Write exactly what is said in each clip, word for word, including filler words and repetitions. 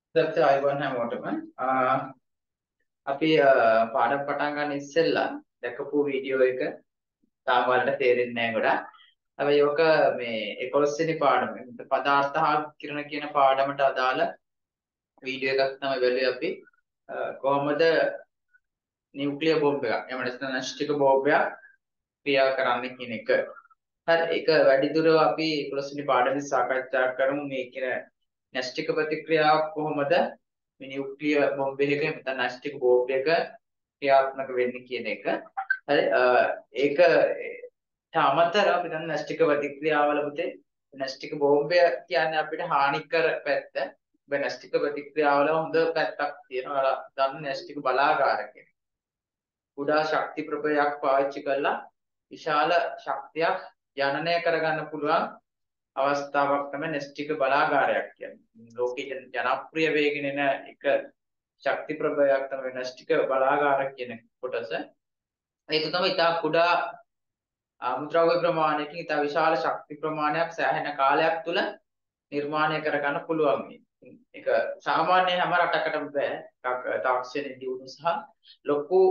දත්ත අයවන් හැමෝටම අපි පාඩම් පටන් ගන්න ඉස්සෙල්ලා දැකපු වීඩියෝ එක තාම වලට තේරෙන්නේ නැහැ ගොඩක්. හැබැයි ඔක මේ එකොළොස් වෙනි පාඩම පදාර්ථ හා කිරණ කියන පාඩමට අදාළ වීඩියෝ එකක් තමයි බැලුවේ අපි. කොහොමද නියුක්ලියර් බෝම්බ එකක් එහෙම නැත්නම් න්‍යෂ්ටික බෝම්බයක් ක්‍රියා කරන්නේ කියන එක. හරි ඒක වැඩිදුර අපි එකොළොස් වෙනි පාඩමේ සාකච්ඡා කරමු මේ කියන න්‍යෂ්ටික ප්‍රතික්‍රියාවක් කොහොමද මේ නියුක්ලියර් බෝම්බ එකක නැත්නම් න්‍යෂ්ටික බෝම්බ එක ක්‍රියාත්මක වෙන්නේ කියන එක. හරි ඒක අමතරව අපි දන්න න්‍යෂ්ටික ප්‍රතික්‍රියාවල පුතේ න්‍යෂ්ටික බෝම්බය කියන්නේ අපිට හානිකර පැත්ත. මේ න්‍යෂ්ටික ප්‍රතික්‍රියාවල හොඳ පැත්තක් තියෙනවා. දන්න න්‍යෂ්ටික බලාගාර කියන කුඩා ශක්ති ප්‍රභයක් පාවිච්චි කරලා විශාල ශක්තියක් ජනනය කරගන්න පුළුවන් අවස්ථාවක් තමයි න්‍යෂ්ටික බලාගාරයක් කියන්නේ. ලෝකයේ ජනප්‍රිය වේගෙන එන එක ශක්ති ප්‍රභයක් තමයි න්‍යෂ්ටික බලාගාර කියන කොටස. ඒක තමයි ඉතා කුඩා අමුද්‍රව්‍ය ප්‍රමාණයකින් ඉතා විශාල ශක්ති ප්‍රමාණයක් සෑහෙන කාලයක් තුල නිර්මාණය කරගන්න පුළුවන්. ඒක සාමාන්‍ය හැම රටකටම බෑ. තාක්ෂණයේ දියුණුව සහ ලොකු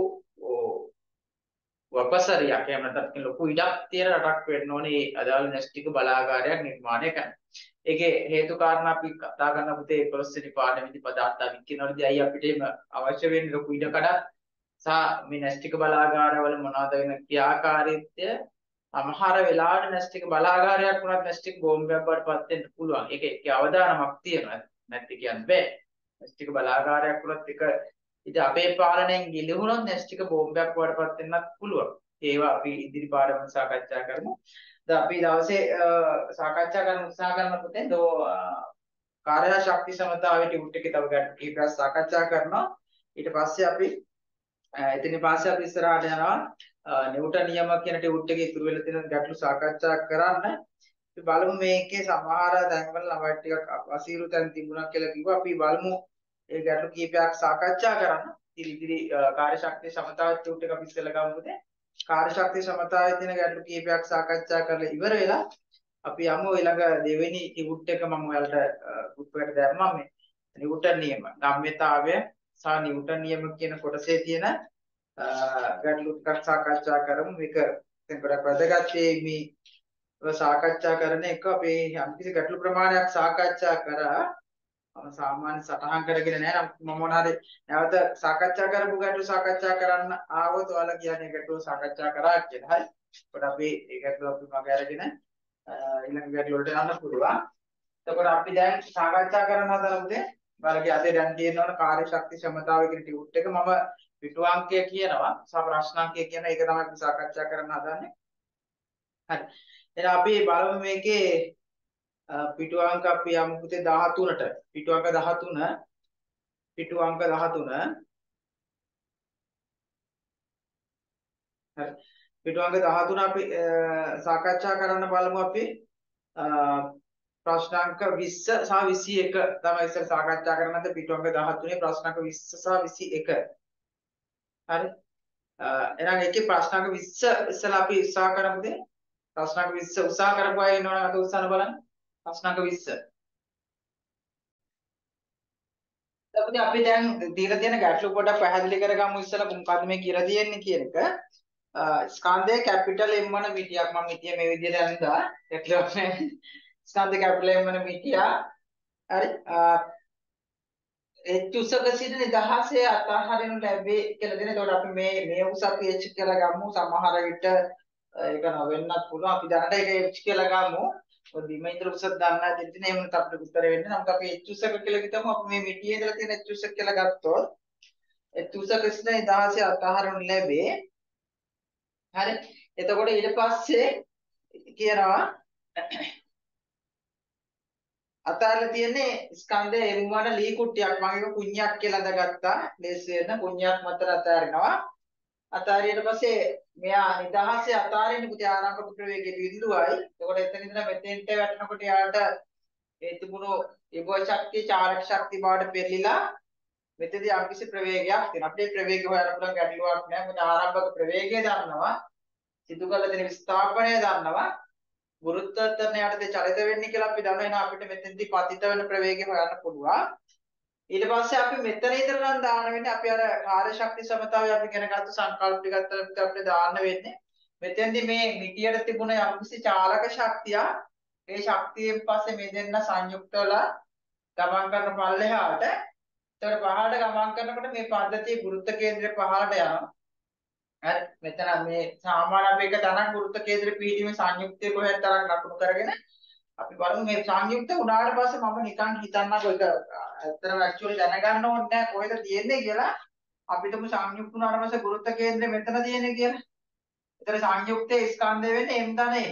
වපසරියක් එහෙම නැත්නම් ලොකු ඉඩක් තියෙන රටක් වෙන්න ඕනේ අදාළ න්‍යෂ්ටික බලාගාරයක් නිර්මාණය කරන්න. ඒකේ හේතු කාරණා අපි කතා කරන පුතේ එකොළොස් වෙනි පාඩමේදී පදාර්ථ විඥානවලදී අයි අපිට එම අවශ්‍ය වෙන්නේ ලොකු ඉඩකඩක් සහ මේ න්‍යෂ්ටික බලාගාරවල මොනවද වෙන ක්‍රියාකාරීත්වය සමහර වෙලාවට න්‍යෂ්ටික බලාගාරයක් වුණත් න්‍යෂ්ටික බෝම්බයක් බවට පත් වෙන්න පුළුවන්. ඒකේ අවදානමක් තියෙනවා. නැත්te කියන්න බෑ. න්‍යෂ්ටික බලාගාරයක් වුණත් එක ඉතින් අපේ පාලනයෙන් ගිලිහුණොත් න්‍යෂ්ටික බෝම්බයක් වඩපත් වෙන්නත් පුළුවන්. ඒවා අපි ඉදිරි පාඩම සාකච්ඡා කරමු. දැන් අපි දවසේ සාකච්ඡා කරන්න උත්සාහ කරන පුතේ දෝ කාර්ය ශක්ති සමතාවයේ ටියුට් එකේ තව ගැටලු කීපයක් සාකච්ඡා කරනවා. ඊට පස්සේ අපි එතනින් පස්සේ අපි ඉස්සරහට යනවා නිව්ටන් නියම කියන ටියුට් එකේ ඉතුරු වෙලා තියෙන ගැටලු සාකච්ඡා කරන්න. අපි බලමු මේකේ සමහර තැන්වල ළමයි ටිකක් අසීරු තැන් තිබුණා කියලා කිව්වා. අපි බලමු ඒ ගැටලු කීපයක් සාකච්ඡා කරන්න. ඉතින් ඉදිරි කාර්ය ශක්තිය සමතාව ටියුට් එක අපි ඉස්සෙල්ලා ගමු පුතේ. කාර්ය ශක්තිය සමතාවයේ තියෙන ගැටලු කීපයක් සාකච්ඡා කරලා ඉවර වෙලා අපි යමු ඊළඟ දෙවෙනි ටියුට් එක මම ඔයාලට ගෲප් එකට දැම්මා මේ නිව්ටන් නියම ගම්‍යතාවය සහ නිව්ටන් නියම කියන කොටසේ තියෙන ගැටලු ටිකක් සාකච්ඡා කරමු. මේක දැන් ගොඩක් වැදගත් මේ සාකච්ඡා කරන එක අපි යම්කිසි ගැටලු ප්‍රමාණයක් සාකච්ඡා කරා මම සාමාන්‍ය සටහන් කරගෙන නැහැ. මම මොනවාරි නැවත සාකච්ඡා කරපු ගැටලු සාකච්ඡා කරන්න ආවොත් ඔයාලා කියන්නේ ගැටලු සාකච්ඡා කරා කියලා. හරි. ඒකට අපි ඒ ගැටලු අපි මග අරගෙන ඊළඟ ගැටලු වලට යන්න පුළුවන්. එතකොට අපි දැන් සාකච්ඡා කරන්න හදන්නේ ඔයාලගේ අතේ දැන් තියෙනවනේ කාර්ය ශක්ති ක්ෂමතාවය කියන ටියුට් එක මම පිටු අංකය කියනවා සහ ප්‍රශ්න අංකය කියන එක තමයි අපි සාකච්ඡා කරන්න හදන්නේ. හරි. එහෙනම් අපි බලමු මේකේ පිටු අංක අපි යමු පුතේ දහතුනට. පිටු අංක දහතුන පිටු අංක දහතුන හරි. පිටු අංක දහතුන අපි සාකච්ඡා කරන්න බලමු අපි ප්‍රශ්න අංක විස්ස සහ විසි එක තමයි ඉස්සර සාකච්ඡා කරන්නද පිටු අංක දහතුනේ ප්‍රශ්න අංක විස්ස සහ විසි එක. හරි. එහෙනම් ඒකේ ප්‍රශ්න අංක විස්ස ඉස්සලා අපි උත්සාහ කරමුද? ප්‍රශ්න අංක විස්ස උත්සාහ කරපු අය ඉන්නවනම් අත උත්සාහ බලන්න. ප්‍රශ්න අංක විස්ස. අපි අපි දැන් දීලා තියෙන ගැටලු පොඩක් පැහැදිලි කරගමු ඉස්සලා මොකක්ද මේ කියලා තියෙන්නේ කියන එක. ස්කන්ධයේ කැපිටල් M වන මිටියක් මම මිටිය මේ විදිහට අඳා ගැටලුවක් නැහැ. ස්කන්ධ කැපිටල් M වන මිටියා හරි H උසක සිට නිදහසේ අතහරිනු ලැබේ කියලා දෙන. ඒතකොට අපි මේ මේ උස අපි H කියලා ගමු. සමහර විට ඒක නොවෙන්නත් පුළුවන්. අපි දැනට ඒක H කියලා ගමු. ඔය බිම ඉඳලා උසක් ගන්න දෙන්න එහෙම නැත්නම් අපිට උත්තර වෙන්නේ. නමුත් අපි H උසක කියලා හිතමු. අපි මේ මිටියේ ඉඳලා තියෙන H උසක කියලා ගත්තොත් H උසක සිට නිදහසේ අතහරිනු ලැබේ. හරි. එතකොට ඊට පස්සේ කියනවා අතහැරලා තියෙන්නේ ස්කන්ධය M වන ලී කුට්ටියක්. මම ඒක කුණ්‍යක් කියලා දාගත්තා. ලේසියෙන් කුණ්‍යක් මතර අතහැරෙනවා. අතහැරියට පස්සේ මෙයා නිදහසේ අතහැරින්න පුතේ ආරම්භක ප්‍රවේගයේ බිඳුවයි. එතකොට එතන ඉඳලා මෙතෙන්ට වැටෙනකොට යාට ඒ තිබුණු ඒබෝ ශක්තිය චාලක ශක්තිය බවට පෙරලිලා මෙතෙන්දී යම්කිසි ප්‍රවේගයක් තියෙනවා. අපිට ප්‍රවේගය හොයන්න පුළුවන් ගැටලුවක් නෑ. මොකද ආරම්භක ප්‍රවේගය දන්නවා. සිදු කළ දෙන විස්ථාපනය දන්නවා. ගුරුත්වාකර්ෂණය යටතේ චලිත වෙන්නේ කියලා අපි දන්නවා. එහෙනම් අපිට මෙතෙන්දී පතිත වෙන ප්‍රවේගය හොයන්න පුළුවන්. ඊට පස්සේ අපි මෙතන ඉඳලා නම් දාන්න වෙන්නේ අපි අර කාර්ය ශක්ති සමතාවය අපි ඉගෙන ගත්ත සංකල්ප ටික අතර අපිට දාන්න වෙන්නේ. මෙතෙන්දි මේ මිටියට තිබුණ යම්කිසි චාලක ශක්තිය ඒ ශක්තියෙන් පස්සේ මේ දෙන්න සංයුක්ත වෙලා ගමන් කරන පල්ලෙහාට ඒතර පහළට ගමන් කරනකොට මේ පද්ධතියේ ගුරුත්ව කේන්ද්‍රය පහළට යනවා. හරි මෙතන මේ සාමාන්‍ය අපි එක ධනක් ගුරුත්ව කේන්ද්‍රය පිහිටීමේ සංයුක්තය කොහෙන්ද තරක් ලකුණු කරගෙන අපි බලමු මේ සංයුක්ත උනාට පස්සේ මම නිකන් හිතන්නකෝ ඒක ඇත්තටම ඇක්චුවලි දැනගන්න ඕනේ නැහැ කොහෙද තියෙන්නේ කියලා. අපිටම සංයුක්ත උනාට පස්සේ ගුරුත්ව කේන්ද්‍රය මෙතන තියෙන්නේ කියලා. ඒතර සංයුක්තයේ ස්කන්ධය වෙන්නේ m ධනෙ.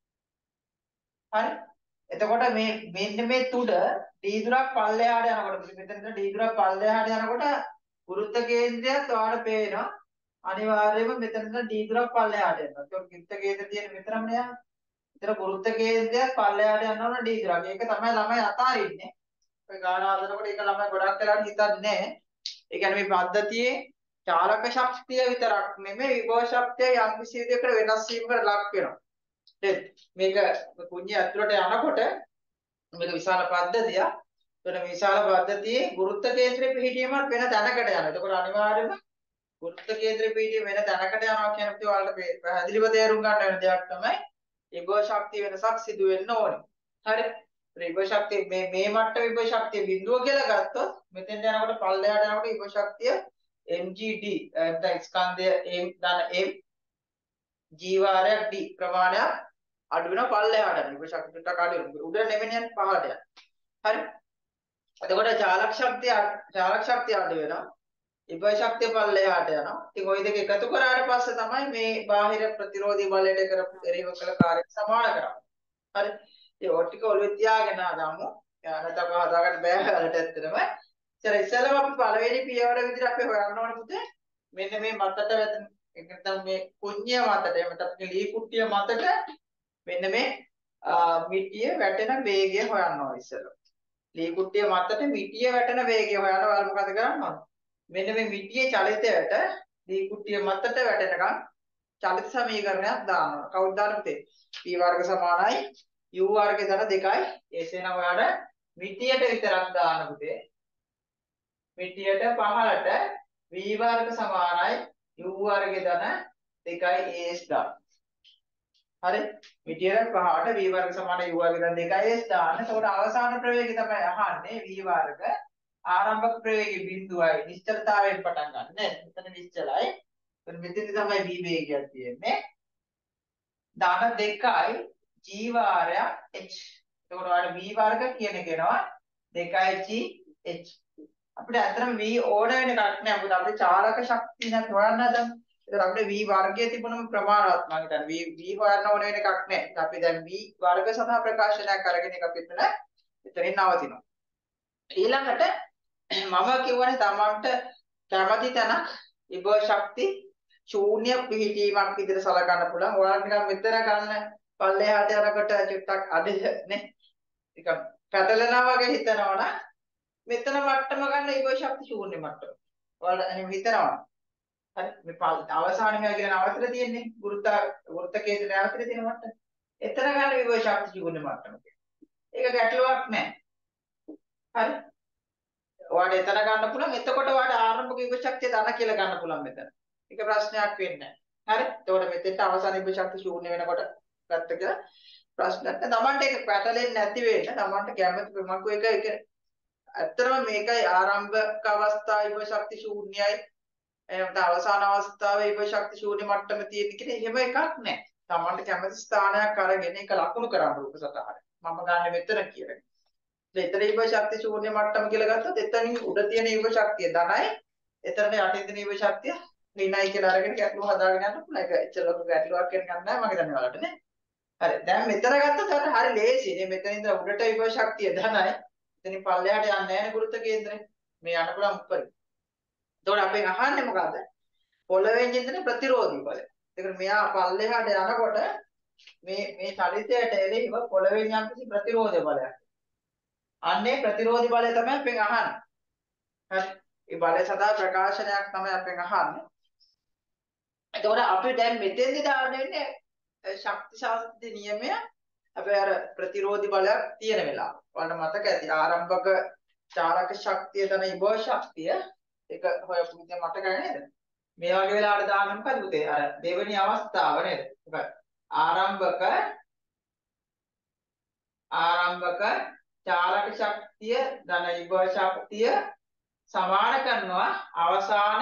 හරි. එතකොට මේ මෙන්න මේ තුඩ d දුරක් පල්ලෙහාට යනකොට මෙතන d දුරක් පල්ලෙහාට යනකොට ගුරුත්ව කේන්ද්‍රයත් ඔයාලට පේනවා. අනිවාර්යයෙන්ම මෙතන d දුරක් පල්ලෙහාට යනවා. ඒක ගුරුත්ව කේන්ද්‍රය තියෙන මෙතනම නෑ. ඒතර ගුරුත්ව කේන්ද්‍රයත් පල්ලෙහාට යනවනේ d දුරක්. ඒක තමයි ළමයි අතාරින්නේ. ඔය ගාන හදනකොට ඒක ළමයි ගොඩක් වෙලාවට හිතන්නේ නැහැ. ඒ කියන්නේ මේ පද්ධතියේ චාලක ශක්තිය විතරක් නෙමෙයි විභව ශක්තිය යම් කිසි විදිහකට වෙනස් වීමකට ලක් වෙනවා. හරිද? මේක කුඤ්ඤය ඇතුළට යනකොට මේක විශාල පද්ධතියක්. ඒතර මේ විශාල පද්ධතියේ ගුරුත්ව කේන්ද්‍රෙ පිහිටීමත් වෙන තැනකට යනවා. ඒකෝර අනිවාර්යයෙන්ම ගුරුත්ව කේන්ද්‍රෙ පිහිටීම වෙන තැනකට යනවා කියන එක ඔයාලට පැහැදිලිව තේරුම් ගන්න වෙන දෙයක් තමයි විභව ශක්තිය වෙනසක් සිදු වෙන්න ඕනේ. හරි? විභව ශක්තිය මේ මේ මට්ටමේ විභව ශක්තිය බිඳුව කියලා ගත්තොත් මෙතෙන්ට යනකොට පල්ලෙහාට යනකොට විභව ශක්තිය mgd නැත්නම් ස්කන්ධය m ධන m g වාරයක් d ප්‍රමාණයක් අඩු වෙන පල්ලෙහාට යන විභව ශක්තිය ටිකක් අඩු වෙනවා. උඩ නෙමෙයි යන්නේ පහළට යන. හරි? එතකොට චාලක ශක්තිය චාලක ශක්තිය අඩු වෙනවා. විභව ශක්තිය පල්ලෙහාට යනවා. ඉතින් ওই දෙක එකතු කරාට පස්සේ තමයි මේ බාහිර ප්‍රතිරෝධී බලයට කරපු එරෙහිව කළ කාර්යය සමාන කරන්නේ. හරි? ඒ ඔය ටික ඔළුවේ තියාගෙන ආදමු. නැත්නම් හදාගන්න බෑ වලට ඇත්තටම. ඉතින් ඉස්සෙල්ලාම අපි පළවෙනි පියවර විදිහට අපි හොයන්න ඕනේ පුතේ. මෙන්න මේ මතට වැටෙන එක නැත්නම් මේ කුඤ්ඤය මතට එහෙම නැත්නම් ලී කුට්ටිය මතට මෙන්න මේ මිටිය වැටෙන වේගය හොයන්න ඕනේ ඉස්සෙල්ලා. ලී කුට්ටිය මතට මිටිය වැටෙන වේගය හොයන්න ඔයාලා මොකද කරන්න ඕනේ? මෙන්න මේ මිටියේ චලිතයට ලී කුට්ටිය මතට වැටෙනකන් චලිත සමීකරණයක් දානවා. කවුද දාන්නේ පුතේ? p වර්ග සමානයි u වර්ගය ධන දෙකයි. එසේනම් ඔයාලට මිටියට විතරක් දාන්න පුතේ. මිටියට පහළට v වර්ග සමානයි u වර්ගය ධන දෙකයි as දාන්න. හරි? මිටියට පහළට v වර්ග සමානයි u වර්ගය ධන දෙකයි as දාන්න. එතකොට අවසාන ප්‍රවේගය තමයි අහන්නේ v වර්ග ආරම්භක ප්‍රවේගය බිඳුවයි නිශ්චලතාවයෙන් පටන් ගන්න. නේද? මෙතන නිශ්චලයි. එතන මෙතන තමයි v වේගයක් තියෙන්නේ. ධන දෙකයි g වාරයක් h. එතකොට ඔයාලට v වර්ග කියන එක එනවා දෙකයි g h. අපිට අතරම v ඕන වෙන එකක් නෑ. මොකද අපේ චාලක ශක්තිය නැත් හොයන්න හදන්නේ. ඒතර අපිට v වර්ගයේ තිබුණම ප්‍රමාණවත් මම හිතන්නේ v v හොයන්න ඕන වෙන එකක් නෑ. අපි දැන් v වර්ග සඳහා ප්‍රකාශනයක් අරගෙන එක අපි එතන එතනින් නවතිනවා. ඊළඟට මම කියවනේ තමන්ට කැමති තැනක් විභව ශක්ති ශූන්‍ය පිහිටීමක් විදිහට සලකන්න පුළුවන්. ඔයාලට නිකන් මෙතන ගන්න පල්ලෙහාට යනකොට චුට්ටක් අඩනේ. ටිකක් පැටලෙනවා වගේ හිතනවනම් මෙතන මට්ටම ගන්න විභව ශක්ති ශූන්‍ය මට්ටම. ඔයාලට එහෙම හිතනවා. හරි මේ අවසානයේ කියන අවතර තියෙන්නේ ගුරුත්ව වෘත්ත කේන්ද්‍රය අවතර තියෙන මට්ටම. එතන ගන්න විභව ශක්ති ශූන්‍ය මට්ටම. ඒක ගැටලුවක් නෑ. හරි ඔයාලට එතන ගන්න පුළුවන්. එතකොට ඔයාලට ආරම්භක විභව ශක්තිය ධන කියලා ගන්න පුළුවන් මෙතන. ඒක ප්‍රශ්නයක් වෙන්නේ නැහැ. හරි? එතකොට මෙතෙන්ට අවසාන විභව ශක්තිය ශූන්‍ය වෙනකොට ගත්ත කියලා ප්‍රශ්නයක් නැහැ. තමන්ට ඒක පැටලෙන්නේ නැති වෙන්න තමන්ට කැමති ප්‍රමාණක එක එක ඇත්තටම මේකයි ආරම්භක අවස්ථාවේ විභව ශක්තිය ශූන්‍යයි. එහෙනම් අවසාන අවස්ථාවේ විභව ශක්තිය ශූන්‍ය මට්ටම තියෙන කියන එහෙම එකක් නැහැ. තමන්ට කැමති ස්ථානයක් අරගෙන ඒක ලකුණු කරන්න රූප සටහන. මම ගන්න මෙතන කියලා. එතන විභව ශක්තිය ශූන්‍ය මට්ටම කියලා ගත්තොත් එතනින් උඩ තියෙන විභව ශක්තිය ධනයි. එතන යටින් තියෙන විභව ශක්තිය ඍණයි කියලා අරගෙන ගැටලුව හදාගෙන යන්න පුළුවන්. ඒක එච්චර ලොකු ගැටලුවක් වෙන ගන්න නැහැ මම හිතන්නේ ඔයාලට නේ. හරි. දැන් මෙතන ගත්තොත් ඔයාලට හරි ලේසියි. මෙතන ඉඳලා උඩට විභව ශක්තිය ධනයි. එතනින් පල්ලෙහාට යන්නේ නැහැ නේ ගුරුත්ව කේන්ද්‍රය. මේ යන්න පුළුවන් උඩට. එතකොට අපෙන් අහන්නේ මොකද්ද? පොළවෙන් ඉඳන ප්‍රතිරෝධී බලය. ඒකට මෙයා පල්ලෙහාට යනකොට මේ මේ චලිතයට එරෙහිව පොළවෙන් යම්කිසි ප්‍රතිරෝධ බලයක්. අන්නේ ප්‍රතිරෝධී බලය තමයි අපෙන් අහන්නේ. හරි. ඒ බලය සඳහා ප්‍රකාශනයක් තමයි අපෙන් අහන්නේ. එතකොට අපි දැන් මෙතෙන්දි දාන්න වෙන්නේ ශක්ති ශාස්ත්‍රීය නියමය අපේ අර ප්‍රතිරෝධී බලයක් තියෙන වෙලාව. ඔයාලට මතක ඇති ආරම්භක චාලක ශක්තිය ධන විභව ශක්තිය ඒක හොයපු විදිහ මතකයි නේද? මේ වගේ වෙලාවට දාන්න මොකද පුතේ? අර දෙවෙනි අවස්ථාව නේද? මොකද? ආරම්භක ආරම්භක චාලක ශක්තිය ධන විභව ශක්තිය සමාන කරනවා අවසාන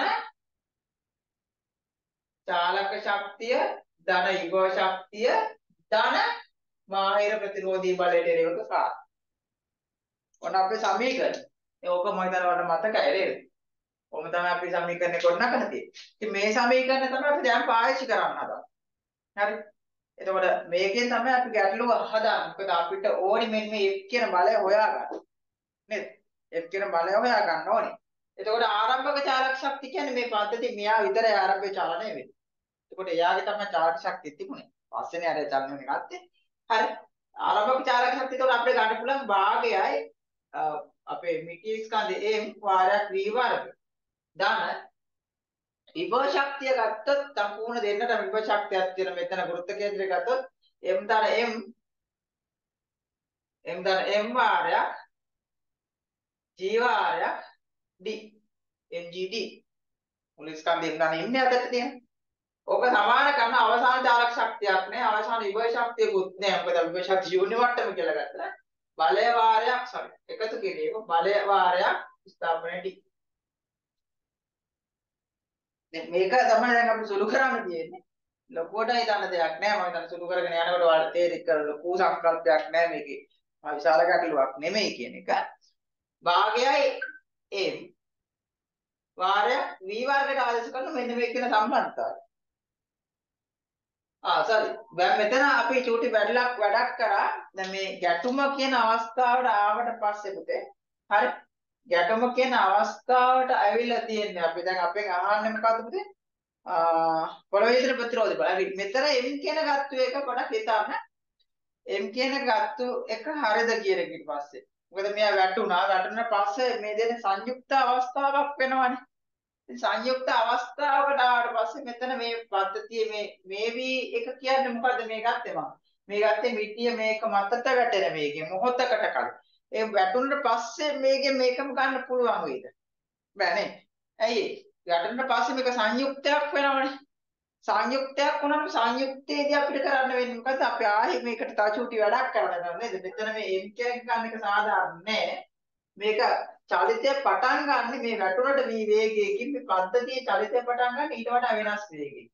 චාලක ශක්තිය ධන විභව ශක්තිය ධන බාහිර ප්‍රතිරෝධී බලයට එරෙහිව කාර්ය. ඔන්න අපේ සමීකරණ. ඒ ඕක මම හිතනවා මතකයි නේද? ඔහොම තමයි අපි සමීකරණේ ගොඩනගලා තියෙන්නේ. ඉතින් මේ සමීකරණ තමයි අපි දැන් පාවිච්චි කරන්න හදන්නේ. හරි. එතකොට මේකෙන් තමයි අපි ගැටලුව හදාන්නේ. මොකද අපිට ඕනි මෙන්න මේ F කියන බලය හොයාගන්න. නේද? F කියන බලය හොයා ගන්න ඕනේ. එතකොට ආරම්භක චාලක ශක්තිය කියන්නේ මේ පද්ධතිය මෙයා විතරයි ආරම්භයේ චලනය වෙන්නේ. එතකොට එයාගේ තමයි චාලක ශක්තිය තිබුණේ. පස්සේනේ අර චලනය ගත්තේ. හරි. ආරම්භක චාලක ශක්තිය එතකොට අපිට ගන්න පුළුවන් භාගයයි අපේ මිටි ස්කන්ධේ m වාරයක් v වර්ග. ධන විභව ශක්තිය ගත්තොත් සම්පූර්ණ දෙන්නට විභව ශක්තියක් තියෙන මෙතන වෘත්ත කේන්ද්‍රය ගත්තොත් m ධන m m ධන m වාරයක් g වාරයක් d mgd මුල ස්කන්ධයෙන් ධන ඉන්නේ අතට තියෙන. ඕක සමාන කරන අවසාන චාලක ශක්තියක් නේ අවසාන විභව ශක්තියකුත් නෑ. මොකද විභව ශක්තිය ශූන්‍ය මට්ටම කියලා ගත්තා. බලය වාරයක් sorry එකතු කිරීම බලය වාරයක් ස්ථාපනය d. මේක තමයි දැන් අපි සුළු කරන්න තියෙන්නේ. ලොකුවට හිතන්න දෙයක් නෑ. මම හිතන්නේ සුළු කරගෙන යනකොට ඔයාලට තේරෙත් කර ලොකු සංකල්පයක් නෑ මේකේ. මා විශාල ගැටලුවක් නෙමෙයි කියන එක. භාගයයි m වාරයක් v වර්ගයට ආදේශ කරන මෙන්න මේ කියන සම්බන්ධතාවය. ආ sorry. දැන් මෙතන අපි චූටි වැඩලක් වැඩක් කරා. දැන් මේ ගැටුම කියන අවස්ථාවට ආවට පස්සේ පුතේ. හරි. ගැටුම කියන අවස්ථාවට ඇවිල්ලා තියෙන්නේ අපි දැන් අපෙන් අහන්නේ මොකද්ද පුතේ? ආ පොළොවේ ඉදිරි ප්‍රතිරෝධය බල. හරි මෙතන m කියන ගත්තු එක පොඩක් හිතන්න. m කියන ගත්තු එක හරිද කියන එක ඊට පස්සේ. මොකද මෙයා වැටුණා. වැටුණා පස්සේ මේ දෙන සංයුක්ත අවස්ථාවක් වෙනවනේ. ඉතින් සංයුක්ත අවස්ථාවකට ආවට පස්සේ මෙතන මේ පද්ධතියේ මේ මේ වී එක කියන්නේ මොකද්ද මේ ගත්තේ මම. මේ ගත්තේ මිටිය මේක මතට වැටෙන වේගය මොහොතකට කලින්. ඒ වැටුණට පස්සේ මේකෙන් මේකම ගන්න පුළුවන් වේද? බෑ නේ. ඇයි ඒ? වැටුණට පස්සේ මේක සංයුක්තයක් වෙනවනේ. සංයුක්තයක් වුණාම සංයුක්තයේදී අපිට කරන්න වෙන්නේ මොකද? අපි ආයේ මේකට තව චූටි වැඩක් කරන්න නේද? මෙතන මේ m කියන ගන්න එක සාධාරණ නෑ. මේක චලිතය පටන් ගන්න මේ වැටුණට මේ වේගයකින් මේ පද්ධතියේ චලිතය පටන් ගන්න ඊට වඩා වෙනස් වේගයකින්.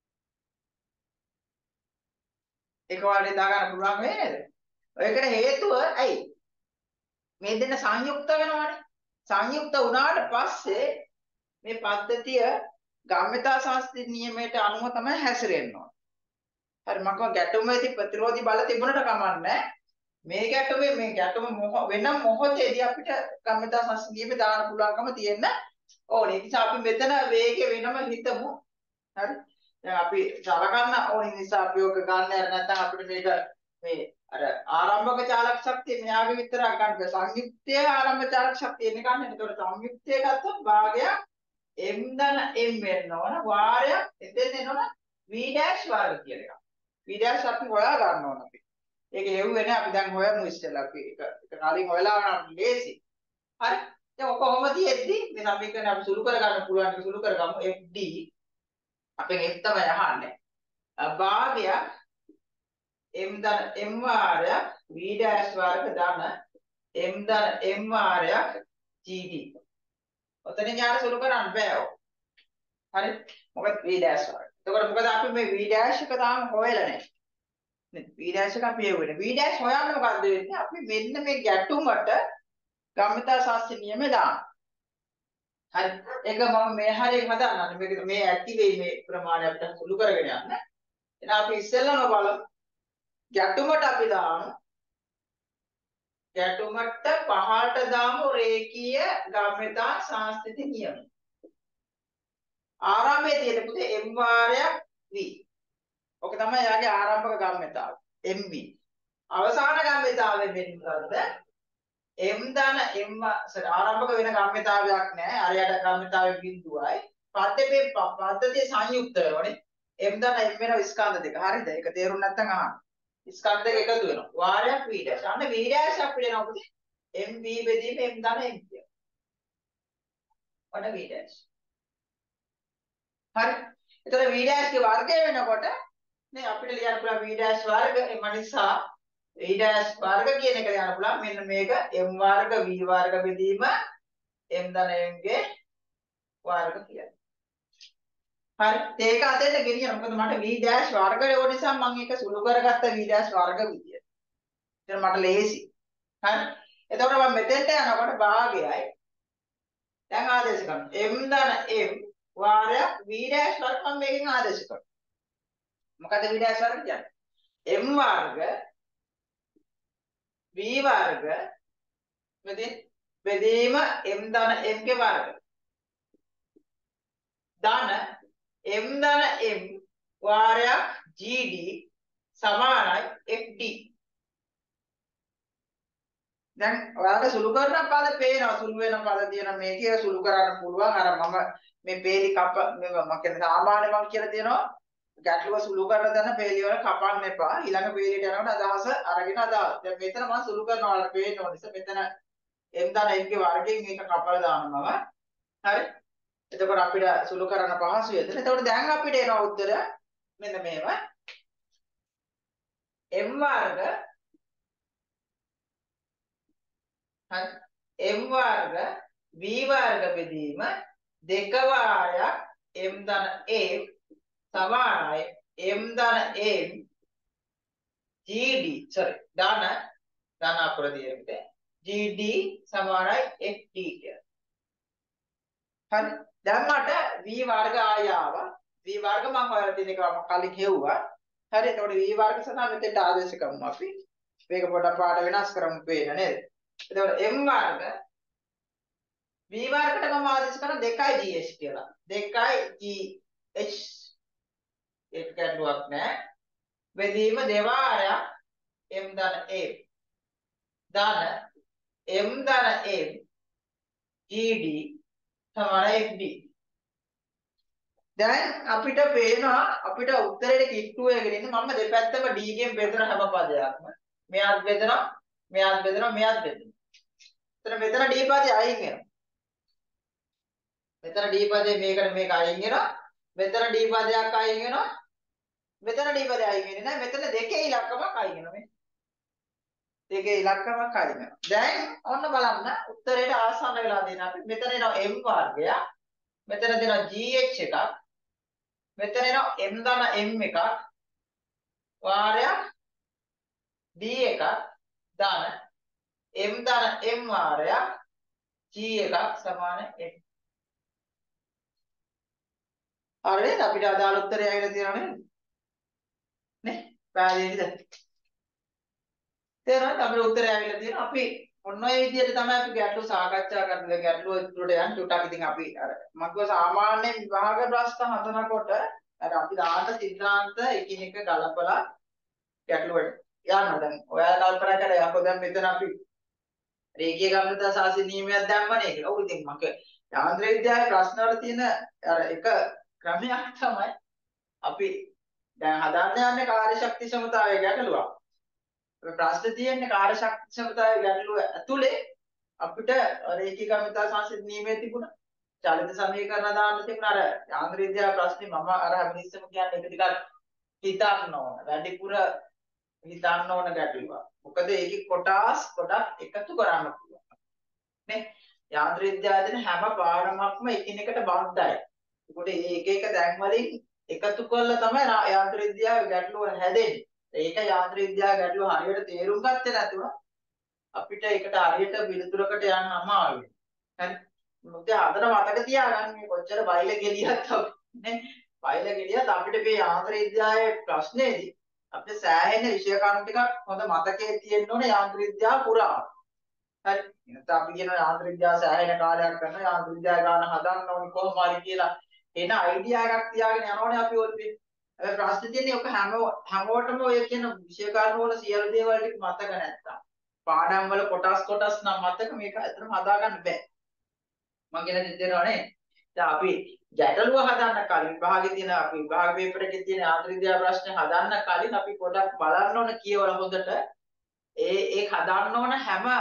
ඒක වලේ දා ගන්න පුළුවන් වෙන්නේ නේද? ඔයකට හේතුව ඇයි? මේ දෙන්න සංයුක්ත වෙනවනේ. සංයුක්ත වුණාට පස්සේ මේ පද්ධතිය ගම්මිතා ශාස්ත්‍රීය නියමයට අනුව තමයි හැසිරෙන්න ඕන. හරි මම කිව්වා ගැටුමේදී ප්‍රතිරෝධී බල තිබුණට කමන්නේ. මේ ගැටුමේ මේ ගැටුම වෙන මොහොතේදී අපිට ගම්මිතා ශාස්ත්‍රීය නියමේ දාන්න පුළුවන්කම තියෙන ඕනේ. ඒ නිසා අපි මෙතන වේගය වෙනම හිතමු. හරි. දැන් අපි සලකන්න ඕනේ නිසා අපි ඔක ගන්න යර නැත්නම් අපිට මේක මේ අර ආරම්භක චාලක ශක්තිය මෙයාගේ විතරක් ගන්න බෑ. සංයුක්තයේ ආරම්භක චාලක ශක්තිය එන්නේ ගන්න. ඒතකොට සංයුක්තයේ ගත්තොත් භාගයක් m ධන m වෙන්න ඕන. වාරයක් එතෙන් එනවන v dash වර්ග කියලා එකක්. v dash අපි හොයා ගන්න ඕන අපි. ඒක හෙව්වේ නෑ අපි දැන් හොයමු ඉස්සෙල්ලා අපි එක එක කලින් හොයලා ගන්න ලේසි. හරි. දැන් ඔක කොහොමද තියෙද්දි මේ සමීකරණ අපි සුළු කර ගන්න පුළුවන් ටික සුළු කරගමු fd අපෙන් f තමයි අහන්නේ. භාගයක් m ධන m වාරයක් v dash වර්ග ධන m ධන m වාරයක් gd. ඔතනින් යාර සුළු කරන්න බෑ ඔය. හරි. මොකද v dash වර්ග. එතකොට මොකද අපි මේ v dash එක තාම හොයලා නැහැ. නේ v dash එක අපි හොයන්නේ. v dash හොයන්න මොකද්ද වෙන්නේ? අපි මෙන්න මේ ගැටුමට ගම්මිතා ශාස්ත්‍රීය නියමය දාන්න. හරි. ඒක මම මේ හරියට හදාගන්න. මේක මේ ඇති වෙයි මේ ප්‍රමාණය අපිට සුළු කරගෙන යන්න. එහෙනම් අපි ඉස්සෙල්ලාම බලමු. ගැටුමට අපි දාමු. ගැටුමට පහළට දාමු රේඛීය ගම්මිතා ශාස්ත්‍රීය නියමය. ආරම්භයේ තියෙන පුතේ m වාරයක් v. ඔක තමයි යාගේ ආරම්භක ගම්මිතාව mv. අවසාන ගම්මිතාවෙ වෙන්නේ මොකද්ද? m ධන m sorry ආරම්භක වෙන ගම්මිතාවයක් නැහැ. අරයට ගම්මිතාවේ බිඳුවයි. පද්ධතියේ පද්ධතියේ සංයුක්ත වෙනවනේ. m ධන m වෙන ස්කන්ධ දෙක. හරිද? ඒක තේරුම් නැත්නම් අහන්න. ස්කන්ධ දෙක එකතු වෙනවා. වාරයක් v dash. අන්න v dash අපිට එනවා පුතේ mv බෙදීම m ධන m කිය. ඔන්න v dash. හරි. එතකොට v dash ගේ වර්ගය වෙනකොට නේ අපිට ලියන්න පුළුවන් v dash වර්ග එම නිසා v dash වර්ග කියන එක ලියන්න පුළුවන් මෙන්න මේක m වර්ග v වර්ග බෙදීම m ධන m ගේ වර්ග කියලා. හරි. ඒක අතෙන්ද ගෙනියන මොකද මට v dash වර්ග ඕන නිසා මම ඒක සුළු කරගත්ත v dash වර්ග විදියට. එතන මට ලේසි. හරි. එතකොට මම මෙතෙන්ට යනකොට භාගයයි දැන් ආදේශ කරනවා m ධන m වාරයක් v dash වර්ග මම මේකෙන් ආදේශ කරනවා. මොකද v dash වර්ග කියන්නේ m වර්ග v වර්ග මෙතෙන් බෙදීම m ධන m ගේ වර්ග ධන m ධන m වාරයක් gd සමානයි fd. දැන් ඔයාලට සුළු කරන පද පේනවා සුළු වෙන පද තියෙන මේකේ සුළු කරන්න පුළුවන් අර මම මේ පේලි කප මම කියන්නේ සාමාන්‍ය මම කියලා තියෙනවා ගැටලුව සුළු කරන දන්න පේලි වල කපන්න එපා ඊළඟ පේලියට යනකොට අදහස අරගෙන අදාළ. දැන් මෙතන මම සුළු කරනවා ඔයාලට පේන්න ඕන නිසා මෙතන m ධන m ගේ වර්ගයෙන් මේක කපලා දානවා. හරි. එතකොට අපිට සුළු කරන්න පහසුයි එතන. එතකොට දැන් අපිට එන උත්තර මෙන්න මේව m වර්ග හරි m වර්ග v වර්ග බෙදීම දෙක වාරයක් m ධන m සමානයි m ධන m gd sorry ධන ධන අපර දියකට gd සමානයි fd කියලා. හරි. දැන් මට v වර්ග ආය ආවා. v වර්ග මම හොයලා තියෙන එක මම කලින් හෙව්වා. හරි. එතකොට v වර්ග සඳහා මෙතෙන්ට ආදේශ කරමු අපි. මේක පොඩක් පාඩ වෙනස් කරමු පේන නේද? එතකොට m වර්ග v වර්ගකට මම ආදේශ කරන දෙකයි gh කියලා. දෙකයි gh ඒක ගැටලුවක් නෑ. බෙදීම දෙවාරයක් m ධන m ධන m ධන m gd සමානයි fd. දැන් අපිට පේනවා අපිට උත්තරේට කිට්ටු වෙගෙන ඉන්නේ මම දෙපැත්තම d ගෙන් බෙදන හැම පදයක්ම මෙයාත් බෙදනවා මෙයාත් බෙදනවා මෙයාත් බෙදනවා. එතන මෙතන d පදේ අයින් වෙනවා. මෙතන d පදේ මේකට මේක අයින් වෙනවා. මෙතන d පදයක් අයින් වෙනවා. මෙතන d පදේ අයින් වෙන්නේ නැහැ. මෙතන දෙකේ ඉලක්කමක් අයින් වෙනවා මේ. දෙකේ ඉලක්කමක් අයින් වෙනවා. දැන් ඔන්න බලන්න උත්තරේට ආසන්න වෙලා දෙන අපි මෙතන එනවා m වර්ගය. මෙතන දෙනවා gh එකක්. මෙතන එනවා m ධන m එකක්. වාරයක් d එකක් ධන m ධන m වාරයක් g එකක් සමාන m. හරිද? අපිට අදාළ උත්තරය ඇවිල්ලා තියෙනව නේද? නේ? පැහැදිලිද? තේරෙනවද? අපේ උත්තරය ඇවිල්ලා තියෙනවා. අපි ඔන්න ඔය විදිහට තමයි අපි ගැටලු සාකච්ඡා කරන්නේ. ගැටලුව ඉදිරියට යන්න ටුටක් ඉතින් අපි අර මම කිව්වා සාමාන්‍ය විභාග ප්‍රශ්න හදනකොට අර අපි දාන්න සිද්ධාන්ත එකිනෙක ගලපලා ගැටලුවට යන්න. දැන් ඔයාලා කල්පනා කරලා යකෝ දැන් මෙතන අපි රේඛීය ගමනතා සාසන නියමයක් දැම්මනේ කියලා. ඔව් ඉතින් මම යාන්ත්‍ර විද්‍යාවේ ප්‍රශ්න වල තියෙන අර එක ක්‍රමයක් තමයි අපි දැන් හදන්න යන්නේ කාර්යශක්ති සමතාවය ගැටලුවක්. ප්‍රශ්න තියෙන්නේ කාර්යශක්ති සමතාවය ගැටලුව ඇතුලේ අපිට රේඛීය ගමනතා සාසන නියමයේ තිබුණා. චලිත සමීකරණ දාන්න තිබුණා. අර යාන්ත්‍ර විද්‍යාවේ ප්‍රශ්නේ මම අර හැමතිස්සෙම කියන්නේ ඒක ටිකක් හිතන්න ඕන. වැඩිපුර හිතන්න ඕන ගැටලුවක්. මොකද ඒකේ කොටස් ගොඩක් එකතු කරන්න පුළුවන්. නේ? යාන්ත්‍ර විද්‍යාවේ දෙන හැම පාඩමක්ම එකිනෙකට බද්ධයි. ඒකට ඒක එක දැන් වලින් එකතු කරලා තමයි යාන්ත්‍ර විද්‍යාවේ ගැටලුව හැදෙන්නේ. ඒක යාන්ත්‍ර විද්‍යාවේ ගැටලුව හරියට තේරුම් ගත්තේ නැතුව අපිට ඒකට හරියට පිළිතුරකට යන්න අමාරුයි. හරි? මොකද අදට මතක තියාගන්න මේ කොච්චර බයිල ගෙලියත් නේ? බයිල ගෙලියත් අපිට මේ යාන්ත්‍ර විද්‍යාවේ ප්‍රශ්නේදී අපිට සෑහෙන විෂය කරුණු ටිකක් හොඳ මතකයේ තියෙන්න ඕනේ යාන්ත්‍ර විද්‍යාව පුරා. හරි. එහෙනම් අපි කියන යාන්ත්‍ර විද්‍යාව සෑහෙන කාලයක් කරනවා යාන්ත්‍ර විද්‍යාව ගන්න හදන්න ඕනේ කොහොම හරි කියලා එන අයිඩියා එකක් තියාගෙන යනෝනේ අපි ඔය හැබැයි ප්‍රශ්නේ තියෙන්නේ ඔක හැම හැමෝටම ඔය කියන විෂය කරුණු වල සියලු දේවල් ටික මතක නැත්තම් පාඩම් වල කොටස් කොටස් නම් මතක මේක ඇත්තටම හදා ගන්න බෑ. මම කියන දේ තේරෙනවනේ. දැන් අපි ගැටලුව හදන්න කලින් විභාගේ තියෙන අපි විභාග පේපර් එකේ තියෙන යාන්ත්‍ර විද්‍යාව ප්‍රශ්න හදන්න කලින් අපි පොඩක් බලන්න ඕන කියවල හොඳට ඒ ඒ හදන්න ඕන හැම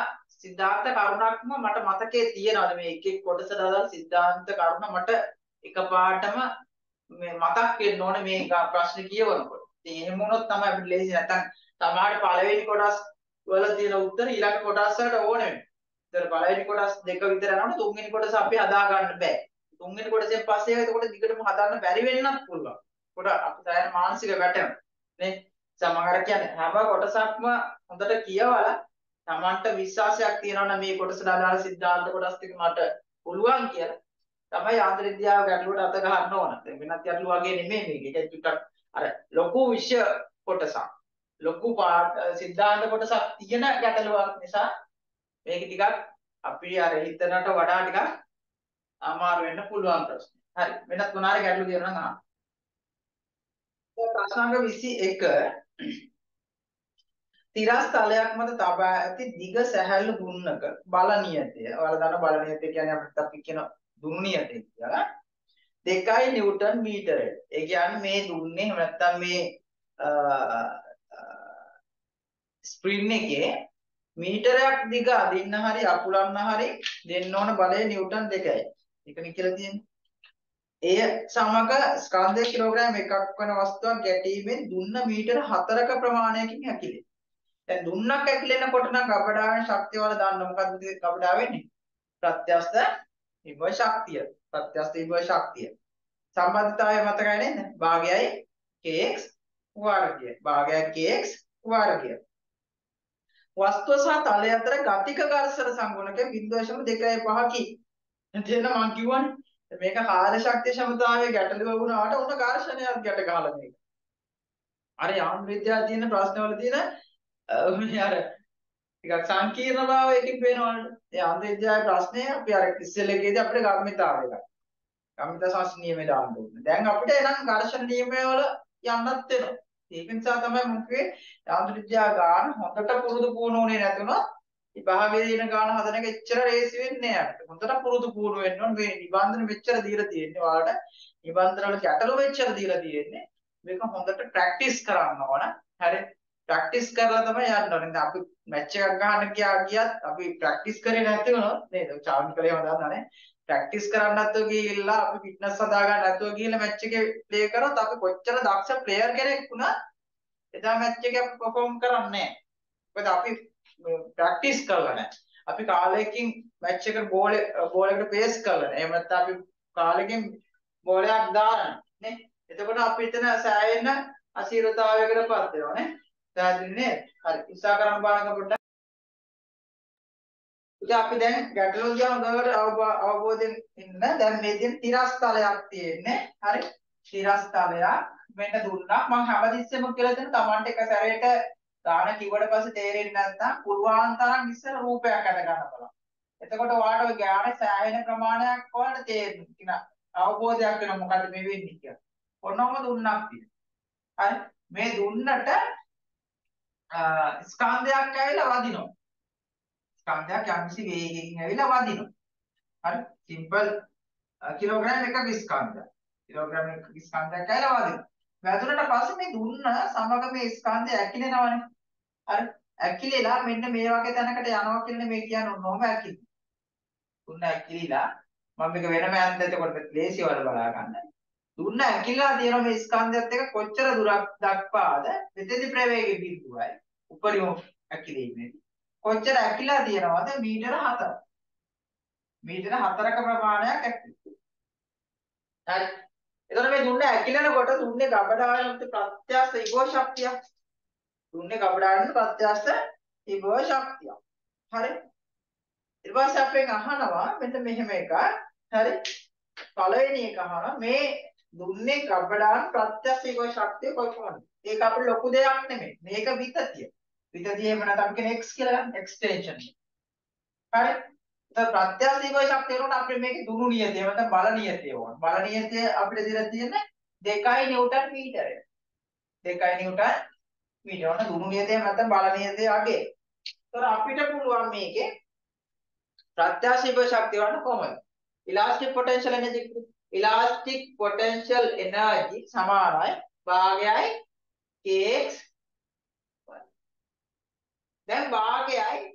සිද්ධාන්ත කරුණක්ම මට මතකයේ තියෙනවා මේ එක එක කොටස දාලා සිද්ධාන්ත කරුණ මට එකපාරටම මේ මතක් වෙන්න ඕනේ මේ ප්‍රශ්න කියවනකොට. ඉතින් එහෙම වුණොත් තමයි අපිට ලේසි. නැත්නම් සමහර පළවෙනි කොටස් වල තියෙන උත්තර ඊළඟ කොටස් වලට ඕනේ වෙනවා. ඒතර පළවෙනි කොටස් දෙක විතර යනකොට තුන්වෙනි කොටස අපි හදා ගන්න බෑ. තුන්වෙනි කොටසෙන් පස්සේ එතකොට දිගටම හදන්න බැරි වෙන්නත් පුළුවන්. කොට අපි සෑහෙන මානසික වැටෙනවා. නේ? සමහර කියන්නේ හැම කොටසක්ම හොඳට කියවලා Tamanට විශ්වාසයක් තියෙනවා නම් මේ කොටසට අදාළ සිද්ධාන්ත කොටස් ටික මට පුළුවන් කියලා. තමයි යාන්ත්‍ර විද්‍යාව ගැටලුවට අත ගන්න ඕන. දැන් වෙනත් ගැටලු වගේ නෙමෙයි මේක. ඒක ටිකක් අර ලොකු විෂය කොටසක්. ලොකු සිද්ධාන්ත කොටසක් තියෙන ගැටලුවක් නිසා මේක ටිකක් අපි අර හිතනට වඩා ටිකක් අමාරු වෙන්න පුළුවන් ප්‍රශ්න. හරි. වෙනත් මොනාරි ගැටලු තියෙනවා නම් අහන්න. ප්‍රශ්න අංක විසි එක තිරස් තලයක් මත තබා ඇති දිග සැහැල්ලු දුන්නක බල නියතය. ඔයාලා දන්න බල නියතය කියන්නේ අපිට අපි කියන දුන්නු නියතය කියලා. දෙකයි නිව්ටන් මීටරය. ඒ කියන්නේ මේ දුන්නේ එහෙම නැත්නම් මේ ස්ප්‍රින් එකේ මීටරයක් දිග අදින්න හරි අකුලන්න හරි දෙන්න ඕන බලය නිව්ටන් දෙකයි. ඒකනේ කියලා තියෙන්නේ. එය සමග ස්කන්ධ කිලෝග්‍රෑම් එකක් වන වස්තුවක් ගැටීමෙන් දුන්න මීටර හතරක ප්‍රමාණයකින් හැකිලේ. දැන් දුන්නක් ඇකිලෙනකොට නම් ගබඩාවේ ශක්තිය වල දාන්න මොකද්ද ගබඩාව වෙන්නේ? ප්‍රත්‍යස්ත විභව ශක්තිය. ප්‍රත්‍යස්ත විභව ශක්තිය. සම්බන්ධතාවය මතකයි නේද? භාගයයි kx වර්ගය. භාගයයි kx වර්ගය. වස්තුව සහ තලය අතර ගතික ඝර්ෂණ සංගුණක බිංදුව දශම දෙකයි පහකි. එතන මම කියවනේ මේක කාර්ය ශක්තිය සමතාවයේ ගැටලුව වුණාට උන ඝර්ෂණයක් ගැට ගහලා මේක. අර යාන්ත්‍ර විද්‍යාවේ තියෙන ප්‍රශ්නවල තියෙන මේ අර ටිකක් සංකීර්ණ භාවයකින් පේනවනේ. ඒ යාන්ත්‍ර විද්‍යාවේ ප්‍රශ්නේ අපි අර ඉස්සෙල්ලේදී අපිට ගම්මිතාවය ගත්තා. ගම්මිත ශාස්ත්‍ර නියමේ දාන්න ඕනේ. දැන් අපිට එනම් ඝර්ෂණ නියමය වල යන්නත් වෙනවා. ඒක නිසා තමයි මුක්වේ යාන්ත්‍ර විද්‍යාව ගාන හොඳට පුරුදු පුහුණුුනේ නැතුණොත් විභාගයේ දින ගාන හදන එක එච්චර රේසි වෙන්නේ නැහැ අපිට. හොඳට පුරුදු පුහුණු වෙන්න ඕනේ. මේ නිබන්ධන මෙච්චර දීලා තියෙන්නේ. ඔයාලට නිබන්ධන වල ගැටලු මෙච්චර දීලා තියෙන්නේ. මේක හොඳට ප්‍රැක්ටිස් කරන්න ඕන. හරි. ප්‍රැක්ටිස් කරලා තමයි යන්න ඕනේ. දැන් අපි මැච් එකක් ගහන්න ගියා ගියත් අපි ප්‍රැක්ටිස් කරේ නැති වුණොත් නේද? චාර්ජ් කරේ හදාගන්නනේ. ප්‍රැක්ටිස් කරන්න නැතුව ගිහිල්ලා අපි ෆිට්නස් හදාගන්න නැතුව ගිහිල්ලා මැච් එකේ ප්ලේ කරොත් අපි කොච්චර දක්ෂ ප්ලේයර් කෙනෙක් වුණත් එදා මැච් එකේ අපි පර්ෆෝම් කරන්නේ නැහැ. මොකද අපි ප්‍රැක්ටිස් කරලා නැහැ. අපි කාලයකින් මැච් එකට බෝල් බෝල් එකට පේස් කරලා නැහැ. එහෙම නැත්නම් අපි කාලෙකින් බෝලයක් දානවා නේ. එතකොට අපි එතන සෑහෙන අසීරතාවයකටපත් වෙනවා නේ. පැහැදිලි නේද? හරි. උත්සාහ කරන්න බලන්න පොඩ්ඩක්. ඉතින් අපි දැන් ගැටලුව දිහා හොඳට අවබෝධයෙන් ඉන්න. දැන් මේ තියෙන තිරස්තලයක් තියෙන්නේ. හරි. තිරස්තලයක් මෙන්න දුන්නා. මම හැමතිස්සෙම කියලා දෙන Tamanට එක සැරේට දාන කිව්වට පස්සේ තේරෙන්නේ නැත්නම් පුළුවන් තරම් ඉස්සර රූපයක් අද ගන්න බලන්න. එතකොට ඔයාලට ඔය ඥාන සෑහෙන ප්‍රමාණයක් ඔයාලට තේරෙනවා. කියන අවබෝධයක් වෙන මොකද්ද මේ වෙන්නේ කියලා. ඔන්නෝම දුන්නක් තියෙනවා. හරි. මේ දුන්නට ස්කන්ධයක් ඇවිල්ලා වදිනවා. ස්කන්ධයක් යම්කිසි වේගයකින් ඇවිල්ලා වදිනවා. හරි. සිම්පල් කිලෝග්‍රෑම් එකක ස්කන්ධය. කිලෝග්‍රෑම් එකක ස්කන්ධයක් ඇවිල්ලා වදිනවා. වැදුනට පස්සේ මේ දුන්න සමග මේ ස්කන්ධය ඇකිලෙනවනේ. හරි. ඇකිලිලා මෙන්න මේ වගේ තැනකට යනවා කියන්නේ මේ කියන්නේ ඔන්නෝම ඇකිලි. දුන්න ඇකිලිලා මම මේක වෙනම යන්න එතකොට ලේසි වල බලා ගන්න. දුන්න ඇකිලිලා තියෙන මේ ස්කන්ධයත් එක්ක කොච්චර දුරක් දක්වාද මෙතෙදි ප්‍රවේගය බිඳුවයි උපරිම ඇකිලීමේදී කොච්චර ඇකිලා තියෙනවද මීටර හතර. මීටර හතරක ප්‍රමාණයක් ඇකිලි. හරි. එතකොට මේ දුන්න ඇකිලෙනකොට දුන්නේ ගබඩාවලට ප්‍රත්‍යස්ත ඉබෝ ශක්තිය. දුන්නේ ගබඩාවලට ප්‍රත්‍යස්ත ඉබෝ ශක්තිය. හරි. ඊට පස්සේ අපෙන් අහනවා මෙන්න මෙහෙම එකක්. හරි. පළවෙනි එක අහනවා මේ දුන්නේ ගබඩාවලට ප්‍රත්‍යස්ත ඉබෝ ශක්තිය කොහොමද? ඒක අපේ ලොකු දෙයක් නෙමෙයි. මේක විතතිය. විතතිය එහෙම නැත්නම් අපි කියන x කියලා ගන්න එක්ස්ටෙන්ෂන්. හරි. ඒක ප්‍රත්‍යස්ත ඉබෝ ශක්තිය උනොත් අපිට මේකේ දුනු නියතිය නැත්නම් බල නියතිය ඕන. බල නියතිය අපිට දීලා තියෙන්නේ දෙකයි නිව්ටන් මීටරය. දෙකයි නිව්ටන් මීටර. ඔන්න දුනු නියතිය නැත්නම් බල නියතිය අගේ. ඒතර අපිට පුළුවන් මේකේ ප්‍රත්‍යස්ත ඉබෝ ශක්තිය වන්න කොහොමද? elastic potential energy elastic potential energy සමානයි භාගයයි kx. දැන් භාගයයි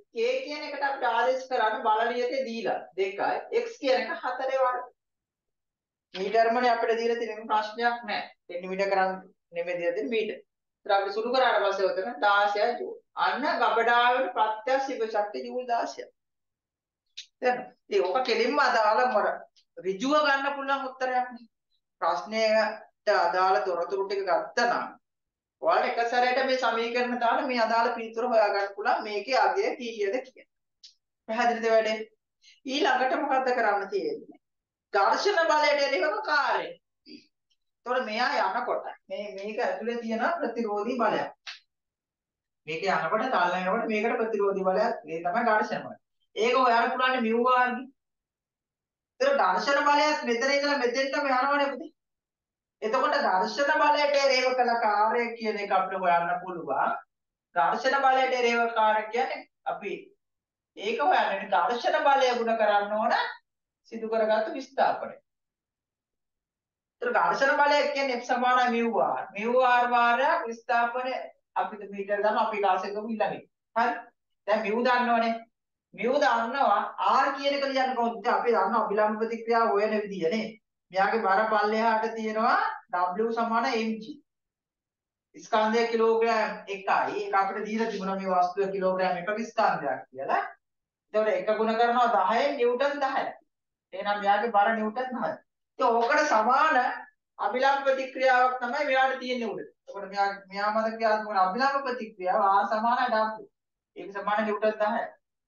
k කියන එකට අපිට ආදේශ කරන්න බලනියතේ දීලා දෙකයි x කියන එක හතරේ වර්ග. මීටරමනේ අපිට දීලා තියෙන ප්‍රශ්නයක් නැහැ. සෙන්ටිමීටර කරන් නෙමෙයි දීලා තියෙන්නේ මීටර. ඒත් අපි සුළු කරාට පස්සේ උතන දහසයි ජූල්. අන්න ගබඩාවට ප්‍රත්‍යක්ෂ ඉව ශක්තිය ජූල් දහසයි. දැන් ඉතින් ඔක කෙලින්ම අදාළ මොර ඍජුව ගන්න පුළුවන් උත්තරයක් නේ. ප්‍රශ්නයට අදාළ තොරතුරු ටික ගත්තා නම් ඔයාලට එක සැරේට මේ සමීකරණ දාලා මේ අදාළ පිළිතුර හොයාගන්න පුළුවන් මේකේ අගය කීයද කියලා. පැහැදිලිද වැඩේ? ඊළඟට මොකද්ද කරන්න තියෙන්නේ? ඝර්ෂණ බලයට එරෙහිව කාර්යය. එතකොට මෙයා යනකොට මේ මේක ඇතුලේ තියෙන ප්‍රතිරෝධී බලයක්. මේක යනකොට තල්ලනකොට මේකට ප්‍රතිරෝධී බලයක් ඒ තමයි ඝර්ෂණ බලය. ඒක හොයන්න පුළුවන් මියු වාර්ගි. ඒතර ඝර්ෂණ බලයත් මෙතන ඉඳලා මෙතෙන්ටම යනවනේ පුතේ. එතකොට ඝර්ෂණ බලයට එරෙහිව කළ කාර්යය කියන එක අපිට හොයන්න පුළුවන්. ඝර්ෂණ බලයට එරෙහිව කාර්ය කියන්නේ අපි ඒක හොයන්නේ ඝර්ෂණ බලය ගුණ කරන්න ඕන සිදු කරගත්තු විස්ථාපනය. ඒතර ඝර්ෂණ බලය කියන්නේ F සමානයි mu r. mu r වාරයක් විස්ථාපනය අපිට මීටර දානවා අපි කාසෙක ගමු ඊළඟට. හරි. දැන් mu දන්නවනේ. mu දන්නවා r කියන එක ලියන්න කොහොමද? අපි දන්නවා අභිලම්බ ප්‍රතික්‍රියාව හොයන විදිය නේ. මෙයාගේ බර පල්ලෙහාට තියෙනවා W සමාන mg. ස්කන්ධය කිලෝග්‍රෑම් එකයි. ඒක අපිට දීලා තිබුණා මේ වස්තුව කිලෝග්‍රෑම් එකක ස්කන්ධයක් කියලා. එතකොට එක ගුණ කරනවා දහයෙන් නිව්ටන් දහය. එහෙනම් මෙයාගේ බර නිව්ටන් දහය. ඉතින් ඕකට සමාන අභිලම්බ ප්‍රතික්‍රියාවක් තමයි මෙයාට තියෙන්නේ උඩ. එතකොට මෙයා මෙයා මත ක්‍රියාත්මක වන අභිලම්බ ප්‍රතික්‍රියාව R සමාන W. ඒක සමාන නිව්ටන් දහය.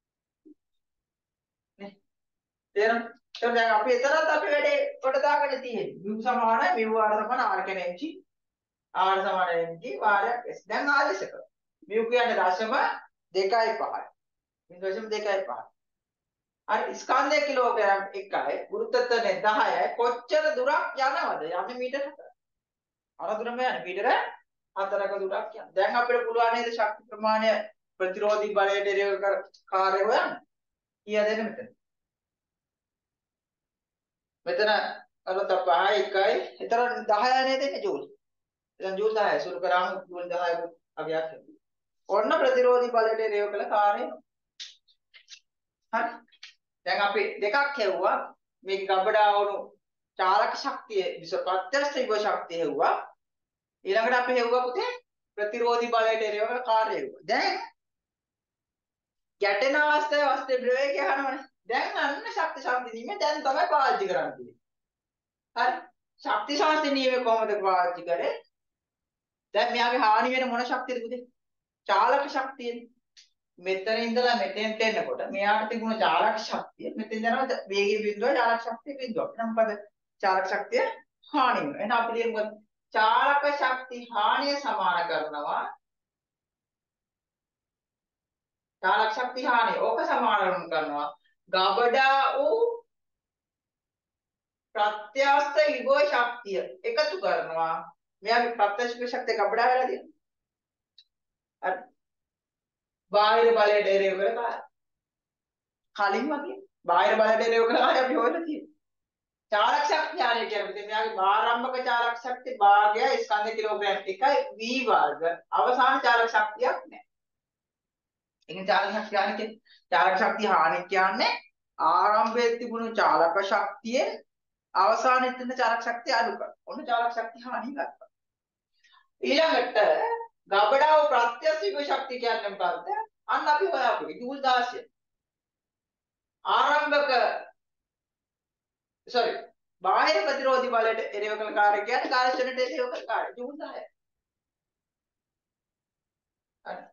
නේ? තේරෙනවද? එතකොට දැන් අපි එතරම් අපි වැඩේ කොට දාගෙන තියෙන්නේ. mu සමාන mu r සමාන r කියන mg. r සමාන mg වාරයක් s. දැන් ආදේශ කරමු. mu කියන්නේ දශම දෙකයි පහයි. දශම දෙකයි පහයි. හරි ස්කන්ධය කිලෝග්‍රෑම් එකයි ගුරුත්වත්වය දහයයි කොච්චර දුරක් යනවද? යන්නේ මීටර හතරක්. අර දුරම යන්නේ මීටර හතරක දුරක් යන. දැන් අපිට පුළුවන් නේද ශක්ති ප්‍රමාණය ප්‍රතිරෝධී බලයට එරෙහිව කර කාර්ය හොයන්න? කීයද එන්නේ මෙතන? මෙතන අරත පහයි එකයි. ඒතර දහය නේද එන්නේ ජූල්. දැන් ජූල් දහය සුළු කරාම ජූල් දහය අගයක් ලැබෙනවා. ඔන්න ප්‍රතිරෝධී බලයට එරෙහිව කළ කාර්යය. හරි. දැන් අපි දෙකක් හෙව්වා. මේක ගබඩා වුණු චාලක ශක්තිය විස ප්‍රත්‍යක්ෂ ඉව ශක්තිය හෙව්වා. ඊළඟට අපි හෙව්වා පුතේ ප්‍රතිරෝධී බලයට එරෙහිව කළ කාර්යය හෙව්වා. දැන් ගැටෙන අවස්ථාවේ වස්තුවේ ප්‍රවේගය අහනවනේ. දැන් අන්න ශක්ති ශක්ති නියමය දැන් තමයි පාවිච්චි කරන්න තියෙන්නේ. හරි. ශක්ති ශක්ති නියමය කොහොමද පාවිච්චි කරේ? දැන් මෙයාගේ හානි වෙන මොන ශක්තියද පුතේ? චාලක ශක්තියනේ. මෙතන ඉඳලා මෙතෙන්ට එනකොට මෙයාට තිබුණ චාලක ශක්තිය මෙතෙන් යනවා වේගයේ බිඳුව චාලක ශක්තිය බිඳුව. එහෙනම් මොකද චාලක ශක්තිය හානි වෙනවා. එහෙනම් අපි ලියමු චාලක ශක්ති හානිය සමාන කරනවා චාලක ශක්ති හානිය. ඕක සමාන කරනවා ගබඩා වූ ප්‍රත්‍යස්ත ඉව ශක්තිය එකතු කරනවා. මෙයාගේ ප්‍රත්‍යස්ත ශක්තිය ගබඩා වෙලා තියෙනවා. හරි. බාහිර බලයට එරෙහිව කරලා කලින් වගේ බාහිර බලයට එරෙහිව කරලා අපි හොයලා තියෙනවා. චාලක ශක්තිය හානිය කියන්නේ මෙයාගේ ආරම්භක චාලක ශක්තිය භාගය ස්කන්ධ කිලෝග්‍රෑම් එකයි v වර්ග අවසාන චාලක ශක්තියක් නැහැ. ඉතින් චාලක ශක්තිය හානිය කියන්නේ චාලක ශක්තිය හානිය කියන්නේ ආරම්භයේ තිබුණු චාලක ශක්තියෙන් අවසානයේ තියෙන චාලක ශක්තිය අඩු කරනවා. ඔන්න චාලක ශක්තිය හානිය ගත්තා. ඊළඟට ගබඩාව ප්‍රත්‍යක්ෂ ඉව ශක්තිය කියන්නේ මොකද්ද? අන්න අපි හොයාපු ජූල් දහසය. ආරම්භක sorry බාහිර ප්‍රතිරෝධී බලයට එරෙහිව කළ කාර්ය කියන්නේ ඝර්ෂණයට එරෙහිව කළ කාර්ය ජූල් දහය. හරි.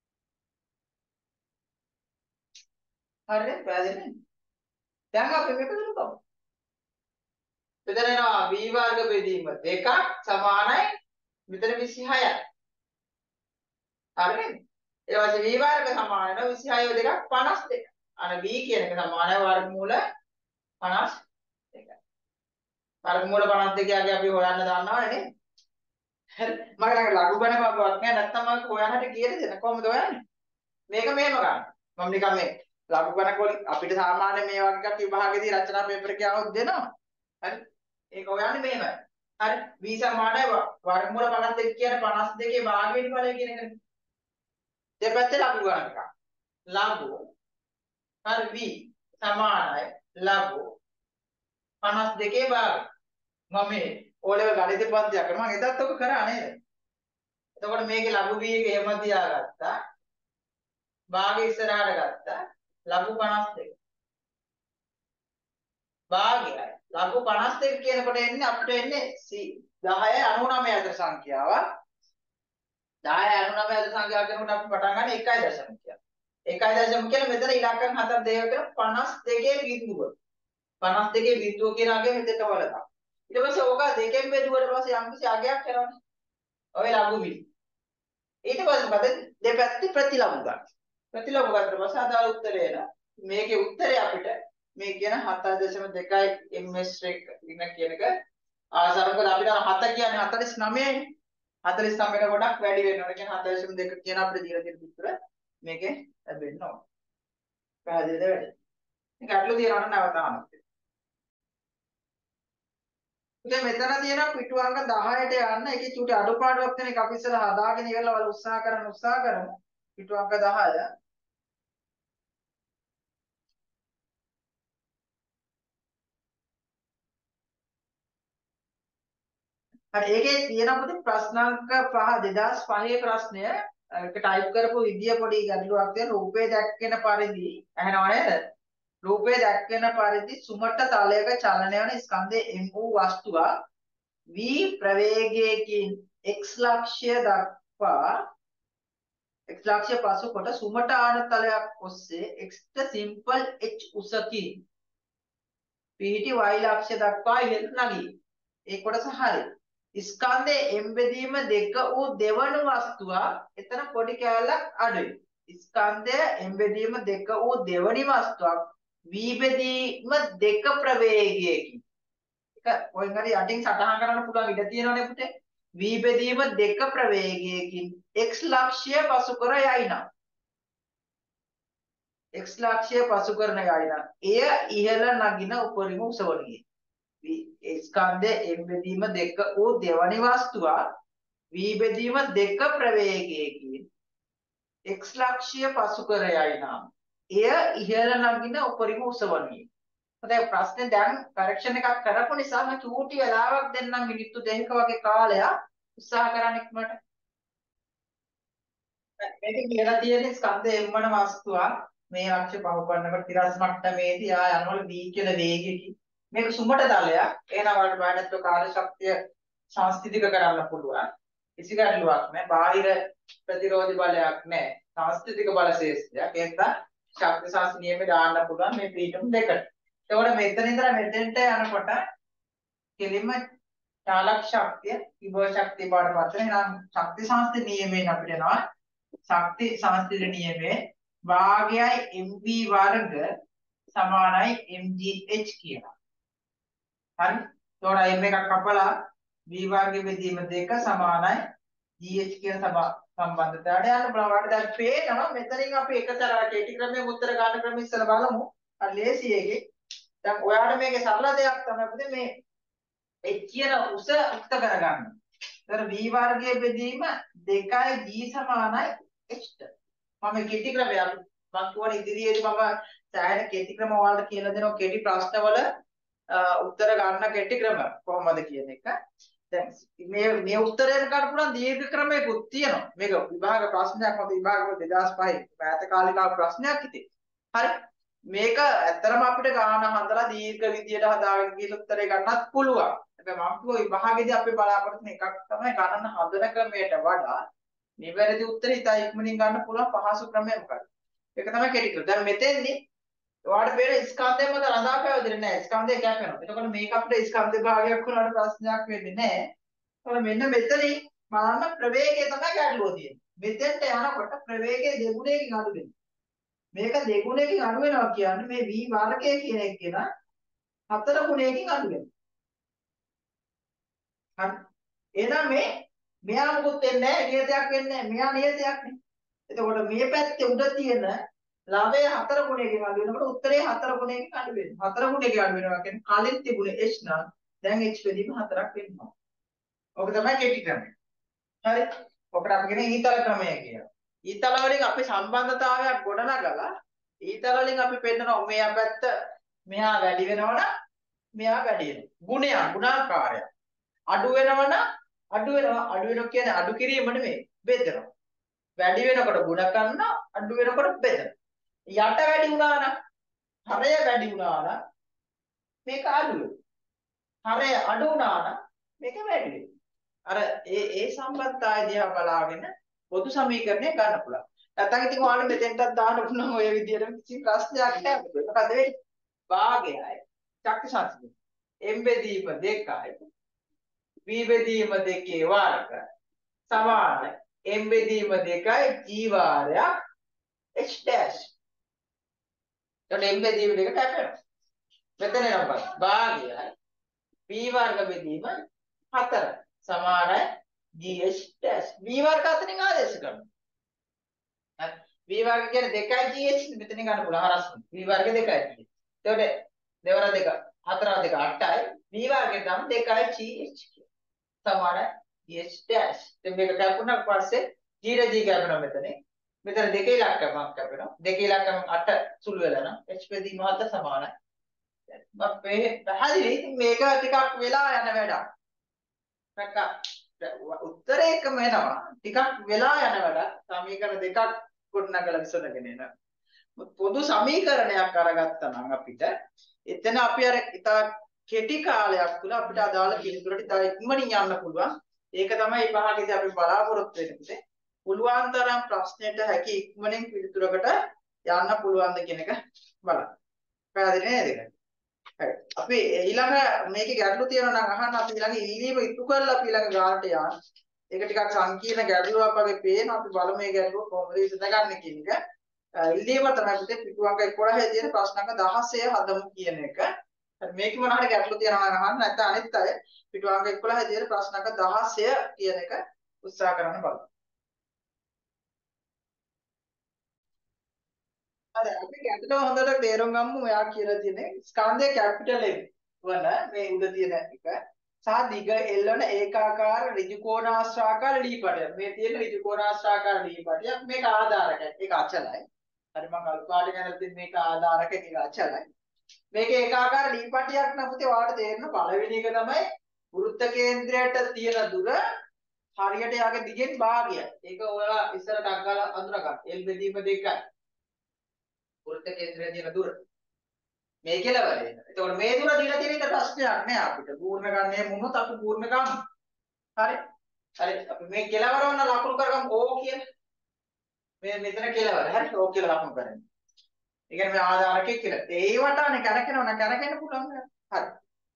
හරිද? පැහැදිලිද? දැන් අපි මේක දුරුකමු. මෙතන එනවා v වර්ග බෙදීම දෙකක් සමානයි මෙතන විසිහයයි. හරිද? ඒ වගේ v වර්ග සමාන වෙනවා විසිහය දෙකක් පනස් දෙක. අන v කියන එක සමානයි වර්ගමූල පනස් දෙකයි. වර්ගමූල පනස් දෙක යගේ අපි හොයන්න දන්නවනේ නේද? හරි. මම ළඟ ලඝු ගණකයක් නෑ නැත්තම් මම හොයන්නට කියලා දෙන්න කොහොමද හොයන්නේ? මේක මෙහෙම ගන්න. මම නිකන් මේ ලඝු ගණක වලින් අපිට සාමාන්‍ය මේ වගේ එකක් විභාගයේදී රචනා පේපර් එකේ આવොත් දෙනවා. හරි. ඒක හොයන්නේ මෙහෙමයි. හරි. v සමානයි වර්ගමූල පනස් දෙක කියන පනස් දෙකේ භාගයෙන් බලය කියන එකනේ. දෙපැත්තේ ලඝු ගණක එකක්. ලඝු හරි v සමානයි ලඝු පනස් දෙකේ භාගය. මම මේ ඕලෙව ගණිත පන්තියක් කරා මම එදත් ඔක කරා නේද? එතකොට මේකේ ලඝු v එක එහෙම තියාගත්තා. භාගය ඉස්සරහට ගත්තා. ලඝු පනස් දෙක. භාගයයි ලඝු පනස් දෙක කියනකොට එන්නේ අපිට එන්නේ දහය අනූනවය අතර සංඛ්‍යාවක්. දහය අනූනවය අතර සංඛ්‍යාව කරනකොට අපි පටන් ගන්න එකයි දශම කියලා. එකයි දශම කියලා මෙතන ඉලක්කම් හතර දෙක කියලා පනස් දෙකේ බිඳුව. පනස් දෙකේ බිඳුව කියන අගය මෙතනට බලනවා. ඊට පස්සේ ඕක දෙකෙන් බෙදුවට පස්සේ යම්කිසි අගයක් කරනවා. ඔය ලඝු v. ඊට පස්සේ මොකද දෙපැත්තේ ප්‍රතිලම්බ ගන්න. ප්‍රතිලම්බ ගන්නට පස්සේ අදාළ උත්තරය එන. මේකේ උත්තරය අපිට මේ කියන හතර දශම දෙකයි ms එක ඉන්න කියන එක ආසරකද අපිට හත කියන්නේ හතළිස් නවයනේ. හතළිස් නවයට ගොඩක් වැඩි වෙනවා. ඒ කියන්නේ හතර දශම දෙක කියන අපිට දීලා තියෙන උත්තර මේකේ ලැබෙන්න ඕන. පැහැදිලිද වැඩි? මේක අట్లా තියනවා නැවත අහන්න. ඉතින් මෙතන තියෙන පිටු අංක දහයට යන්න ඒකේ චූටි අඩුපාඩුවක් තියෙන එක අපි ඉස්සෙල්ලා හදාගෙන ඉවරලා වල උත්සාහ කරන උත්සාහ කරමු. පිටු අංක දහය. හරි ඒකේ තියෙන පොතේ ප්‍රශ්නාංක පහ දෙදාස් පහේ ප්‍රශ්නය ඒක ටයිප් කරපු විදිය පොඩි ගැටලුවක් තියෙන රූපේ දැක්කෙන පරිදි අහනවා නේද? රූපේ දැක්කෙන පරිදි සුමට තලයක චලනය වන ස්කන්ධයේ M වූ වස්තුවක් v ප්‍රවේගයකින් x ලක්ෂය දක්වා x ලක්ෂය පසු කොට සුමට ආන තලයක් ඔස්සේ x ට සිම්පල් h උසකින් පිහිටි y ලක්ෂය දක්වා ඉහළට නගී. ඒ කොටස හරියි. ස්කන්ධයේ M බෙදීම දෙක වූ දෙවන වස්තුවක් එතන පොඩි කැලලක් අඩුයි. ස්කන්ධය M බෙදීම දෙක වූ දෙවනි වස්තුවක් v බෙදීම දෙක ප්‍රවේගයකින් ඒක කොහෙන් හරි යටින් සටහන් කරන්න පුළුවන් ඉඩ තියෙනවනේ පුතේ. v බෙදීම දෙක ප්‍රවේගයකින් x ලක්ෂය පසු කර යයි නම් x ලක්ෂය පසු කරන යයි නම් එය ඉහළ නගින උපරිම උසවණිය. ස්කන්ධයේ M බෙදීම දෙක වූ දෙවනි වස්තුවක් v බෙදීම දෙක ප්‍රවේගයකින් x ලක්ෂය පසු කර යයි නම් එය ඉහළ නගින උපරිම උසවණිය. හොඳයි ප්‍රශ්නේ දැන් කරෙක්ෂන් එකක් කරපු නිසා මම චූටි වෙලාවක් දෙන්නම් මිනිත්තු දෙකක වගේ කාලයක් උත්සාහ කරන්න ඉක්මනට. මේක කියලා තියෙන්නේ ස්කන්ධ M වන වස්තුවක් මේ අක්ෂ පහ කරනකොට තිරස් මට්ටමේදී ආ යනවල v කියලා වේගයකින් මේක සුමට තලයක්. එහෙනම් වලට බාහිරත්ව කාර්ය ශක්තිය සංස්ථිතික කරන්න පුළුවන්. කිසි ගැටලුවක් නැහැ. බාහිර ප්‍රතිරෝධි බලයක් නැහැ. සංස්ථිතික බල ශේෂ්ත්‍රයක්. එහෙනම් ශක්ති ශාස්ත්‍ර නියමේ දාන්න පුළුවන් මේ පීඨම් දෙකට. එතකොට මෙතන ඉඳලා මෙතෙන්ට යනකොට කෙලින්ම චාලක ශක්තිය විභව ශක්තිය බාටපත් වෙනවා. එහෙනම් ශක්ති ශාස්ත්‍ර නියමයෙන් අපිට එනවා ශක්ති ශාස්ත්‍ර නියමයේ භාගයයි mv වර්ග සමානයි mgh කියලා. හරි. එතකොට m එකක් කපලා v වර්ග බෙදීම දෙක සමානයි gh කියන සම්බන්ධතාවයට යන්න බලන්න. දැන් පේනවා මෙතනින් අපි එකතර කෙටි ක්‍රමයෙන් උත්තර ගන්න ක්‍රම ඉස්සර බලමු. අර ලේසි එකේ. දැන් ඔයාලට මේකේ සරල දෙයක් තමයි පුතේ මේ h කියන උස උක්ත කරගන්න. ඒතර v වර්ගයේ බෙදීම දෙකයි g සමානයි h ට. මම කෙටි ක්‍රමයක් මම කියවන ඉදිරියේදී මම සෑහෙන කෙටි ක්‍රම ඔයාලට කියලා දෙනවා කෙටි ප්‍රශ්නවල උත්තර ගන්න කෙටි ක්‍රම කොහොමද කියන එක. දැන් මේ මේ උත්තරයෙන් ගන්න පුළුවන් දීර්ඝ ක්‍රමයකුත් තියෙනවා. මේක විභාග ප්‍රශ්නයක් මත විභාග දෙදාස් පහේ මෑත කාලිකාව ප්‍රශ්නයක් ඉතින්. හරි. මේක ඇත්තරම අපිට ගාන හදලා දීර්ඝ විදියට හදාගෙන ගිහින් උත්තරේ ගන්නත් පුළුවන්. හැබැයි මම කිව්වා විභාගෙදී අපි බලාපොරොත්තු වෙන එකක් තමයි ගණන හදන ක්‍රමයට වඩා නිවැරදි උත්තරේ ඉතා ඉක්මනින් ගන්න පුළුවන් පහසු ක්‍රමය මොකක්ද? ඒක තමයි කෙටි ක්‍රම. දැන් මෙතෙන්දී ඔයාලට පේන ස්කන්ධය මත රඳා පැවදෙන්නේ නැහැ. ස්කන්ධය කැපෙනවා. එතකොට මේක අපිට ස්කන්ධ භාගයක් වුණාට ප්‍රශ්නයක් වෙන්නේ නැහැ. එතකොට මෙන්න මෙතනින් බලන්න ප්‍රවේගය තමයි ගැටලුව තියෙන්නේ. මෙතෙන්ට යනකොට ප්‍රවේගය දෙගුණයකින් අඩු වෙනවා. මේක දෙගුණයකින් අඩු වෙනවා කියන්නේ මේ v වර්ගය කියන එක කියන හතර ගුණයකින් අඩු වෙනවා. හරි. එහෙනම් මේ මෙයා මොකුත් වෙන්නේ නැහැ. නියතයක් වෙන්නේ නැහැ. මෙයා නියතයක් නේ. එතකොට මේ පැත්තේ උඩ තියෙන ලාභය හතර ගුණයකින් අඩු වෙනකොට උත්තරේ හතර ගුණයකින් අඩු වෙනවා. හතර ගුණයකින් අඩු වෙනවා කියන්නේ කලින් තිබුණේ h නම් දැන් h බෙදීම හතරක් වෙනවා. ඔක තමයි කෙටි ක්‍රමය. හරි. ඔකට අපි කියන්නේ ඊතල ක්‍රමය කියලා. ඊතල වලින් අපි සම්බන්ධතාවයක් ගොඩනගලා ඊතල වලින් අපි පෙන්නනවා මෙයා පැත්ත මෙහා වැඩි වෙනවනම් මෙහා වැඩි වෙනවා. ගුණයක් ගුණාකාරයක්. අඩු වෙනවනම් අඩු වෙනවා. අඩු වෙනවා කියන්නේ අඩු කිරීම නෙමෙයි බෙදනවා. වැඩි වෙනකොට ಗುಣ කරනවා අඩු වෙනකොට බෙදනවා. යට වැඩි වුණා නම් හරය වැඩි වුණා නම් මේක අඩු වෙනවා. හරය අඩු වුණා නම් මේක වැඩි වෙනවා. අර ඒ ඒ සම්බන්ධතාවය දිහා බලාගෙන පොදු සමීකරණය ගන්න පුළුවන්. නැත්නම් ඉතින් ඔයාලට මෙතෙන්ටත් දාන්න පුළුවන් ඔය විදිහට කිසි ප්‍රශ්නයක් නැහැ. මොකද වෙන්නේ? භාගයයි චක්ක සංස්කෘතිය. m බෙදීම දෙකයි v බෙදීම දෙකේ වර්ග සමානයි m බෙදීම දෙකයි g වාරයක් h dash. එතකොට m බෙදීම දෙක කැපෙනවා. මෙතන එනවා බලන්න. භාගයයි v වර්ග බෙදීම හතර සමානයි gh dash. v වර්ග අතරින් ආදේශ කරනවා. හරි. v වර්ග කියන්නේ දෙකයි gh මෙතනින් ගන්න පුළුවන් හරස්. v වර්ග දෙකයි gh. එතකොට දෙවර දෙක හතර දෙක අටයි v වර්ගය තමයි දෙකයි gh සමානයි gh dash. දැන් මේක කැපුණාට පස්සේ g ර g කැපෙනවා මෙතන. මෙතන දෙකේ ඉලක්කමක් කැපෙනවා. දෙකේ ඉලක්කම අට සුළු වෙලා නම් h බෙදීම හත සමානයි. මම මේ පැහැදිලි ඉතින් මේක ටිකක් වෙලා යන වැඩක්. නැත්නම් උත්තරේ එකම එනවා. ටිකක් වෙලා යන වැඩක්. සමීකරණ දෙකක් ගොඩනගලා විසඳගෙන එන. පොදු සමීකරණයක් අරගත්තා නම් අපිට එතන අපි අර ඉතා කෙටි කාලයක් තුල අපිට අදාළ පිළිතුරට ඉතා ඉක්මනින් යන්න පුළුවන්. ඒක තමයි විභාගයේදී අපි බලාපොරොත්තු වෙන්නේ. පුළුවන් තරම් ප්‍රශ්නෙට හැකි ඉක්මනින් පිළිතුරකට යන්න පුළුවන්ද කියන එක බලන්න. පැහැදිලි නේද? හරි. අපි ඊළඟ මේකේ ගැටලු තියෙනවා නම් අහන්න. අපි ඊළඟ ඉල්ලීම ඉටු කරලා අපි ඊළඟ ගානට යන්න. ඒක ටිකක් සංකීර්ණ ගැටලුවක් වගේ පේනවා. අපි බලමු මේ ගැටලුව කොහොමද විසඳගන්නේ කියන එක. ඉල්ලීම තමයි පුතේ පිටුවංග එකොළහේ තියෙන ප්‍රශ්නක දහසය හදමු කියන එක. හරි මේක මොන හරි ගැටලු තියෙනවා නම් අහන්න. නැත්නම් අනිත් අය පිටුවංග එකොළහේ තියෙන ප්‍රශ්නක දහසය කියන එක උත්සාහ කරන්න බලමු. හරි අපි ගැටලුව හොඳට තේරුම් ගමු. ඔයා කියලා තියෙන්නේ ස්කන්ධය කැපිටල් M වන මේ උඩ තියෙන එක සහ දිග L වන ඒකාකාර ඍජු කෝණාශ්‍රාකාර ලීපටයක්. මේ තියෙන ඍජු කෝණාශ්‍රාකාර ලීපටයක් මේක ආධාරකයක්. ඒක අචලයි. හරි මම අලුත් පාඩේ ගැන තින් මේක ආධාරක එක අචලයි. මේක ඒකාකාර ලීපටියක් නම් පුතේ ඔයාලට තේරෙන පළවෙනි එක තමයි වෘත්ත කේන්ද්‍රයට තියෙන දුර හරියට යාගේ දිගෙන් භාගයයි. ඒක ඔයාලා ඉස්සරට අග්ගලා අඳුරගන්න. L බෙදීම දෙකයි. වෘත්ත කේන්ද්‍රයේ තියෙන දුර. මේ කෙලවරේ. එතකොට මේ දුර දීලා තියෙන එක ප්‍රශ්නයක් නෑ අපිට. පූර්ණ ගන්නේ මොනොත් අපි පූර්ණ ගමු. හරි. හරි අපි මේ කෙලවර වන ලකුණු කරගමු O කියලා. මේ මෙතන කෙලවර. හරි. O කියලා ලකුණු කරන්නේ. ඒ කියන්නේ මේ ආධාරකයක් කියලා. ඒ වටානේ කරකිනව නම් කරකින්න පුළුවන් නේද? හරි.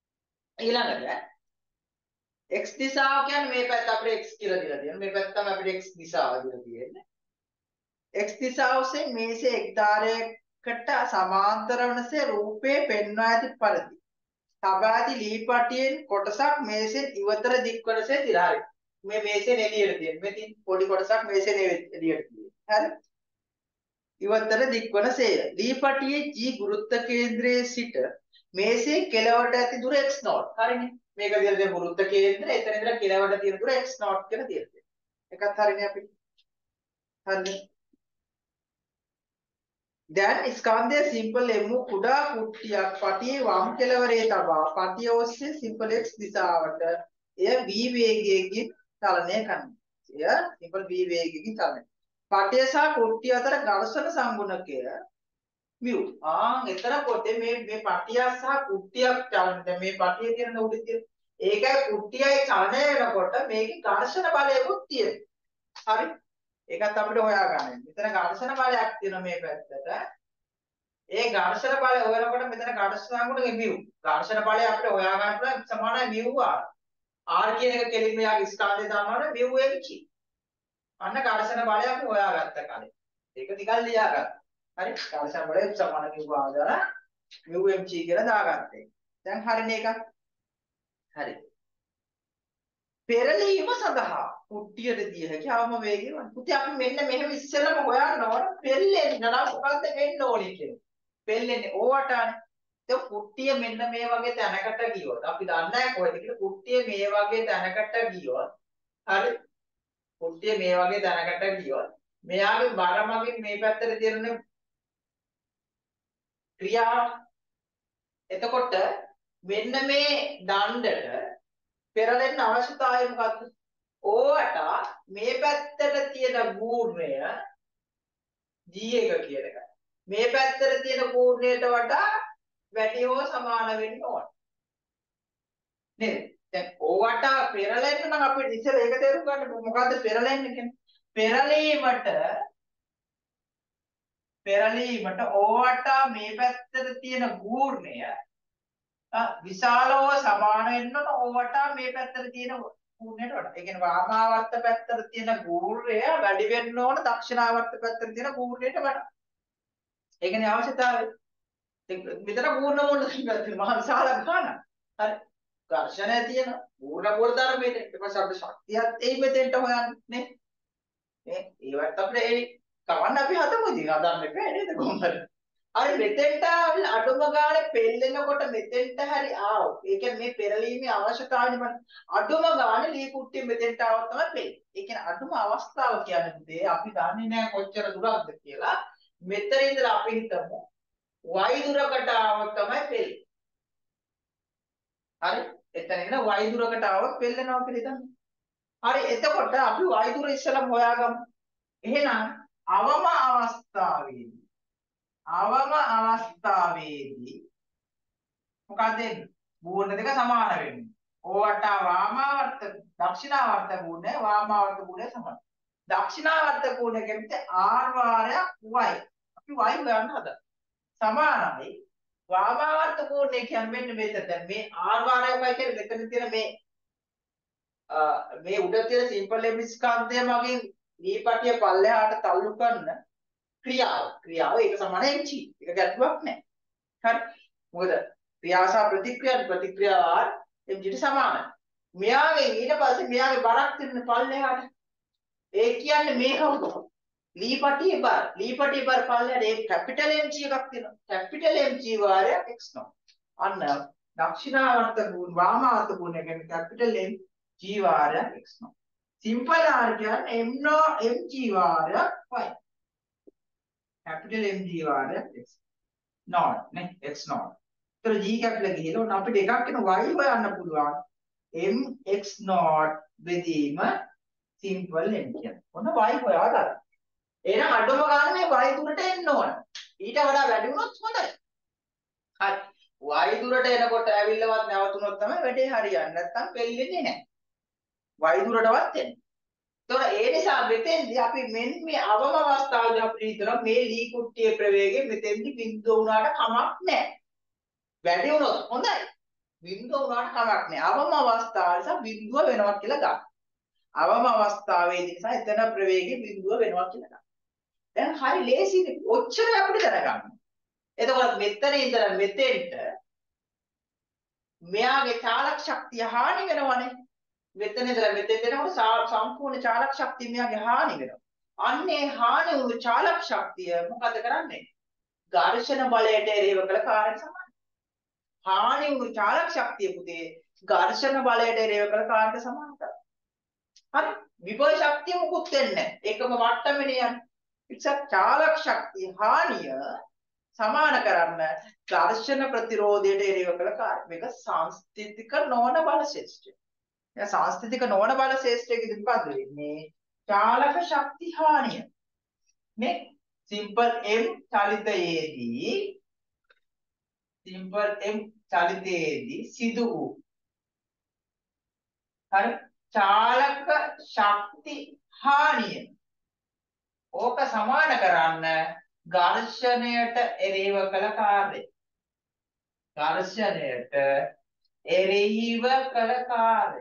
ඊළඟට x දිශාව කියන්නේ මේ පැත්ත අපිට x කියලා දීලා තියෙනවා. මේ පැත්ත තමයි අපිට x දිශාව දීලා තියෙන්නේ. x දිශාව ඔස්සේ මේසේ එක් ධාරයකට සමාන්තර වනසේ රූපේ පෙන්වා ඇති පරිදි තබා ඇති ලීපටියෙන් කොටසක් මේසෙන් ඉවතර දික් කොටසේ තිරා හරි. මේ මේසෙන් එළියට තියෙන. මේ තියෙන පොඩි කොටසක් මේසෙන් එළියට තියෙන. හරි. ඉවතර දික්වනසේ ලීපටියේ G ගුරුත්ව කේන්ද්‍රයේ සිට මේසේ කෙළවරට ඇති දුර x naught. හරිනේ. මේක දිහා දැන් ගුරුත්ව කේන්ද්‍රය එතන ඉඳලා කෙළවරට තියෙන දුර x naught කියලා තියෙනවා. එකත් හරිනේ අපිට. හරිනේ. දැන් ස්කන්ධයේ සිම්පල් M කුඩා කුට්ටියක් පටියේ වම් කෙළවරේ තබා පටිය ඔස්සේ සිම්පල් x දිශාවට එය v වේගයකින් චලනය කරනවා. එය සිම්පල් v වේගයකින් චලනය. පටිය සහ කුට්ටිය අතර ඝර්ෂණ සංගුණකය μ. ආන් එතනකොට මේ මේ පටිය සහ කුට්ටියක් චලන දැන් මේ පටිය තියෙන උඩ තියෙන ඒකයි කුට්ටියයි චලනය වෙනකොට මේකේ ඝර්ෂණ බලයකුත් තියෙනවා. හරි. ඒකත් අපිට හොයාගන්න. මෙතන ඝර්ෂණ බලයක් තියෙනවා මේ පැත්තට. ඒ ඝර්ෂණ බලය හොයනකොට මෙතන ඝර්ෂණ සංගුණකේ μ. ඝර්ෂණ බලය අපිට හොයාගන්න පුළුවන් සමානයි μ r. r කියන එක කෙලින්ම යාගේ ස්කන්ධය දානවනේ μ mg. අන්න ඝර්ෂණ බලයක් හොයාගත්ත කලින්. ඒක නිකන් ලියාගන්න. හරි. ඝර්ෂණ බලය සමාන ම ආදාර μmg කියලා දාගත්තේ. දැන් හරිනේ එක. හරි. පෙරලීම සඳහා කුට්ටියට දිය හැකි අවම වේගය වань. පුතේ අපි මෙන්න මෙහෙම ඉස්සෙල්ලම හොයන්න ඕන පෙරලෙන්න නම් මොකද්ද වෙන්න ඕනේ කියලා. පෙරලෙන්නේ ඕවටනේ. දැන් කුට්ටිය මෙන්න මේ වගේ තැනකට ගියොත් අපි දන්නේ නැහැ කොහෙද කියලා. කුට්ටිය මේ වගේ තැනකට ගියොත් හරි කුට්ටිය මේ වගේ තැනකට ගියොත් මෙයාගේ බර මගින් මේ පැත්තට තියෙන ක්‍රියාව. එතකොට මෙන්න මේ දණ්ඩට පෙරලෙන්න අවශ්‍යතාවය මොකක්ද? ඕවට මේ පැත්තට තියෙන ගූර්ණය G එක කියන එක. මේ පැත්තට තියෙන ගූර්ණයට වඩා වැඩි හෝ සමාන වෙන්න ඕන. නේද? දැන් ඕවට පෙරලෙන්න නම් අපිට ඉතින් ඒක තේරුම් ගන්න මොකද්ද පෙරලෙන්න කියන්නේ? පෙරලීමට පෙරලීමට ඕවට මේ පැත්තට තියෙන ගූර්ණය විශාලව සමාන වෙන්න ඕන ඕවට මේ පැත්තට තියෙන ගූර්ණයට වඩා. ඒ කියන්නේ වාමාවර්ත පැත්තට තියෙන ගූර්ණය වැඩි වෙන්න ඕන දක්ෂිණාවර්ත පැත්තට තියෙන ගූර්ණයට වඩා. ඒ කියන්නේ අවශ්‍යතාවය. මෙතන ගූර්ණ මොනවද කියන්නේ මහා විශාල ගානක්. හරි. ඝර්ෂණය තියෙන ගූර්ණ බෝල ධර්මයට ඊට පස්සේ අපිට ශක්තියත් එයි මෙතෙන්ට හොයන්නේ. නේ? ඒවත් අපිට ඒ කවන්න අපි හදමු ඉතින් හදන්න එපා නේද කොහොමද? හරි මෙතෙන්ට අඩුම ගානේ පෙල්ලෙනකොට මෙතෙන්ට හරි ආවොත් ඒ කියන්නේ මේ පෙරලීමේ අවශ්‍යතාවය නේ අඩුම ගානේ ලී කුට්ටිය මෙතෙන්ට ආවොත් තමයි පෙල්ලෙන්නේ. ඒ කියන්නේ අඩුම අවස්ථාව කියන්නේ පුතේ අපි දන්නේ නැහැ කොච්චර දුරක්ද කියලා. මෙතන ඉඳලා අපි හිතමු y දුරකට ආවොත් තමයි පෙල්ලෙන්නේ. හරි? එතන ඉඳලා y දුරකට ආවොත් පෙල්ලෙනවා කියලා හිතන්න. හරි එතකොට අපි y දුර ඉස්සලම හොයාගමු. එහෙනම් අවම අවස්ථාවේදී අවම අවස්ථාවේදී මොකද වෙන්නේ? ගුණ දෙක සමාන වෙන්නේ. ඕවට වාමාවර්ත දක්ෂිණාවර්ත ගුණය වාමාවර්ත ගුණය සමාන. දක්ෂිණාවර්ත ගුණය කියන්නේ r වාරයක් y. අපි y හොයන්න හදා. සමානයි වාමාවර්ත ගුණය කියන්නේ මෙන්න මෙතන. දැන් මේ r වාරයක්යි කියන්නේ මෙතන තියෙන මේ මේ උඩ තියෙන සිම්පල් එම් ස්කන්ධය මගින් දීපටිය පල්ලෙහාට තල්ලු කරන ක්‍රියාව ක්‍රියාව ඒක සමාන mg ඒක ගැටලුවක් නැහැ. හරි. මොකද ක්‍රියාව සහ ප්‍රතික්‍රියා ප්‍රතික්‍රියාව mg ට සමානයි. මෙයාගේ ඊට පස්සේ මෙයාගේ බරක් තියෙන පල්ලෙහාට ඒ කියන්නේ මේ කවුද? දීපටියේ බර. දීපටියේ බර පල්ලෙහාට ඒ කැපිටල් mg එකක් තියෙනවා. කැපිටල් mg වාරයක් x නෝ. අන්න දක්ෂිණාවර්ත ගුණ වාමාවර්ත ගුණ කියන්නේ කැපිටල් mg වාරයක් x නෝ. සිම්පල් r කියන්නේ m නෝ mg වාරයක් y. capital mg වාරයක් x not නේ x not. ඒතර g capital ගිහලා උන අපිට එකක් වෙන y හොයන්න පුළුවන් mx not බෙදීම simple m කියන්නේ. ඔන්න y හොයා ගන්න. එහෙනම් අඩුම ගන්න මේ y දුරට එන්න ඕන. ඊට වඩා වැඩි වුණොත් හොඳයි. හරි. y දුරට එනකොට ඇවිල්ලවත් නැවතුනොත් තමයි වැඩේ හරියන්නේ. නැත්තම් පෙල්ලෙන්නේ නැහැ. y දුරටවත් එන්න. ඒතොර ඒ නිසා මෙතෙන්දී අපි මෙන්න මේ අවම අවස්ථාවේදී අපිට හිතනවා මේ ලී කුට්ටියේ ප්‍රවේගය මෙතෙන්දී බිඳුව වුණාට කමක් නැහැ. වැඩි වුණොත් හොඳයි. බිඳුව වුණාට කමක් නැහැ. අවම අවස්ථාව නිසා බිඳුව වෙනවා කියලා ගන්න. අවම අවස්ථාවේදී නිසා එතන ප්‍රවේගය බිඳුව වෙනවා කියලා ගන්න. දැන් හරි ලේසියි. ඔච්චර අපිට දැනගන්න. එතකොට මෙතන ඉඳලා මෙතෙන්ට මෙයාගේ චාලක ශක්තිය හානි වෙනවනේ. මෙතන ඉඳලා මෙතෙන් දෙනකොට සම්පූර්ණ චාලක ශක්තිය මෙයාගේ හානි වෙනවා. අන්නේ හානි වුණු චාලක ශක්තිය මොකද කරන්නේ? ඝර්ෂණ බලයට එරෙහිව කළ කාර්යයට සමානයි. හානි වුණු චාලක ශක්තිය පුතේ ඝර්ෂණ බලයට එරෙහිව කළ කාර්යයට සමානයි. හරි? විභව ශක්තිය මොකුත් වෙන්නේ නැහැ. ඒකම වට්ටමනේ යන්නේ. එක්සත් චාලක ශක්තිය හානිය සමාන කරන්න ඝර්ෂණ ප්‍රතිරෝධයට එරෙහිව කළ කාර්ය. මේක සංස්ථිතික නොවන බල ශේෂ්ඨය. සංස්ථිතික නොවන බල ශේෂ්ඨයකදී මොකද වෙන්නේ? චාලක ශක්ති හානිය නේ සිම්පල් m චලිතයේදී සිම්පල් m චලිතයේදී සිදු වූ හරි චාලක ශක්ති හානිය ඕක සමාන කරන්න ඝර්ෂණයට එරෙහිව කළ කාර්යය. ඝර්ෂණයට එරෙහිව කළ කාර්යය.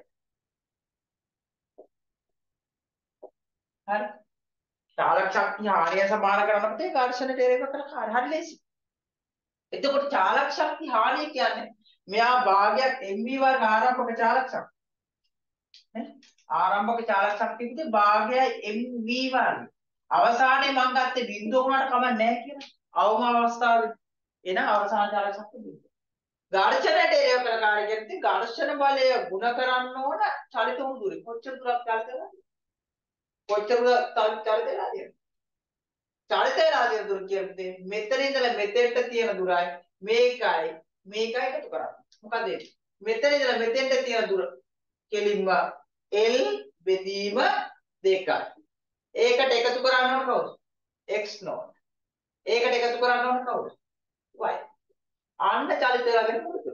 හරි. චාලක ශක්තිය හානිය සමාන කරන්න පුතේ ඝර්ෂණයට එරෙහිව කළ කාර්ය. හරි ලේසි. එතකොට චාලක ශක්තිය හානිය කියන්නේ මෙයා භාගයක් mv වර්ග ආරම්භක චාලක ශක්තිය. නේ? ආරම්භක චාලක ශක්තිය පුතේ භාගයයි mv වර්ග. අවසානයේ මම ගත්තේ බිඳුව වුණාට කමක් නැහැ කියලා. අවම අවස්ථාවේ එන අවසාන චාලක ශක්තිය බිඳුව. ඝර්ෂණයට එරෙහිව කළ කාර්ය කියන්නේ ඝර්ෂණ බලය ගුණ කරන්න ඕන චලිත වුණු දුරේ. කොච්චර දුරක් චලිත වෙනවද? කොච්චර දුරක් චලිත වෙනවද? චලිත වෙලා තියෙන දුර කියන්නේ මෙතන ඉඳලා මෙතෙන්ට තියෙන දුරයි මේකයි මේකයි එකතු කරන්නේ. මොකද මෙතන ඉඳලා මෙතෙන්ට තියෙන දුර කෙලින්ම L බෙදීම දෙකයි. ඒකට එකතු කරන්න ඕන කවුද? x nought. ඒකට එකතු කරන්න ඕන කවුද? y. අන්න චලිත වෙලා තියෙන දුර.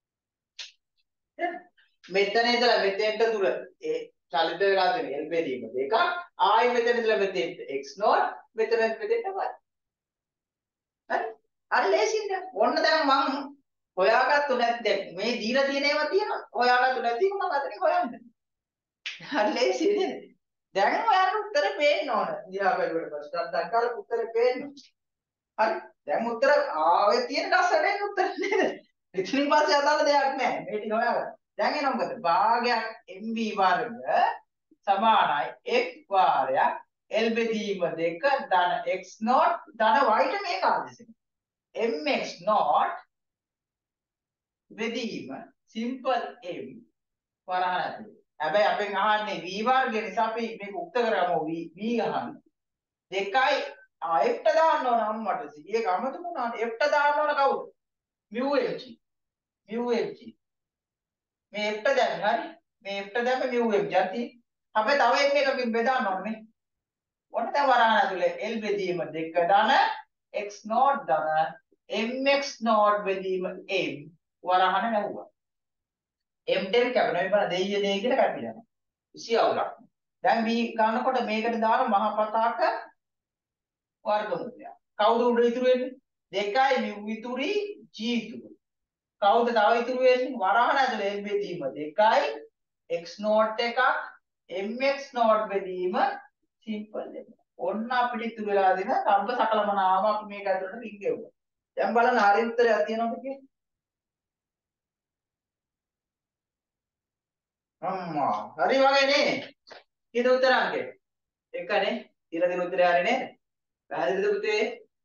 මෙතන ඉඳලා මෙතෙන්ට දුර ඒ චලිත වෙලා තියෙන L බෙදීම දෙකක්. ආයි මෙතන ඉඳලා මෙතෙන්ට x නෝට් මෙතන මෙතෙන්ට y. හරි? අර ලේසියිද? ඔන්න දැන් මම හොයාගත්තු නැත්නම් මේ දීලා තියෙන ඒවා තියෙනවා. හොයාගත්තු නැති එක මම අතනින් හොයන්නේ. හරි ලේසියි නේද? දැන් ඔයාලට උත්තර පේන්න ඕන. දිහා බැලුවට පස්සේ දැක්කාල උත්තරේ පේන්න. හරි? දැන් උත්තර ආවේ තියෙන ලස්සනට උත්තර නේද? ඉතින් පස්සේ අදාළ දෙයක් නැහැ. මේ ටික හොයාගන්න. දැන් එනවා මොකද? භාගයක් mv වර්ග සමානයි x වාරයක් L බෙදීම දෙක ධන x නෝට් ධන y ට මේක ආදේශ mx නෝට් බෙදීම සිම්පල් m වරහන් ඇතුලේ. හැබැයි අපෙන් අහන්නේ v වර්ගය නිසා අපි මේක උක්ත කරගමු v v අහන්නේ. දෙකයි ආ f ට දාන්න ඕන අම්මට. ඒක අමතක වුණා. f ට දාන්න ඕන කවුද? mu mg. mu mg. මේ f ට දැම්ම හරි. මේ f ට දැම්ම mu mg යති. අපි තව එකකින් බෙදන්න ඕනේ. ඔන්න දැන් වරහන් ඇතුලේ L බෙදීම දෙක ධන x නෝට් ධන mx නෝට් බෙදීම m වරහන නැවුවා. m දෙක කැපෙනවා. මේ බලන්න දෙයිය දෙයි කියලා කැපිලා. කිසි අවුලක්. දැන් v ගන්නකොට මේකට දාන මහ පතාක වර්ගමූලය. කවුද උඩ ඉතුරු වෙන්නේ? දෙකයි mu ඉතුරුයි g ඉතුරු. කවුද තව ඉතුරු වෙන්නේ? වරහන ඇතුලේ L බෙදීම දෙකයි x නෝට් එකක් mx නෝට් බෙදීම සිම්පල් එක. ඔන්න අපිට ඉතුරු වෙලා දෙන සම්බ සකලමනාම අපි මේක ඇතුළට රිංගෙවුවා. දැන් බලන්න හරි උත්තරයක් තියෙනවද කියලා. අම්මා හරි වගේ නේ. කීයද උත්තර අංකය? එකනේ. ඊළඟ දින උත්තරය හරි නේද? පැහැදිලිද පුතේ?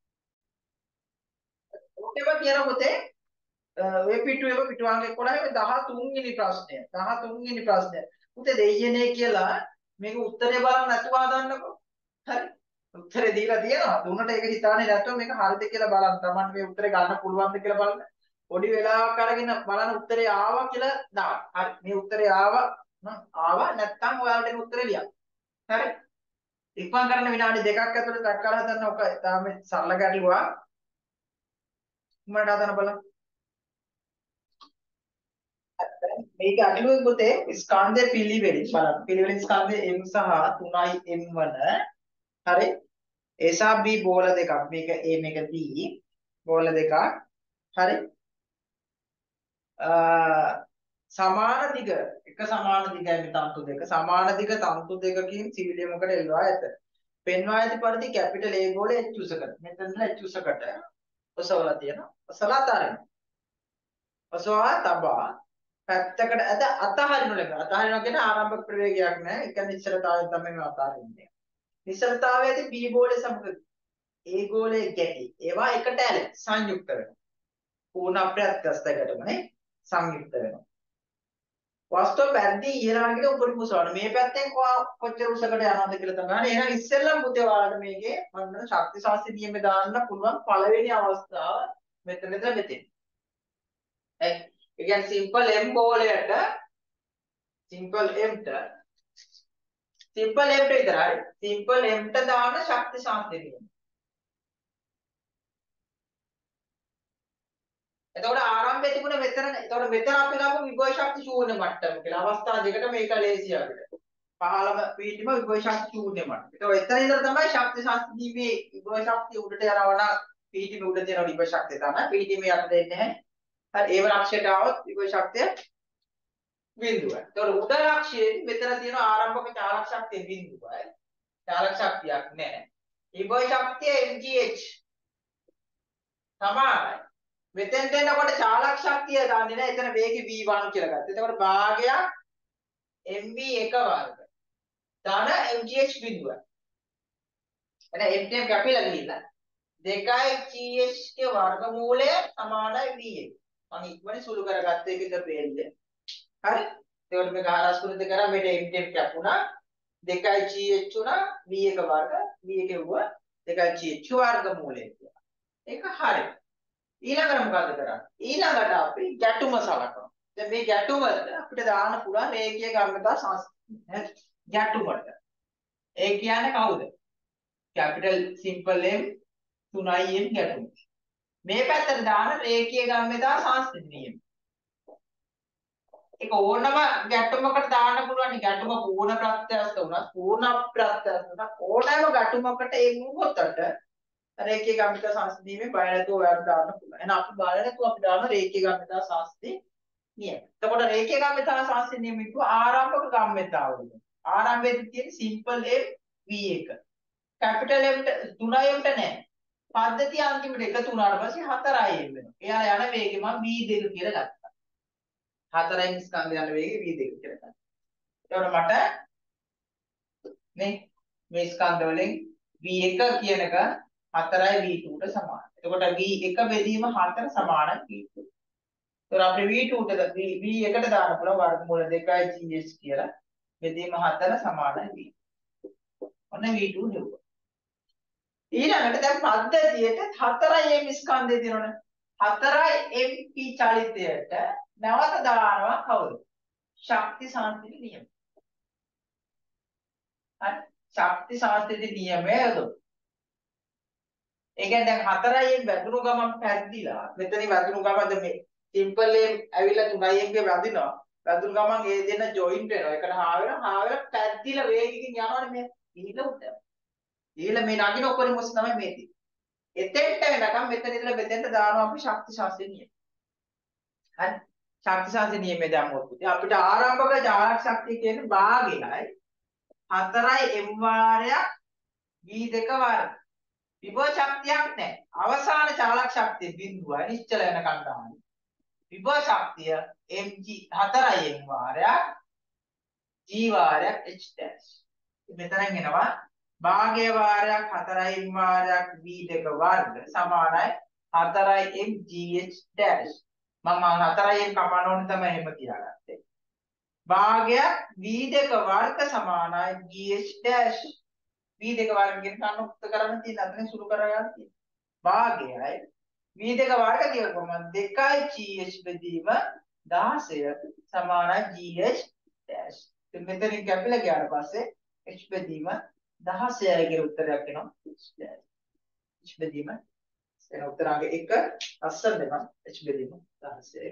ඔකේම කියන පුතේ ඔය පිටුවේම පිටු අංක එකොළහේ දහතුන් වෙනි ප්‍රශ්නය. දහතුන් වෙනි ප්‍රශ්නය. පුතේ දෙයියනේ කියලා මේක උත්තරේ බලන්න නැතුව හදන්නකෝ. හරි. උත්තරේ දීලා තියෙනවා. දුන්නට ඒක හිතානේ නැත්නම් මේක හරිද කියලා බලන්න. Taman මේ උත්තරේ ගන්න පුළුවන්ද කියලා බලන්න. පොඩි වෙලාවක් අරගෙන බලන්න උත්තරේ ආවා කියලා දාන්න. හරි. මේ උත්තරේ ආවා නම් ආවා නැත්නම් ඔයාලට මේ උත්තරේ ලියන්න. හරි. ඉක්මන් කරන්න විනාඩි දෙකක් ඇතුළත දක්වලා හදන්න. ඔක තාම සරල ගැටලුවක්. ඉක්මනට හදන්න බලන්න. මේක අනිවාර්ය පුතේ ස්කන්ධය පිළිවෙලින් බලන්න. පිළිවෙලින් ස්කන්ධය m සහ තුනයි m වන හරි A සහ B බෝල දෙකක්. මේක A මේක B බෝල දෙකක්. හරි සමාන දිග එක සමාන දිගයි මේ තන්තු දෙක. සමාන දිග තන්තු දෙකකින් සිවිලියමකට එල්වා ඇත. පෙන්වා ඇති පරිදි කැපිටල් A ගෝලය H උසකට. මෙතනලා H උසකට ඔසවලා තියෙනවා. ඔසලා තරන. ඔසවා තබා පැත්තකට ඇද අතහරිනු ලැබෙනවා. අතහරිනවා කියන්නේ ආරම්භක ප්‍රවේගයක් නෑ. ඒ කියන්නේ ඉස්සරතාවයෙන් තමයි මේ අතහරින්නේ. නිශ්චලතාවයේදී B ගෝලයේ සමග A ගෝලයේ ගැටි ඒවා එකට ඇල සංයුක්ත වෙනවා. පූර්ණ අප්‍රත්‍යස්තකටමනේ සංයුක්ත වෙනවා. වාස්තව පැද්දී ඉහළට උඩට උසවන මේ පැත්තෙන් කොච්චර උසකට යනවද කියලා තමයි. එහෙනම් ඉස්සෙල්ලම පුතේ ඔයාලට මේකේ මම ශක්ති ශාස්ත්‍රීය නියම දාන්න පුළුවන් පළවෙනි අවස්ථාව මෙතන මෙතන මෙතන. ඒ කියන්නේ සිම්පල් m ගෝලයට සිම්පල් m ට සිම්පල් m ට විතරයි. සිම්පල් m ට දාන ශක්ති ශාස්ත්‍රීය නියම. එතකොට ආරම්භයේ තිබුණ මෙතන එතකොට මෙතන අපි ගමු විභව ශක්ති ශූන්‍ය මට්ටම කියලා. අවස්ථා දෙකට මේක ලේසි අපිට. පහළම පිළිම විභව ශක්ති ශූන්‍ය මට්ටම. එතකොට එතන ඉඳලා තමයි ශක්ති ශාස්ත්‍රීය විභව ශක්තිය උඩට යනවා පිළිම උඩ තියෙන විභව ශක්තිය තමයි. පිළිම යට දෙන්නේ නැහැ. හරි ඒව ලක්ෂයට આવොත් විභව ශක්තිය බිඳුවයි. එතකොට උඩ ලක්ෂයේ මෙතන තියෙන ආරම්භක චාලක ශක්තිය බිඳුවයි. චාලක ශක්තියක් නැහැ. විභව ශක්තිය mgh තමයි. මෙතෙන්ට එනකොට චාලක ශක්තිය දාන්නේ නැහැ. එතන වේගය v one කියලා ගත්තා. එතකොට භාගයක් mv එක වර්ග ධන mgh බිඳුවයි. එන mtm කැපිලා ගිහිල්ලා දෙකයි gh ගේ වර්ගමූලය සමානයි v එක. මම ඉක්මනින් සුළු කරගත්ත එකද පේන්නේ. හරි? ඒකට මේක ආරස්කුණද කරා මේක mtm කැපුණා. දෙකයි gh උනා v එක වර්ග v එක වුණා දෙකයි GH වර්ගමූලය කියලා. ඒක හරි. ඊළඟට මොකද කරන්නේ? ඊළඟට අපි ගැටුම සලකනවා. දැන් මේ ගැටුමට අපිට දාන්න පුළුවන් රේඛීය ගම්‍යතා සංස්කෘතිය. ගැටුමට. ඒ කියන්නේ කවුද? කැපිටල් සිම්පල් M තුනයි M ගැටුම. මේ පැත්තට දාන රේඛීය ගම්‍යතා සංස්කෘතිය නියම. ඒක ඕනම ගැටුමකට දාන්න පුළුවන්. ගැටුම පූර්ණ ප්‍රත්‍යස්ත වුණත් පූර්ණ ප්‍රත්‍යස්ත වුණත් ඕනෑම ගැටුමකට ඒ මොහොතට රේඛීය ගම්‍යතා සංස්කෘතියේ බය නැතුව ඔයාලට දාන්න පුළුවන්. එහෙනම් අපි බය නැතුව අපි දාන රේඛීය ගම්‍යතා සංස්කෘතිය නියම. එතකොට රේඛීය ගම්‍යතා සංස්කෘතිය නියම විතු ආරම්භක ගම්‍යතාව වල. ආරම්භයේදී තියෙන සිම්පල් M V එක. කැපිටල් M තුනයි M ට නෑ. පද්ධතිය අන්තිමට එකතු වුණාට පස්සේ හතරයි M වෙනවා. එයා යන වේගෙ මම V දෙක කියලා ගත්තා. හතරයි ස්කන්ධ යන වේගෙ V දෙක කියලා ගත්තා. එතකොට මට මේ මේ ස්කන්ධ වලින් V එක කියන එක හතරයි V two ට සමානයි. එතකොට V එක බෙදීම හතර සමානයි V two. එතකොට අපේ V two ට V එකට දාන්න පුළුවන් වර්ගමූල දෙකයි GH කියලා. බෙදීම හතර සමානයි V. ඔන්න V two ලියුවා. ඊළඟට දැන් පද්ධතියට හතරයි M ස්කන්ධය තියෙනවනේ. හතරයි M P චලිතයට නැවත දානවා කවුද? ශක්ති සංස්ථිති නියම. හරි. ශක්ති සංස්ථිති නියමය යොදමු. ඒ කියන්නේ දැන් හතරයි M වැදුණු ගමන් පැද්දිලා මෙතනින් වැදුණු ගමන්ද මේ සිම්පල් M ඇවිල්ලා තුනයි M ගේ වැදිනවා. වැදුණු ගමන් ඒ දෙන්න ජොයින්ට් වෙනවා. ඒකට හා වෙනවා. හා වෙලා පැද්දිලා වේගකින් යනවනේ මේ ඉහිල උඩ. ඉහිල මේ නගින උඩරින් මොස් තමයි මේ තියෙන්නේ. එතෙන්ට වෙනකම් මෙතන ඉඳලා මෙතෙන්ට දානවා අපි ශක්ති ශාස්ත්‍රීය නියම. හරි. ශක්ති ශාස්ත්‍රීය නියමය දැම්මොත් අපිට ආරම්භක ජාලක ශක්තිය කියන්නේ භාගයයි හතරයි M වාරයක් V දෙක වර්ග. විභව ශක්තියක් නැහැ. අවසාන චාලක ශක්තිය බිඳුවයි නිශ්චල වෙන කණ්ඩායම. විභව ශක්තිය mg හතරයි M වාරයක් G වාරයක් H dash. මෙතනින් එනවා භාගය වාරයක් හතරයි M වාරයක් V දෙක වර්ග සමානයි හතරයි M GH dash. මම හතරයි M කපන ඕනේ තමයි එහෙම තියාගත්තේ. භාගයක් V දෙක වර්ග සමානයි GH dash. V දෙක වර්ග කියන කනුක්ත කරන්න තියෙන අතන සුළු කරගන්න තියෙන. භාගයයි V දෙක වර්ග කියනකොම දෙකයි GH බෙදීම දහසය සමානයි GH dash. ඉතින් මෙතනින් කැපිලා ගියාට පස්සේ H බෙදීම දහසයයි කියලා උත්තරයක් එනවා. H dash. H බෙදීම එන උත්තරාගේ එක අස්සර දෙක H බෙදීම දහසයයි.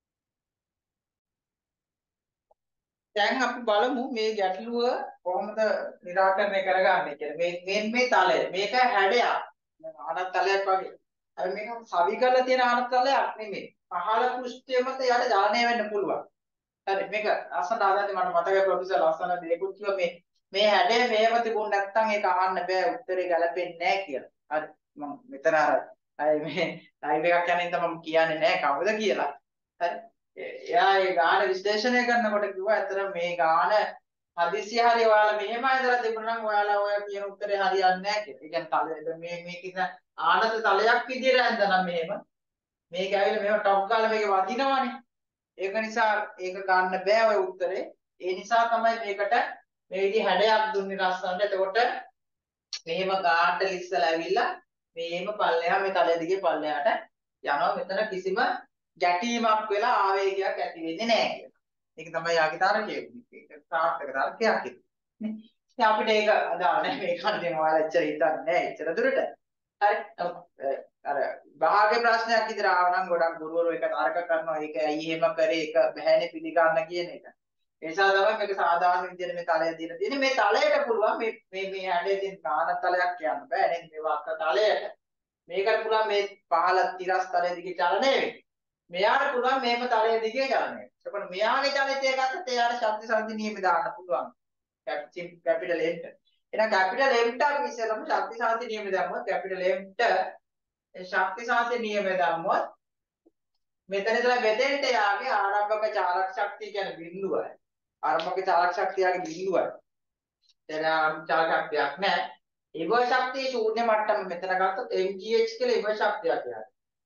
දැන් අපි බලමු මේ ගැටලුව කොහොමද निराකරණය කරගන්නේ කියලා. මේ මේ මේ තලය මේක හැඩයක්. ආනත් තලයක් වගේ. අර මේක සවි කරලා තියෙන ආනත් තලයක් නෙමෙයි. පහළ පෘෂ්ඨය මත යට දාණය වෙන්න පුළුවන්. හරි මේක අසන්න ආදාදී මට මතකයි ප්‍රොෆෙසර් ලස්සන දෙයක්ත් කිව්වා මේ මේ හැඩය මේව තිබුණ නැත්නම් ඒක අහන්න බෑ උත්තරේ ගැලපෙන්නේ නැහැ කියලා. හරි මම මෙතන අර අය මේ ලයිව් එකක් යන ඉඳන් මම කියන්නේ නැහැ කවුද කියලා. හරි එයා ඒ ගාන විශ්ලේෂණය කරනකොට කිව්වා අතර මේ ගාන හදිසිය හරි ඔයාලා මෙහෙම ඇදලා තිබුණා නම් ඔයාලා ඔය කියන උත්තරේ හරියන්නේ නැහැ කියලා. ඒ කියන්නේ තලෙ මේ මේක ඉතින් ආනත තලයක් විදියට ඇඳනම් මෙහෙම මේක ඇවිල්ලා මෙහෙම ටොප් ගාලා මේක වදිනවනේ. ඒක නිසා ඒක ගන්න බෑ ඔය උත්තරේ. ඒ නිසා තමයි මේකට මේ විදිහ හැඩයක් දුන්නේ රස්සන්ට. එතකොට මෙහෙම ගාන්න ඉස්සලා ඇවිල්ලා මේම පල්ලෙහා මේ තලය දිගේ පල්ලෙහාට යනවා. මෙතන කිසිම ගැටීමක් වෙලා ආවේගයක් ඇති වෙන්නේ නැහැ කියලා. ඒක තමයි යාගේ තරකය. ඒක සාර්ථක තරකයක් කියන්නේ. ඉතින් අපිට ඒක අදාළ නැහැ. මේ කන්නේ ඔයාලා එච්චර හිතන්නේ නැහැ. එච්චර දුරට. හරි. අර භාග්‍ය ප්‍රශ්නයක් විතර ආව නම් ගොඩක් ගුරුවරු ඒක තරක කරනවා. ඒක ඇයි එහෙම කරේ? ඒක බෑනේ පිළිගන්න කියන එක. ඒ නිසා තමයි මේක සාධාරණ විදිහට මේ තලය දීලා තියෙන්නේ. මේ තලයට පුළුවන් මේ මේ මේ හැඩේ තියෙන ගාන තලයක් කියන්න බෑ නේද? මේ වක්ක තලයට. මේකට පුළුවන් මේ පහළ තිරස් තලය දිගේ චලනය වෙන්න. මෙයාට පුළුවන් මේම තලය දිගේ චලනය. එතකොට මෙයාගේ චලිතය ගත්තත් එයාට ශක්ති සංදි නියම දාන්න පුළුවන්. කැපිටල් M ට. එහෙනම් කැපිටල් M ට අපි ඉස්සෙල්ලාම ශක්ති සංදි නියම දැම්මොත් කැපිටල් M ට ශක්ති සංදි නියම දැම්මොත් මෙතන ඉඳලා මෙතෙන්ට යාගේ ආරම්භක චාලක ශක්තිය කියන්නේ බිඳුවයි. ආරම්භක චාලක ශක්තියගේ බිඳුවයි. එතන ආරම්භක චාලක ශක්තියක් නැහැ. ඉව ශක්තිය ශූන්‍ය මට්ටම මෙතන ගත්තොත් mgh කියලා ඉව ශක්තියක් යනවා.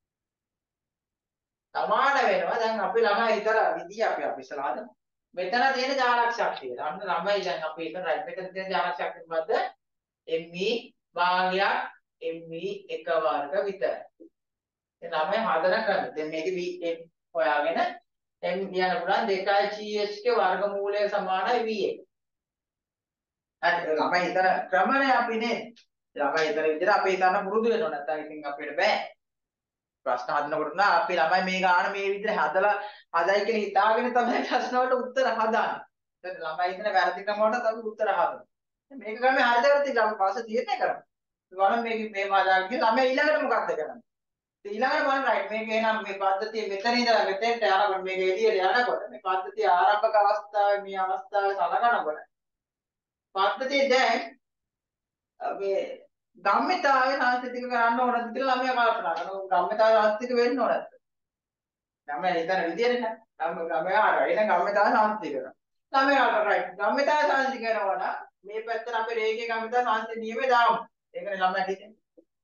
සමාන වෙනවා. දැන් අපි ළමයි විතර විදිය අපි අපි ඉස්සලා හදමු. මෙතන තියෙන චාලක ශක්තිය. අන්න ළමයි දැන් අපි ඒක රයිට් මෙතන තියෙන චාලක ශක්තිය මොකද්ද? me භාගයක් mv එක වර්ග විතරයි. දැන් ළමයි හදන ක්‍රම. දැන් මේකේ v m හොයාගෙන m කියන්න පුළුවන් දෙකයි gh ගේ වර්ගමූලය සමානයි v එක. හරි ළමයි හිතන ක්‍රමනේ අපි නේ. ළමයි හිතන විදිහට අපි හිතන්න පුරුදු වෙනවා නැත්නම් ඉතින් අපිට බෑ. ප්‍රශ්න හදනකොට නම් අපි ළමයි මේ ගාන මේ විදිහට හදලා හදයි කියලා හිතාගෙන තමයි ප්‍රශ්න වලට උත්තර හදාන්නේ. දැන් ළමයි හිතන වැරදි ක්‍රම වලට අපි උත්තර හදනවා. මේක ගන්නේ හරියට වැරදිද අපි පස්සේ තීරණය කරමු. බලන්න මේක මේ මාදාගෙන ළමයි ඊළඟට මොකක්ද කරන්නේ? ඊළඟට බලන්න රයිට් මේක එනම් මේ පද්ධතිය මෙතන ඉඳලා මෙතෙන්ට යනකොට මේක එළියට යනකොට මේ පද්ධතිය ආරම්භක අවස්ථාවේ මේ අවස්ථාවේ සලකනකොට පද්ධතිය දැන් මේ ගම්මිතාවේ සංස්කෘතික කරන්න ඕනද කියලා ළමයා කල්පනා කරනවා. ගම්මිතාවේ සංස්කෘතික වෙන්න ඕනද? ළමයා හිතන විදියට නේ. ළමයා ආරයි එන ගම්මිතාවේ සංස්කෘතික කරනවා. ළමයා රයිට් ගම්මිතාවේ සංස්කෘතික කරනවා නම් මේ පැත්තට අපි රේඛීය ගම්මිතාවේ සංස්කෘතික නියමේ දාමු. ඒකනේ ළමයා හිතන්නේ.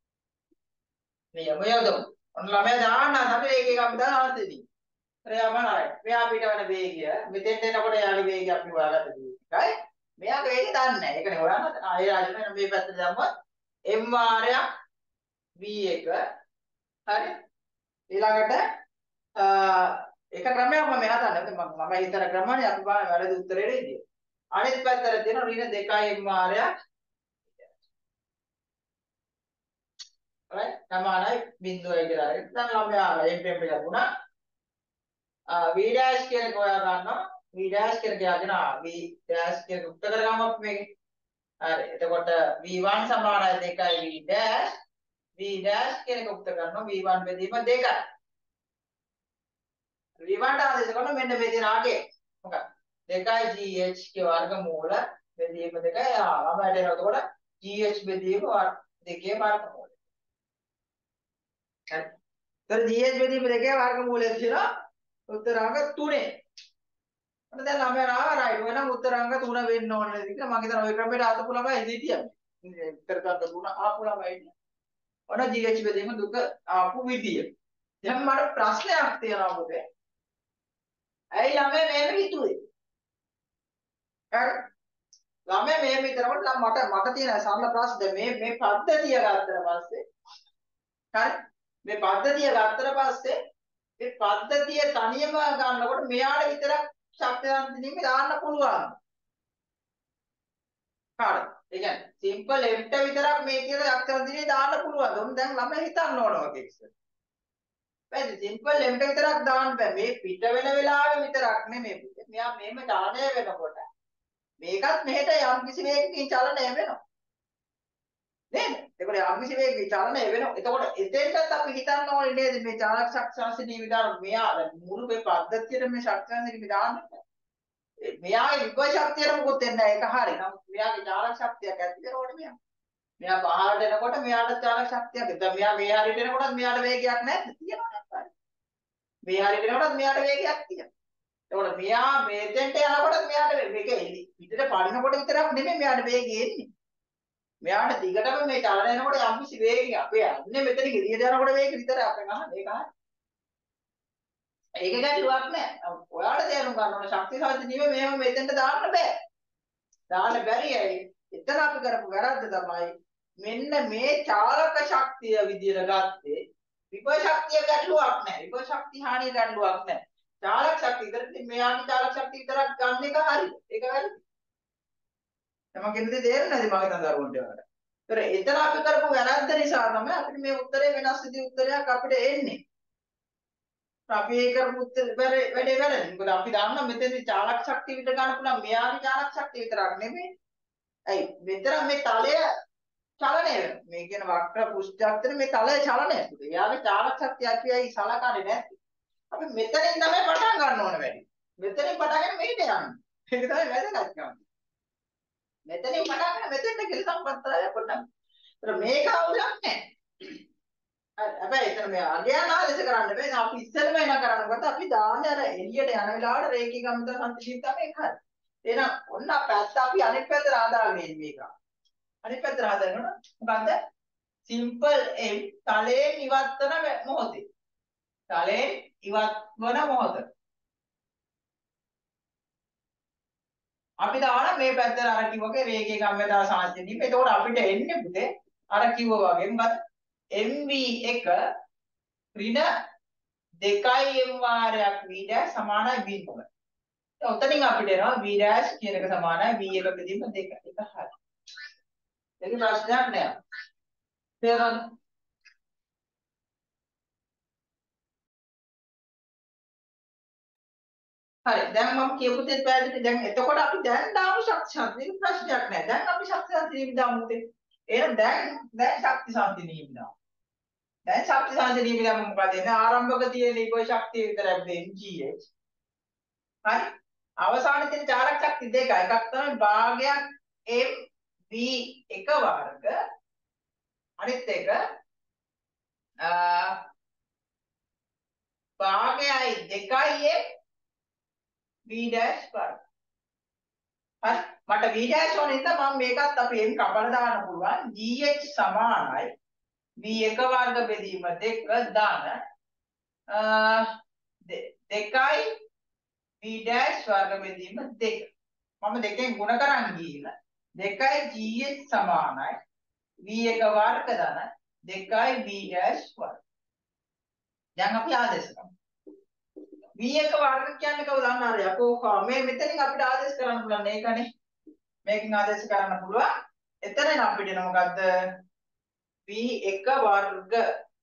නියමය යොදමු. ඔන්න ළමයා දාන්න අපි රේඛීය ගම්මිතාවේ සංස්කෘතික. එයාමයි. මෙයා පිට වෙන වේගය මෙතෙන්ට එනකොට යාගේ වේගය අපි හොයාගත්ත දේ. මෙයාගේ වේගය දන්නේ නැහැ. ඒකනේ හොයන්න. ආ ඒ රාජන මේ පැත්තට දැම්මොත් m වාරයක් v එක හරි ඊළඟට එක ක්‍රමයක් මම හදන්න මම මම හිතන ක්‍රමනේ අපි බලන්න වැරදි උත්තරේ දෙන්නේ අනිත් පැත්තට තියෙන ඍණ දෙකයි m වාරයක් right සමානයි බිංදුවයි කියලා හරි දැන් ළමයා m m ලැබුණා v dash කියන එක හොයා ගන්නවා v dash කියන එක යගෙන v dash කියන උත්තර කරගමු අපි මේකේ හරි එතකොට v one සමානයි දෙකයි v dash v dash කියන එක උත්තර කරනවා v one බෙදීම දෙකයි v one ට ආදේශ කරනවා මෙන්න මේ තියෙන ආගේ මොකක්ද දෙකයි gh ගේ වර්ගමූල බෙදීම දෙකයි ආ ළමයට එනවා එතකොට gh බෙදීම දෙකේ වර්ගමූල හරි එතකොට gh බෙදීම දෙකේ වර්ගමූලය තියෙනවා උත්තරාංග තුනේ අන්න දැන් ළමයා ආවා රයිට් වෙනම් උත්තරාංග තුන වෙන්න ඕනේ නේද කියලා මම හිතනවා ওই ක්‍රමයට ආපු ළමයි හිටියන්නේ උත්තරාංග තුන ආපු ළමයි ඔන්න gh බෙදීම දුක ආපු විදිය දැන් මට ප්‍රශ්නයක් තියෙනවා පුතේ ඇයි ළමයා මේක හිතුවේ හරි ළමයා මේ විතරකට නම් මට මට තියෙන සරල ප්‍රශ්න මේ මේ පද්ධතිය ගත්තට පස්සේ හරි මේ පද්ධතිය ගත්තට පස්සේ මේ පද්ධතිය තනියම ගන්නකොට මෙයාට විතරක් ශක්තිවන්ත නිමි දාන්න පුළුවන් හරි ඒ කියන්නේ සිම්පල් එන්ට විතරක් මේ කියන ශක්තිවන්ත නිමි දාන්න පුළුවන් උන් දැන් ළමයා හිතන්න ඕන වගේ ඉස්සර බෑ සිම්පල් එන්ට විතරක් දාන්න බෑ මේ පිට වෙන වෙලාවෙ විතරක් නෙමෙයි මෙයා මේම චලනය වෙනකොට මේකත් මෙහෙට යම් කිසි වේගකින් චලනය වෙනවා නේද? ඒකට යම් කිසි වේගකින් චලනය වෙනවා. එතකොට එතෙන්ටත් අපි හිතන්න ඕනේ නේද මේ චාලක ශක්තිශාස්ත්‍රී විදාන මෙයා මුළු මේ පද්ධතියට මේ ශක්තිශාස්ත්‍රී විදාන මෙයාගේ විභව ශක්තියට මොකොත් වෙන්නේ නැහැ. ඒක හරි. නමුත් මෙයාගේ චාලක ශක්තියක් ඇති වෙනකොට මෙයා මෙයා පහළට එනකොට මෙයාට චාලක ශක්තියක්. දැන් මෙයා මේ හරියට එනකොටත් මෙයාට වේගයක් නැද්ද? තියෙනවා නේද? මේ හරියට එනකොටත් මෙයාට වේගයක් තියෙනවා. එතකොට මෙයා මේතෙන්ට යනකොට මෙයාට මේක පිටට පනිනකොට විතරක් නෙමෙයි මෙයාට වේගය එන්නේ. මෙයාට දිගටම මේ චලන එනකොට යම් කිසි වේගයක් අපේ යන්නේ මෙතන ගිරියට යනකොට වේගය විතරයි අපෙන් අහන්නේ ඒක හරියි. ඒක ගැටලුවක් නෑ. ඔයාලා තේරුම් ගන්න ඕන ශක්ති සාධ්‍ය නිව මේව මෙතෙන්ට දාන්න බෑ. දාන්න බැරි ඇයි? එතන අපි කරපු වැරද්ද තමයි මෙන්න මේ චාලක ශක්තිය විදියට ගත්තේ විභව ශක්තිය ගැටලුවක් නෑ. විභව ශක්ති හානිය ගැටලුවක් නෑ. චාලක ශක්තිය විතරක් මෙයාගේ චාලක ශක්තිය විතරක් ගන්න එක හරියි. ඒක වැරදි. මම කියන්නේ තේරෙන්නේ නැති මගේ තඳරුන්ට වලට. ඒතර එතන අපි කරපු වැරද්ද නිසා තමයි අපිට මේ උත්තරේ වෙනස් විදිහේ උත්තරයක් අපිට එන්නේ. අපි ඒ කරපු උත්තරේ වැඩේ වැරදි. මොකද අපි දන්නා මෙතනදී චාලක ශක්තිය විතර ගන්න පුළුවන් මෙයාගේ චාලක ශක්තිය විතරක් නෙමෙයි. ඇයි මෙතන මේ තලය චලනය වෙනවා. මේ කියන වක්‍ර පෘෂ්ඨයත් මේ තලය චලනය. එයාගේ චාලක ශක්තිය අපි ඇයි සලකන්නේ නැත්තේ? අපි මෙතනින් තමයි පටන් ගන්න ඕන වැඩි. මෙතනින් පටන්ගෙන මෙහෙට යන්න. ඒක තමයි වැදගත්කම. මෙතනින් පටන් ගන්න මෙතෙන්ට කියලා සම්බන්ධතාවය පොඩ්ඩක්. ඒතර මේක අවුලක් නැහැ. හරි. හැබැයි එතන මේ අගයන් ආදේශ කරන්න බෑ. අපි ඉස්සෙල්ම එන කරනකොට අපි දාන්නේ අර එළියට යන වෙලාවට රේඛී ගම්මිත සංසිද්ධිය තමයි ඒක හරි. එහෙනම් ඔන්න පැත්ත අපි අනිත් පැත්තට ආදාගෙන ඉන්නේ මේක. අනිත් පැත්තට ආදාගෙන මොකද්ද? සිම්පල් m තලයෙන් ඉවත් වන මොහොතේ. තලයෙන් ඉවත් වන මොහොත. අපි දාන මේ පැත්තට අර කිව්වගේ රේඛීය ගම්මිත සංසිද්ධිය. එතකොට අපිට එන්නේ පුතේ අර කිව්වා වගේ මොකද M V එක ඍණ දෙකයි m වාරයක් v dash සමානයි v තුන. දැන් උතනින් අපිට එනවා v dash කියන එක සමානයි v එක බෙදීම දෙක. ඒක හරි. ඒක ප්‍රශ්නයක් නෑ. තේරුණාද? හරි. දැන් මම කියපු තේ පැහැදිලි. දැන් එතකොට අපි දැන් දාමු ශක්ති ශාස්ත්‍රීය ප්‍රශ්නයක් නෑ. දැන් අපි ශක්ති ශාස්ත්‍රීය දාමු තේ. එහෙනම් දැන් දැන් ශක්ති ශාස්ත්‍රීය දාමු. දැන් ශක්ති ශාස්ත්‍රීය දාමු මොකද එන්නේ? ආරම්භක තියෙන ඒකෝ ශක්තිය විතරක් දෙන්නේ Gh. හරි. අවසානයේ තියෙන චාලක ශක්ති දෙකයි. එකක් තමයි භාගයක් m v එක වර්ග. අනිත් එක අ භාගයයි දෙකයි m v dash වර්ග. හරි. මට v dash ඕන නිසා මම මේකත් අපි m කපලා දාන්න පුළුවන්. Gh සමානයි v එක වර්ග බෙදීම දෙක දාන අ දෙකයි v dash වර්ග බෙදීම දෙක. මම දෙකෙන් ගුණ කරන් ගිහිල්ලා දෙකයි Gh සමානයි v එක වර්ග දාන දෙකයි v dash වර්ග. දැන් අපි ආදේශ කරමු. v එක වර්ග කියන්නේ කවුද දන්න හරිය. අපෝ මේ මෙතනින් අපිට ආදේශ කරන්න පුළුවන් ඒකනේ. මේකෙන් ආදේශ කරන්න පුළුවන්. එතනින් අපිට එන මොකද්ද? v එක වර්ග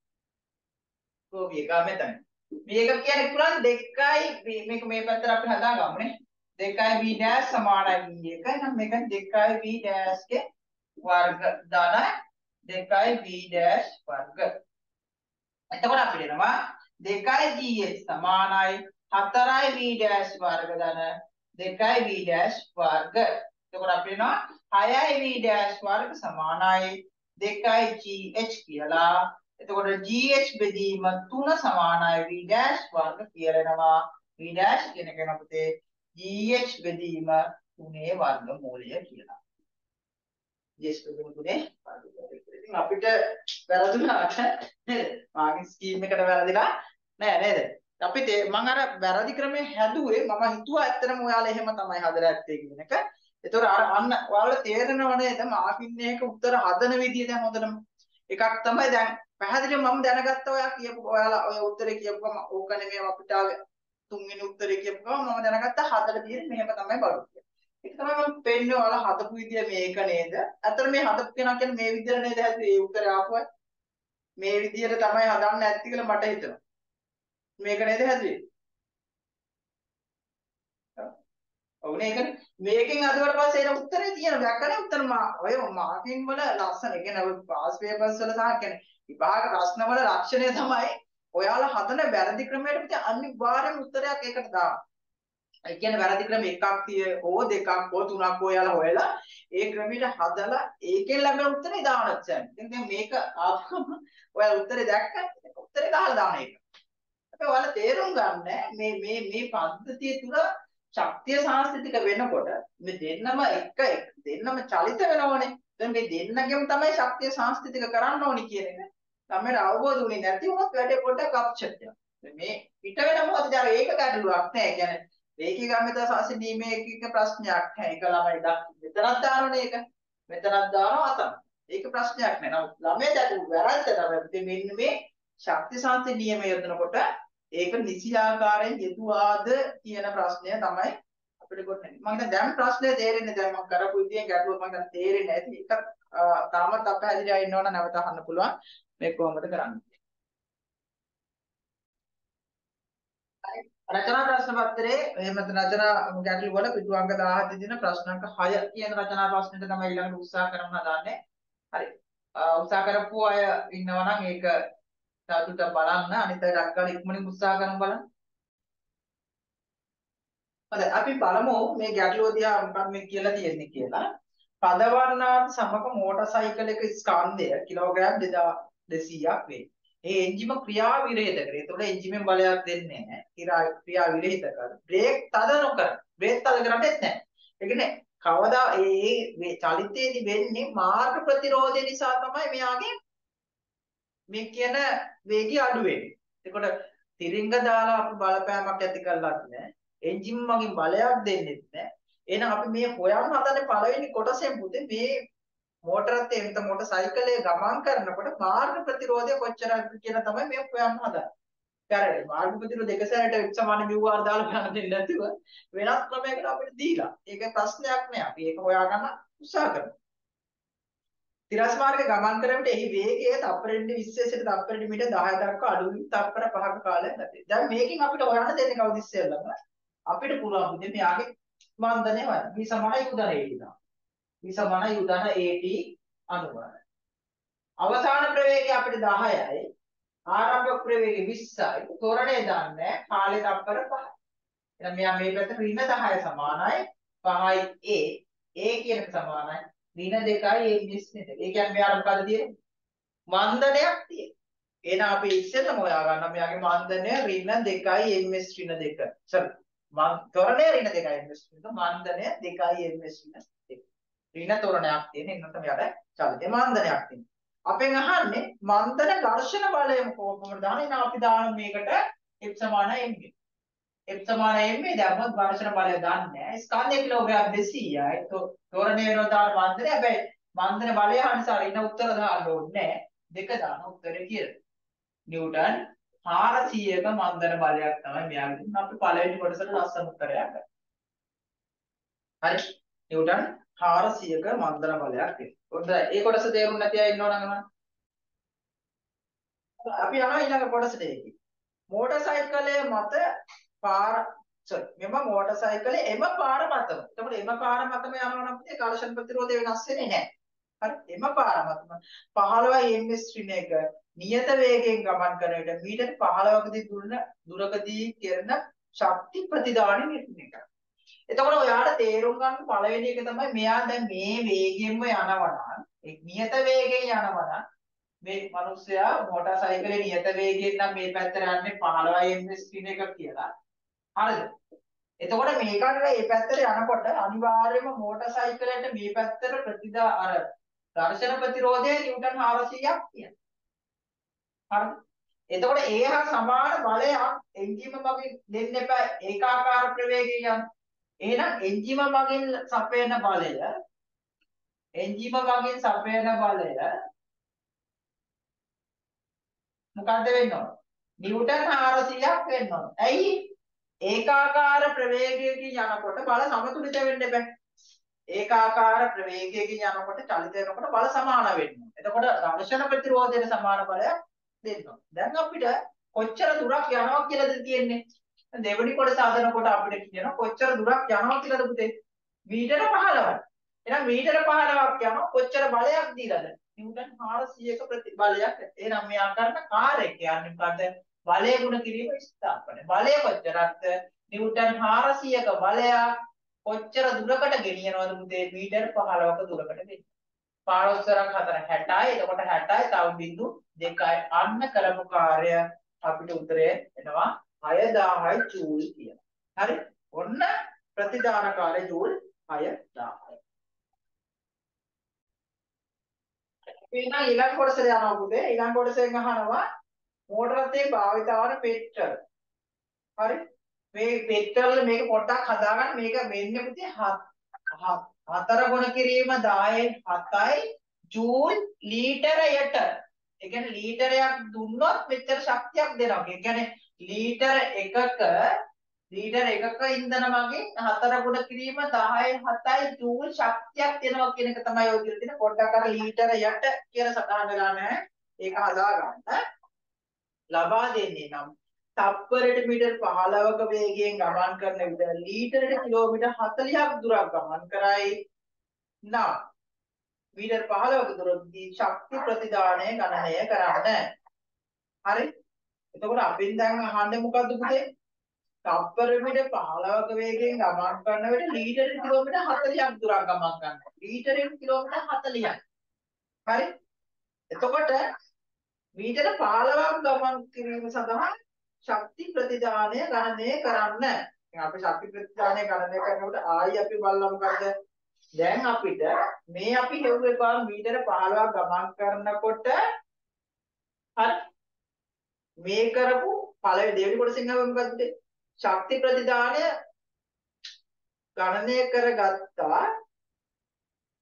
කොහොමද මෙතන. v එක කියන්නේ පුළුවන් දෙකයි මේක මේ පැත්තට අපි හදාගමුනේ. දෙකයි v dash සමානයි v එක. එහෙනම් මේක දෙකයි v dash ගේ වර්ග දාන දෙකයි v dash වර්ග. එතකොට අපිට එනවා දෙකයි Gh සමානයි හතරයි v dash වර්ග දාන දෙකයි v dash වර්ග. එතකොට අපිට එනවා හයයි v dash වර්ග සමානයි දෙකයි Gh කියලා. එතකොට Gh බෙදීම තුන සමානයි v dash වර්ග කියලා එනවා. v dash කියන එක අපිට Gh බෙදීම තුනේ වර්ගමූලය කියලා. Gh බෙදීම තුනේ වර්ගමූලය. ඉතින් අපිට වැරදුනාට නේද? මාගේ ස්කීම් එකට වැරදිලා නෑ නේද? අපි මම අර වැරදි ක්‍රමයේ හැදුවේ මම හිතුවා ඇත්තටම ඔයාලා එහෙම තමයි හදලා ඇත්තේ කියන එක. ඒතකොට අර අන්න ඔයාලා තේරෙනව නේද? මාකින් එක උත්තර හදන විදිය දැන් හොඳටම එකක් තමයි දැන් පැහැදිලිව මම දැනගත්තා ඔයා කියපු ඔයාලා ඔය උත්තරේ කියපුවම ඕක නෙමෙයි අපිට ආවේ තුන්වෙනි උත්තරේ කියපුවම මම දැනගත්තා හදලා තියෙන්නේ මෙහෙම තමයි බලන්න. ඒක තමයි මම පෙන්නේ ඔයාලා හදපු විදිය මේක නේද? අතන මේ හදපු කෙනා කියන්නේ මේ විදියට නේද හැදුවේ? ඒ උත්තරේ ආපුවා මේ විදියට තමයි හදන්න ඇත්ති කියලා මට හිතෙනවා. මේක නේද හැදුවේ? ඔව් නේද? මේකෙන් අදුවට පස්සේ එන උත්තරේ තියෙන දැක්කනේ උත්තර මා ඔය මාකින් වල ලස්සන. ඒ කියන්නේ පාස් පේපර්ස් වල සහ කියන්නේ විභාග ප්‍රශ්න වල ලක්ෂණය තමයි ඔයාලා හදන වැරදි ක්‍රමයට පිට අනිවාර්යයෙන්ම උත්තරයක් ඒකට දාන්න. ඒ කියන්නේ වැරදි ක්‍රම එකක් තිය ඕ දෙකක් ඕ තුනක් ඔයාලා හොයලා ඒ ක්‍රමයට හදලා ඒකෙන් ලැබෙන උත්තරේ දාන්නත් යන්න. ඉතින් දැන් මේක ආපුවම ඔයාලා උත්තරේ දැක්කම උත්තරේ දාලා දාන එක. අපි ඔයාලා තේරුම් ගන්න මේ මේ මේ පද්ධතිය තුල ශක්තිය සාංශිතික වෙනකොට මේ දෙන්නම එක දෙන්නම චලිත වෙනවනේ. දැන් මේ දෙන්නගෙම තමයි ශක්තිය සාංශිතික කරන්න ඕනි කියන එක තමයි අවබෝධ වුණේ නැති වුණොත් වැඩේ පොඩ්ඩක් අප්සෙට් වෙනවා. මේ පිට වෙන මොහොතේ අර ඒක ගැටලුවක් නෑ. කියන්නේ ඒකේ ගම්මිත සාසිනීමේ එක ප්‍රශ්නයක් නෑ. ඒක ළමයි දා මෙතනක් දානවනේ ඒක. මෙතනක් දානවා අතන. ඒක ප්‍රශ්නයක් නෑ. නමුත් ළමයි දැකපු වැරද්ද තමයි මෙන්න මේ ශක්ති සාංශි නියම යොදනකොට ඒක නිසි ආකාරයෙන් යෙදුවාද කියන ප්‍රශ්නය තමයි අපිට ගොඩනැගෙන්නේ. මම හිතන්නේ දැන් ප්‍රශ්නේ තේරෙන්නේ දැන් මම කරපු විදියෙන් ගැටලුව මම හිතන්නේ තේරෙන්නේ නැති. ඒක තාමත් අපහැදිලිව ඉන්නවනම් නැවත අහන්න පුළුවන්. මේක කොහොමද කරන්නේ? රචනා ප්‍රශ්න පත්‍රයේ එහෙම රචනා ගැටළු වල පිටු අංක දහහක දින ප්‍රශ්න අංක හය කියන රචනා ප්‍රශ්නෙට තමයි ඊළඟට උත්සාහ කරන්න හදාන්නේ. හරි. උත්සාහ කරපු අය ඉන්නවා නම් ඒක සාදුට බලන්න අනිත් අය ඩක්කල ඉක්මනින් උත්සාහ කරමු බලන්න. හරි අපි බලමු මේ ගැටලුව දිහා මොකක්ද මේ කියලා තියෙන්නේ කියලා. පද වර්ණාත් සමග මෝටර් සයිකලයක ස්කන්ධය කිලෝග්‍රෑම් දෙසීයක් වේ. ඒ එන්ජිම ක්‍රියා විරහිත කරේ. ඒතකොට එන්ජිමෙන් බලයක් දෙන්නේ නැහැ. ක්‍රියා ක්‍රියා විරහිත කර. බ්‍රේක් තද නොකර. බ්‍රේක් තද කරන්නේ නැහැ. ඒ කියන්නේ කවදා ඒ මේ චලිතයේදී වෙන්නේ මාර්ග ප්‍රතිරෝධය නිසා තමයි මෙයාගේ මේ කියන වේගය අඩු වෙන්නේ. එතකොට තිරිංග දාලා අපි බලපෑමක් ඇති කරලත් නැහැ. එන්ජින් මගින් බලයක් දෙන්නෙත් නැහැ. එහෙනම් අපි මේ හොයන්න හදන්නේ පළවෙනි කොටසෙන් පුතේ මේ මෝටරත් එමෙත මෝටර් සයිකලයේ ගමන් කරනකොට මාර්ග ප්‍රතිරෝධය කොච්චරද කියලා තමයි මේ හොයන්න හදන්නේ. කරේ මාර්ග ප්‍රතිරෝධ එක සැරේට x සමාන mu r දාලා ගන්න දෙන්නේ නැතිව වෙනස් ක්‍රමයකට අපිට දීලා. ඒක ප්‍රශ්නයක් නෑ. අපි ඒක හොයාගන්න උත්සාහ කරමු. තිරස් මාර්ග ගමන් කරනකොට එහි වේගය තප්පරෙන් විස්ස සිට තප්පරෙන් මීටර් දහය දක්වා අඩු වී තප්පර පහක කාලයක් ගත වෙනවා. දැන් මේකෙන් අපිට හොයන්න දෙන්නේ කවුද ඉස්සෙල්ලම? අපිට පුළුවන් පුතේ මෙයාගේ මන්දනය හොයන්න. v සමානයි u ධන at දාන්න. v සමානයි u ධන at අනුවන. අවසාන ප්‍රවේගය අපිට දහයයි. ආරම්භක ප්‍රවේගය විස්සයි. තොරණේ දාන්නේ කාලේ තප්පර පහයි. එහෙනම් මෙයා මේ පැත්ත ඍණ දහය සමානයි පහයි a. a කියන එක සමානයි ඍණ දෙකයි a මිනිස් නේද? ඒ කියන්නේ මෙයාට මොකද තියෙන්නේ? මන්දනයක් තියෙනවා. එහෙනම් අපි ඉස්සෙල්ලම හොයා ගන්න මෙයාගේ මන්දනය ඍණ දෙකයි ms ඍණ දෙක. sorry. මන් තොරණය ඍණ දෙකයි ms ඍණ මන්දනය දෙකයි ms ඍණ දෙක. ඍණ තොරණයක් තියෙන එන්නත මෙයාට චලිතේ මන්දනයක් තියෙනවා. අපෙන් අහන්නේ මන්දන ඝර්ෂණ බලය කොහොමද දාන්නේ? එහෙනම් අපි දාන මේකට F සමානයි m. F සමානයි m දැම්මොත් ඝර්ෂණ බලය දන්නේ නැහැ. ස්කන්ධය කිලෝග්‍රෑම් දෙසීයයි. තොරණය වෙනවා දාන මන්දනය. හැබැයි මන්දන බලය අනුසාර ඉන්න උත්තර දාන්න ඕනේ නැහැ. දෙක දාන උත්තරේ කියලා. නිව්ටන් හාරසීයක මන්දන බලයක් තමයි මෙයාගෙන් අපි පළවෙනි කොටසට ලස්සන උත්තරයක් ගන්න. හරි. නිව්ටන් හාරසීයක මන්දන බලයක් තියෙනවා. හොඳයි. ඒ කොටස තේරුම් නැති අය ඉන්නව නම් අපි යනවා ඊළඟ කොටසට එන්නේ. මෝටර් සයිකලයේ මත පාර sorry මෙම මෝටර් සයිකලයේ එම පාර මතම. එතකොට එම පාර මතම යනවා නම් පුතේ ඝර්ෂණ ප්‍රතිරෝධය වෙනස් වෙන්නේ නැහැ. හරි. එම පාර මතම පහළොවයි ms ඍණ එක නියත වේගයෙන් ගමන් කරන විට මීටර් පහළොවකදී දුරන දුරකදී කරන ශක්ති ප්‍රතිදානය නිර්ණය කරනවා. එතකොට ඔයාලා තේරුම් ගන්න පළවෙනි එක තමයි මෙයා දැන් මේ වේගයෙන්ම යනවා නම් ඒ නියත වේගයෙන් යනවා නම් මේ මිනිස්සයා මෝටර් සයිකලේ නියත වේගයෙන් නම් මේ පැත්තට යන්නේ පහළොවයි ms ඍණ එක කියලා. හරිද? එතකොට මේකට මේ පැත්තට යනකොට අනිවාර්යයෙන්ම මෝටර් සයිකලයට මේ පැත්තට ප්‍රතිදා අර ඝර්ෂණ ප්‍රතිරෝධය නිව්ටන් හාරසීයක් තියෙනවා. හරිද? එතකොට ඒ හා සමාන බලයක් එන්ජිම මගින් දෙන්න එපා ඒකාකාර ප්‍රවේගයෙන් යන. එහෙනම් එන්ජිම මගින් සපයන බලය එන්ජිම මගින් සපයන බලය මොකද්ද වෙන්න ඕන? නිව්ටන් හාරසීයක් වෙන්න ඕන. ඇයි? ඒකාකාර ප්‍රවේගයකින් යනකොට බල සමතුලිත වෙන්න බෑ. ඒකාකාර ප්‍රවේගයකින් යනකොට චලිත වෙනකොට බල සමාන වෙන්න ඕන. එතකොට ඝර්ෂණ ප්‍රතිරෝධයට සමාන බලයක් දෙන්න ඕන. දැන් අපිට කොච්චර දුරක් යනවා කියලාද තියෙන්නේ? දෙවෙනි කොටස හදනකොට අපිට කියනවා කොච්චර දුරක් යනවා කියලාද පුතේ? මීටර පහළොවයි. එහෙනම් මීටර පහළොවක් යනවා කොච්චර බලයක් දීලාද? නිව්ටන් හාරසීයක ප්‍රතිබලයක්. එහෙනම් මෙයා කරන කාර්යය කියන්නේ මොකද්ද? බලය ගුණ කිරීම ස්ථාපනය. බලය කොච්චරක්ද? නිව්ටන් හාරසීයක බලයක් කොච්චර දුරකට ගෙනියනවද පුතේ? මීටර පහළොවක දුරකට ගෙනියනවා. පාරොත්තරක් හතර හැටයි. එතකොට හැටයි තව බිංදු දෙකයි. අන්න කරපු කාර්ය අපිට උත්තරය එනවා හයදාහයි ජූල් කියලා. හරි? ඔන්න ප්‍රතිදානකාරී ජූල් හයදාහයි. එහෙනම් ඊළඟ කොටසට යනවා පුතේ. ඊළඟ කොටසෙන් අහනවා මෝටර රථයේ භාවිත වන පෙට්‍රල්. හරි? මේ පෙට්‍රල් මේක පොඩ්ඩක් හදාගන්න. මේක වෙන්නේ පුතේ හතර ගුණ කිරීම දහයෙන් හතයි ජූල් ලීටරයට. ඒ කියන්නේ ලීටරයක් දුන්නොත් මෙච්චර ශක්තියක් දෙනවා. ඒ කියන්නේ ලීටර එකක ලීටර එකක ඉන්ධන මගින් හතර ගුණ කිරීම දහයෙන් හතයි ජූල් ශක්තියක් දෙනවා කියන එක තමයි ඔය කියලා තියෙන. පොඩ්ඩක් අර ලීටර යට කියලා සටහන් වෙලා නැහැ. ඒක හදාගන්න. ලබා දෙන්නේ නම් තප්පරයට මීටර් පහළොවක වේගයෙන් ගමන් කරන විට ලීටරයට කිලෝමීටර් හතළිහක් දුරක් ගමන් කරයි නම් මීටර් පහළොවක දුරදී ශක්ති ප්‍රතිදානය ගණනය කරන්න. හරි? එතකොට අපෙන් දැන් අහන්නේ මොකද්ද පුතේ? තප්පරයට පහළොවක වේගයෙන් ගමන් කරන විට ලීටරයට කිලෝමීටර් හතළිහක් දුරක් ගමන් කරනවා. ලීටරයට කිලෝමීටර් හතළිහයි. හරි? එතකොට මීටර පහළොවක් ගමන් කිරීම සඳහා ශක්ති ප්‍රතිදානය ගණනය කරන්න. දැන් අපි ශක්ති ප්‍රතිදානය ගණනය කරනකොට ආයි අපි බලමු මොකද්ද? දැන් අපිට මේ අපි හෙව්වේ පාර මීටර පහළොවක් ගමන් කරනකොට හරි මේ කරපු පළවෙනි දෙවෙනි කොටසින් ආව මොකද්ද? ශක්ති ප්‍රතිදානය ගණනය කරගත්තා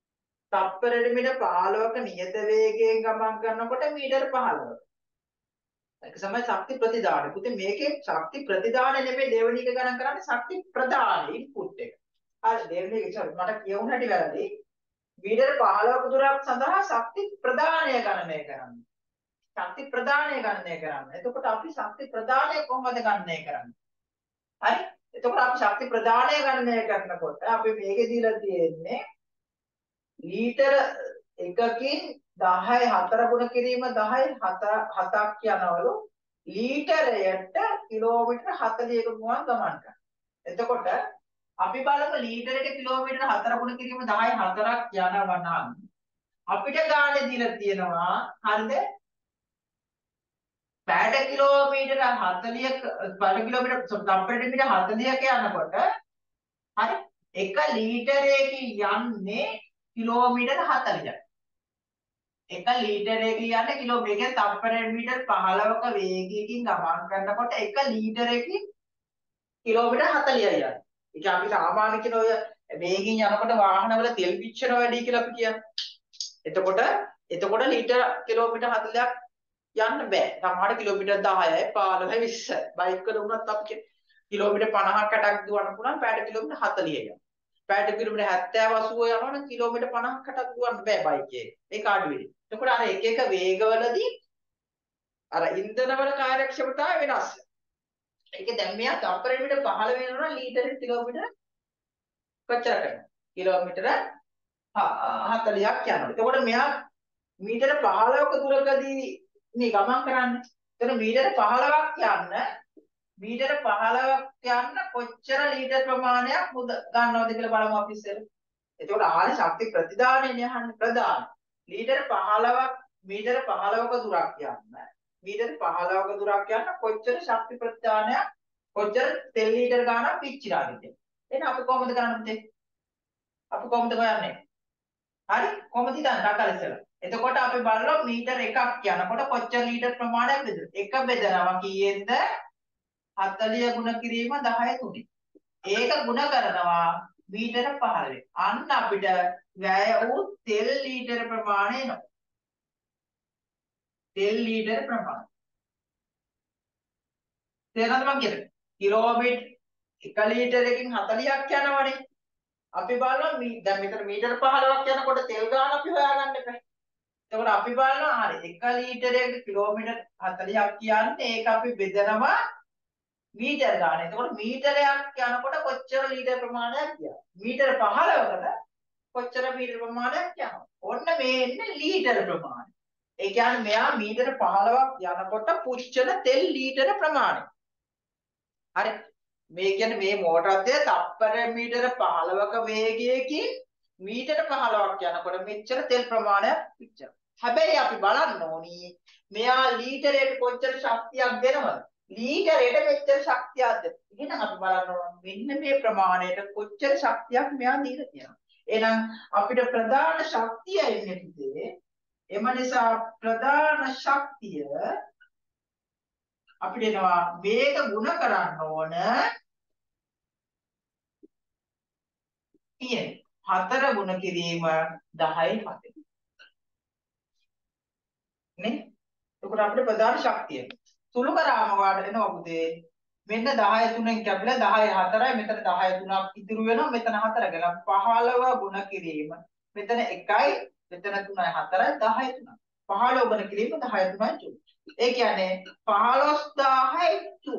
තප්පරෙට මීටර පහළොවක නියත වේගයෙන් ගමන් කරනකොට මීටර පහළොව. ඒක තමයි ශක්ති ප්‍රතිදානය. පුතේ මේකේ ශක්ති ප්‍රතිදානය නෙමෙයි දෙවෙනි එක ගණන් කරන්නේ ශක්ති ප්‍රදානය ඉන්පුට් එක. හරි දෙවෙනි එක sorry මට කියවුණ හැටි වැරදි. මීටර පහළොවක දුරක් සඳහා ශක්ති ප්‍රදානය ගණනය කරන්නේ. ශක්ති ප්‍රදානය ගණනය කරන්නේ. එතකොට අපි ශක්ති ප්‍රදානය කොහොමද ගණනය කරන්නේ? හරි. එතකොට අපි ශක්ති ප්‍රදානය ගණනය කරනකොට අපි මේකේ දීලා තියෙන්නේ ලීටර එකකින් දහය හතර ගුණ කිරීම දහය හතක් යනවලු ලීටරයට කිලෝමීටර හතළිහක ගුණක් ගමන් කරනවා. එතකොට අපි බලමු ලීටරයට කිලෝමීටර හතර ගුණ කිරීම දහය හතරක් යනවා නම් අපිට ගානේ දීලා තියෙනවා හරිද? පැයට කිලෝමීටර හතළිහක පැයට කිලෝමීටර තප්පරයට මීටර හතළිහක යනකොට හරි එක ලීටරයකින් යන්නේ කිලෝමීටර හතළිහක්. එක ලීටරයක යන්නේ කිලෝමීටර තප්පරයට මීටර පහළොවක වේගයකින් ගමන් කරනකොට එක ලීටරයකින් කිලෝමීටර හතළිහයි යන්නේ. ඒක අපි සාමාන්‍ය කියන ඔය වේගින් යනකොට වාහනවල තෙල් පිච්චෙන වැඩි කියලා අපි කියන්නේ. එතකොට එතකොට ලීටර කිලෝමීටර හතළිහක් යන්න බෑ. සමහර කිලෝමීටර දහයයි පහළොවයි විස්සයි. බයික් වල වුණත් අපි කිලෝමීටර පනහක් අටක් දුවන්න පුළුවන් පැයට කිලෝමීටර හතළිහයි යනවා. පැයට කිලෝමීටර හැත්තෑ අසූව යනවනම් කිලෝමීටර පනහක් අටක් දුවන්න බෑ බයික් එකේ. ඒක අඩු වෙයි. එතකොට අර එක එක වේගවලදී අර ඉන්ධනවල කාර්යක්ෂමතාවය වෙනස්. ඒක දැන් මෙයා තප්පරෙට මීටර පහළ වෙනවා ලීටරෙට කිලෝමීටර කොච්චර කරනවද? කිලෝමීටර හතළිහක් යනවා. එතකොට මෙයා මීටර පහළොවක දුරකදී මේ ගමන් කරන්නේ. එතන මීටර පහළොවක් යන්න මීටර පහළොවක් යන්න කොච්චර ලීටර් ප්‍රමාණයක් මුද ගන්නවද කියලා බලමු අපි ඉස්සෙල්ලා. එතකොට ආහාර ශක්ති ප්‍රතිදානයනේ අහන්නේ ප්‍රදාන. ලීටර් පහළොවක් මීටර පහළොවක දුරක් යන්න. මීටර පහළොවක දුරක් යන්න කොච්චර ශක්ති ප්‍රතිදානයක් කොච්චර තෙල් ලීටර් ගාණක් පිච්චිලාද කියලා. එහෙනම් අපි කොහොමද කරන්නේ? අපි කොහොමද හොයන්නේ? හරි කොහොමද හිතන්නේ තාකල් ඉස්සෙල්ලා. එතකොට අපි බලනවා මීටර එකක් යනකොට කොච්චර ලීටර් ප්‍රමාණයක් බෙදෙනවද? එක බෙදනවා කීයෙන්ද? හතළිහ ගුණ කිරීම දහය තුنين. ඒක ගුණ කරනවා මීටර පහළොව. අන්න අපිට වැය වූ තෙල් ලීටර ප්‍රමාණය එනවා. තෙල් ලීටර ප්‍රමාණය. තේරෙනවද මං කියන්නේ? කිලෝමීටර එක ලීටරයකින් හතළිහක් යනවනේ. අපි බලනවා දැන් මෙතන මීටර පහළොවක් යනකොට තෙල් ගාන අපි හොයාගන්න එපා. එතකොට අපි බලනවා හරි එක ලීටරයක කිලෝමීටර හතළිහක් කියන්නේ ඒක අපි බෙදනවා මීටර ගාන. එතකොට මීටරයක් යනකොට කොච්චර ලීටර ප්‍රමාණයක් යනවා? මීටර පහළොවකට කොච්චර මීටර ප්‍රමාණයක් යනවා? ඔන්න මේ එන්නේ ලීටර ප්‍රමාණය. ඒ කියන්නේ මෙයා මීටර පහළොවක් යනකොට පුච්චන තෙල් ලීටර ප්‍රමාණය. හරි. මේ කියන්නේ මේ මෝටර රථය තප්පර මීටර පහළොවක වේගයකින් මීටර පහළොවක් යනකොට මෙච්චර තෙල් ප්‍රමාණයක් පිච්චෙනවා. හැබැයි අපි බලන්න ඕනි මෙයා ලීටරයට කොච්චර ශක්තියක් දෙනවද? ලීටරයට මෙච්චර ශක්තියක්ද? එහෙනම් අපි බලන්න ඕන මෙන්න මේ ප්‍රමාණයට කොච්චර ශක්තියක් මෙයා දීලා තියෙනවා. එහෙනම් අපිට ප්‍රධාන ශක්තිය එන්නේ පුතේ. එම නිසා ප්‍රධාන ශක්තිය අපිට එනවා වේග ගුණ කරන්න ඕන තියෙන හතර ගුණ කිරීම දහය හතයි. නේ? එතකොට අපිට ප්‍රධාන ශක්තිය සුළු කරාම වාට එනවා පුතේ මෙන්න දහය තුනෙන් කැපිලා දහය හතරයි මෙතන දහය තුනක් ඉතුරු වෙනවා මෙතන හතර ගලා පහළොව ගුණ කිරීම මෙතන එකයි මෙතන තුනයි හතරයි දහය තුනයි පහළොව ගුණ කිරීම දහය තුනයි චූ. ඒ කියන්නේ පහළොස් දහයයි චූ.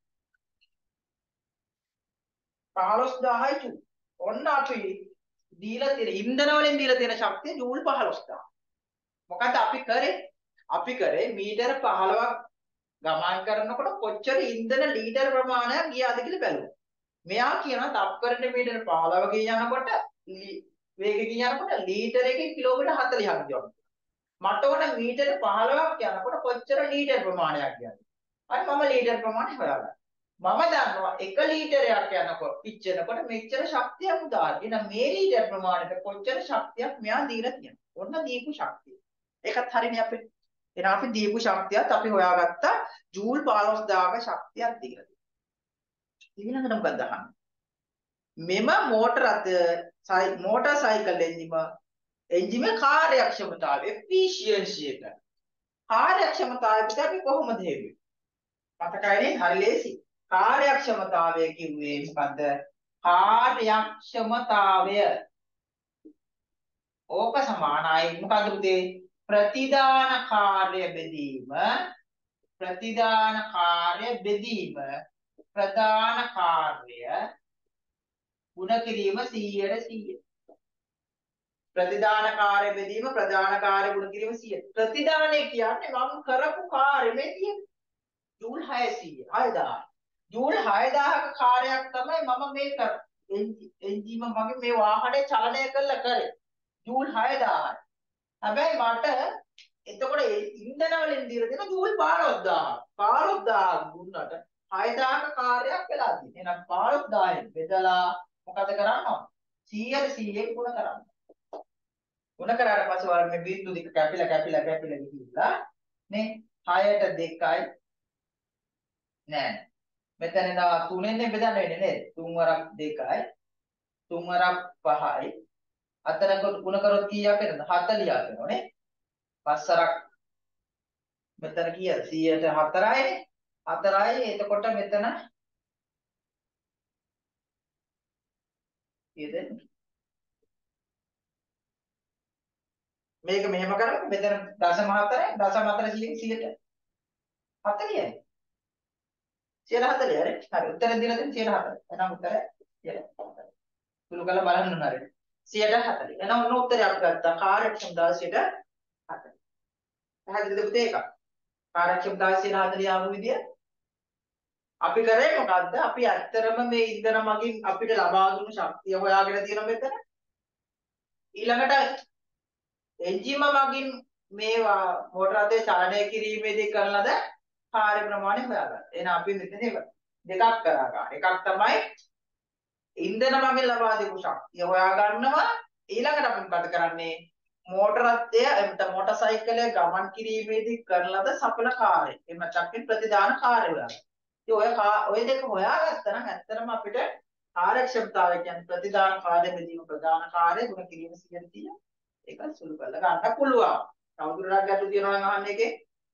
පහළොස් දහයයි චූ. ඔන්න අපි දීලා තියෙන ඉන්ධන වලින් දීලා තියෙන ශක්තිය ජූල් පහළොස් දහය. මොකද අපි කරේ අපි කරේ මීටර පහළොවක් ගමන් කරනකොට කොච්චර ඉන්ධන ලීටර ප්‍රමාණයක් ගියාද කියලා බැලුවා. මෙයා කියනවා තප්පරෙට මීටර පහළොවකින් යනකොට වේගකින් යනකොට ලීටරයකින් කිලෝමීටර හතළිහක් ගියා. මට ඕන මීටර පහළොවක් යනකොට කොච්චර ලීටර ප්‍රමාණයක් ගියාද? අර මම ලීටර ප්‍රමාණය හොයාගන්නවා. මම දන්නවා එක ලීටරයක් යනකොට පිච්චෙනකොට මෙච්චර ශක්තියක් උදාහරණ. එහෙනම් මේ ලීටර ප්‍රමාණයට කොච්චර ශක්තියක් මෙයා දීලා තියෙනවා. ඔන්න දීපු ශක්තිය. ඒකත් හරිනේ අපේ. එහෙනම් අපි දීපු ශක්තියත් අපි හොයාගත්තා ජූල් පහළොස් දහයක ශක්තියක් දීලා තියෙනවා. ඊළඟට මොකක්ද අහන්නේ? මෙම මෝටර රථ මෝටර් සයිකල් එන්ජිම එන්ජිමේ කාර්යක්ෂමතාවය efficiency එක. කාර්යක්ෂමතාවය පිට අපි කොහොමද හේතුවේ? මතකයිනේ හරි ලේසි. කාර්යක්ෂමතාවය කිව්වේ මොකද්ද? කාර්යක්ෂමතාවය. ඕක සමානයි මොකද්ද පුතේ? ප්‍රතිදාන කාර්ය බෙදීම ප්‍රතිදාන කාර්ය බෙදීම ප්‍රධාන කාර්ය ගුණ කිරීම සීයට සීය. ප්‍රතිදාන කාර්ය බෙදීම ප්‍රධාන කාර්ය ගුණ කිරීම සීය. ප්‍රතිදානය කියන්නේ මම කරපු කාර්ය මේ තියෙන්නේ. ජූල් හයසිය හයදාහ. ජූල් හයදාහක කාර්යයක් තමයි මම මේ කර එන්ජිම මගේ මේ වාහනේ චලනය කළා කරේ. ජූල් හයදාහයි. හැබැයි මට එතකොට ඉන්ධන වලින් දීලා දෙන ජූල් පහළොස්දාහක්. පහළොස්දාහක් දුන්නට හයදාහක කාර්යයක් වෙලා තියෙනවා. එහෙනම් පහළොස්දාහෙන් බෙදලා මොකද කරන්නේ? සීයට සීයෙන් ගුණ කරන්න. ගුණ කරාට පස්සේ වල මේ බිංදු දෙක කැපිලා කැපිලා කැපිලා ගිහිල්ලා නේ හයට දෙකයි නෑ. මෙතන නා තුනෙන් බෙදන්න වෙන්නේ නේද? තුන් වරක් දෙකයි තුන් වරක් පහයි අතර ගුණ කරොත් කීයක් වෙනවද? හතළියක් වෙනවනේ. පස් වරක් මෙතන කීයද? සීයට හතරයිනේ. හතරයි එතකොට මෙතන කීයද? මේක මෙහෙම කරමු. මෙතන දශම හතරයි. දශම හතර සීයෙන් සීයට හතළියයි. සීයට හතළිය හරි. හරි. උත්තර දීලා දෙන්න සීයට හතර. එහෙනම් උත්තරය සීයට හතර. සුළු කරලා බලන්න ඕන හරියට. සීයට හතළිය. එහෙනම් ඔන්න උත්තරය අපි ගත්තා. කාර්යක්ෂමතාවය සීයට හතළිය. පැහැදිලිද පුතේ ඒක? කාර්යක්ෂමතාවය සීයට හතළිය ආපු විදිය අපි කරේ මොකද්ද? අපි ඇත්තරම මේ ඉන්ධන මගින් අපිට ලබා දුන්නු ශක්තිය හොයාගෙන තියෙන මෙතන. ඊළඟට එන්ජිම මගින් මේවා මෝටර රථය චලනය කිරීමේදී කරන ලද කාර්ය ප්‍රමාණය හොයාගන්න. එහෙනම් අපි මෙතන දෙකක් කරා ගන්න. එකක් තමයි ඉන්ධන මගින් ලබා දීපු ශක්තිය හොයා ගන්නවා. ඊළඟට අපි මොකද කරන්නේ? මෝටර රථය එතන මෝටර් සයිකලය ගමන් කිරීමේදී කරන ලද සඵල කාර්යය. එහෙම නැත්නම් ප්‍රතිදාන කාර්ය හොයාගන්න. ඉතින් ඔය ඔය දෙක හොයාගත්තා නම් ඇත්තටම අපිට කාර්යක්ෂමතාවය කියන්නේ ප්‍රතිදාන කාර්ය බෙදීම ප්‍රධාන කාර්ය ගුණ කිරීම සියයට සීය ඒක සුළු කරලා ගන්න පුළුවන්. තවදුරටත් ගැටලු තියෙනවා නම් අහන්න එකේ.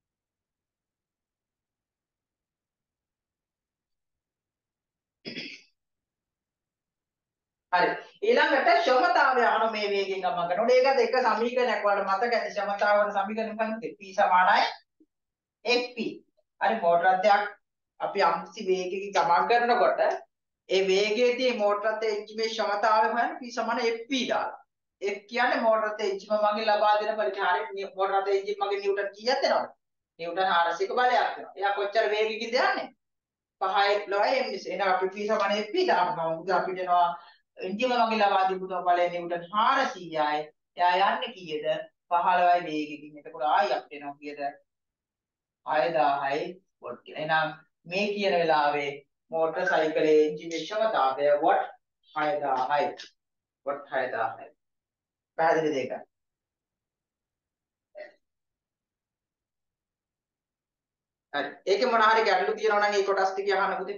හරි. ඊළඟට ක්ෂමතාවය අහන මේ වේගෙන් ගමන් කරනකොට ඒකත් එක සමීකරණයක් වලට මතක ඇති ක්ෂමතාව වල සමීකරණ මොකක්ද? P සමානයි Fp. හරි මෝටර රථයක් අපි යම්කිසි වේගයකින් ගමන් කරනකොට ඒ වේගයේදී මෝටර රථයේ එන්ජිමේ ක්ෂමතාවය හොයන්න P සමාන Fp දාලා. F කියන්නේ මෝටර රථයේ එන්ජිම මගින් ලබා දෙන බලය. හරිය මෝටර රථයේ එන්ජිම මගින් නිව්ටන් කීයක් දෙනවද? නිව්ටන් හාරසික බලයක් දෙනවා. එයා කොච්චර වේගයකින්ද යන්නේ? පහයි ලොවයි m නිසා. එහෙනම් අපි P සමාන Fp දානවා. මොකද අපිට එනවා එන්ජිම මගින් ලබා දීපු බලය නිව්ටන් හාරසීයයි. එයා යන්නේ කීයද? පහළොවයි වේගයකින්. එතකොට ආයි අපිට එනවා කීයද? හයදාහයි වොට් කියලා. එහෙනම් මේ කියන වෙලාවේ මෝටර් සයිකලයේ එන්ජිමේ ක්ෂමතාවය වොට් හයදාහයි. වොට් හයදාහයි. පැහැදිලිද ඒක? හරි. ඒකේ මොන හරි ගැටලු තියෙනවා නම් ඒ කොටස් ටික අහන්න පුතේ.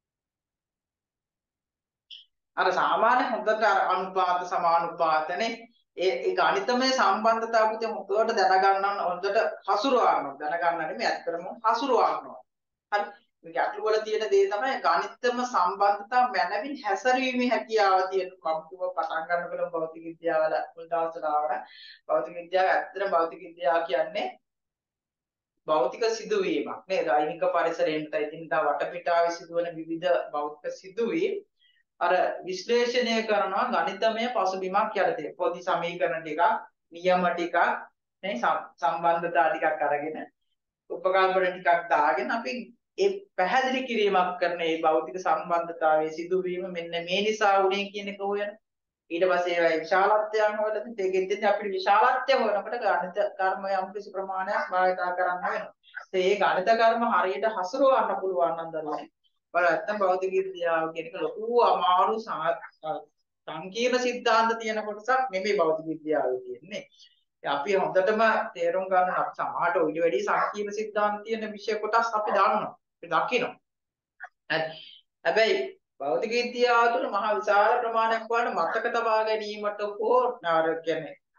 අර සාමාන්‍ය හොඳට අර අනුපාත සමානුපාතනේ ඒ ඒ ගණිතමය සම්බන්ධතාව පුතේ හොඳට දැනගන්න ඕන හොඳට හසුරවා ගන්න දැනගන්න නෙමෙයි ඇත්තටම හසුරවා ගන්නවා. හරි. මේ ගැටලු වල තියෙන දේ තමයි ගණිතම සම්බන්ධතාව මැනවින් හැසිරීමේ හැකියාව තියෙන මම කිව්ව පටන් ගන්නකොට භෞතික විද්‍යාව වල මුල් දවස්වල ආවන භෞතික විද්‍යාව ඇත්තටම භෞතික විද්‍යාව කියන්නේ භෞතික සිදුවීමක් නේද? දෛනික පරිසරයෙන් තදින්දා වටපිටාවේ සිදුවන විවිධ භෞතික සිදුවීම් අර විශ්ලේෂණය කරනවා ගණිතමය පසුබිමක් යටතේ. පොඩි සමීකරණ ටිකක්, නියම ටිකක්, මේ සම්බන්ධතා ටිකක් අරගෙන උපකල්පන ටිකක් දාගෙන අපි ඒ පැහැදිලි කිරීමක් කරන මේ භෞතික සම්බන්ධතාවයේ සිදුවීම මෙන්න මේ නිසා වුණේ කියන එක හොයන. ඊට පස්සේ ඒවයි විශාලත්වයන් හොයලා දෙකෙන් අපි විශාලත්වය හොයනකොට ගණිත කර්ම යම් කිසි ප්‍රමාණයක් භාවිතා කරන්න වෙනවා. ඒ ගණිත කර්ම හරියට හසුරවන්න පුළුවන් නම් දරුවනේ. බලන්න නැත්නම් භෞතික විද්‍යාව කියන එක ලොකු අමාරු සංකීර්ණ સિદ્ધාන්ත තියෙන කොටසක් නෙමෙයි භෞතික විද්‍යාවේ තියෙන්නේ. අපි හොඳටම තේරුම් ගන්න අපි සමහරට ඔයිට වැඩි සංකීර්ණ સિદ્ધාන්ත තියෙන විෂය කොටස් අපි දන්නවා. අපි දකිනවා. හැබැයි භෞතික විද්‍යාව තුළ මහා විශාල ප්‍රමාණයක් වලට මතක තබා ගැනීමට හෝ නාර කියන්නේ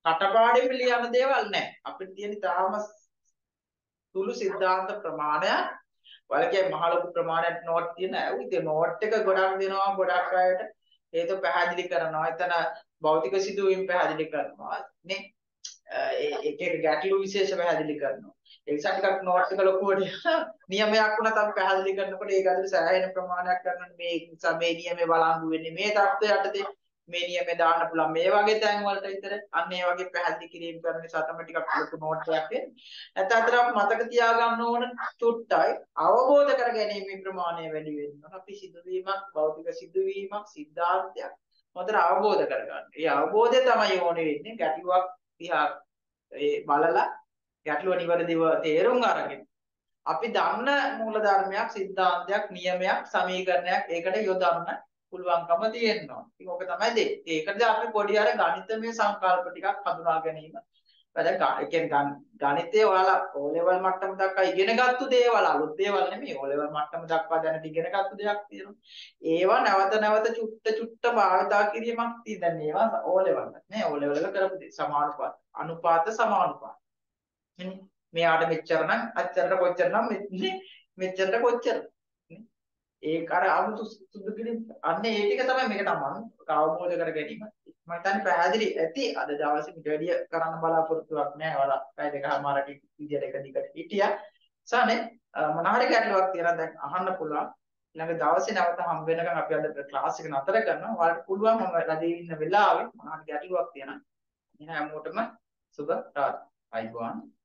කටපාඩම් ලියන දේවල් නැහැ. අපිට තියෙන තාම සුළු සිද්ධාන්ත ප්‍රමාණය වලකේ මහ ලොකු ප්‍රමාණයක් නෝට් තියෙන. ඒ නෝට් එක ගොඩක් දෙනවා ගොඩක් අයට. ඒක පැහැදිලි කරනවා. එතන භෞතික සිදුවීම් පැහැදිලි කරනවා. නේ එක එක ගැටලු විශේෂ පැහැදිලි කරනවා. ඒ නිසා ටිකක් නෝට් එක ලොකුවට නියමයක් වුණත් අපි පැහැදිලි කරනකොට ඒක ඇතුළේ සෑහෙන ප්‍රමාණයක් කරනවා. මේ නිසා මේ නියමේ බලංගු වෙන්නේ මේ தත්ත්වය යටතේ මේ නියමේ දාන්න පුළුවන් මේ වගේ තැන් වලට විතර අන්න ඒ වගේ පැහැදිලි කිරීම කරන නිසා තමයි ටිකක් ලොකු නෝට් එකක් එන්නේ. නැත්නම් අතර අපි මතක තියාගන්න ඕන චුට්ටයි අවබෝධ කර ගැනීමේ ප්‍රමාණය වැඩි වෙනවා. අපි සිදුවීමක් භෞතික සිදුවීමක් සිද්ධාන්තයක් හොඳට අවබෝධ කරගන්න. ඒ අවබෝධය තමයි ඕනේ වෙන්නේ ගැටලුවක් තියා ඒ බලලා ගැටලුව නිවැරදිව තේරුම් අරගෙන අපි දන්න මූල ධර්මයක් සිද්ධාන්තයක් නියමයක් සමීකරණයක් ඒකට යොදන්න පුළුවන්කම තියෙනවා. ඉතින් ඕක තමයි දෙන්නේ. ඒකද අපි පොඩි අර ගණිතමය සංකල්ප ටිකක් හඳුනා ගැනීම. වැඩ ඒ කියන්නේ ගණිතයේ ඔයාලා O level මට්ටම දක්වා ඉගෙන ගත්ත දේවල් අලුත් දේවල් නෙමෙයි. O level මට්ටම දක්වා දැනට ඉගෙන ගත්ත දෙයක් තියෙනවා. ඒවා නැවත නැවත චුට්ට චුට්ට භාවිතා කිරීමක් තියෙන. දැන් ඒවා O level නේ. O level එක කරපු දේ සමානුපාත. අනුපාත සමානුපාත. මෙයාට මෙච්චර නම් අච්චරට කොච්චර නම් මෙච්චරට කොච්චර ඒක අර 아무තු සුදු කිරි අන්න ඒ ටික තමයි මේකට මම අවබෝධ කර ගැනීම මම හිතන්නේ පැහැදිලි ඇති අද දවසේ මිට වැඩිය කරන්න බලාපොරොත්තුවක් නැහැ වල පැය දෙකමාරක විදියට එක දිගට හිටියා සානේ මොන හරි ගැටලුවක් තියෙනවා දැන් අහන්න පුළුවන් ඊළඟ දවසේ නැවත හම් වෙනකන් අපි අද ක්ලාස් එක නතර කරනවා ඔයාලට පුළුවන් මම රැඳී ඉන්න වෙලාවෙ මොන හරි ගැටලුවක් තියෙනවා එහෙනම් හැමෝටම සුබ රාත්‍රී අයිබෝන්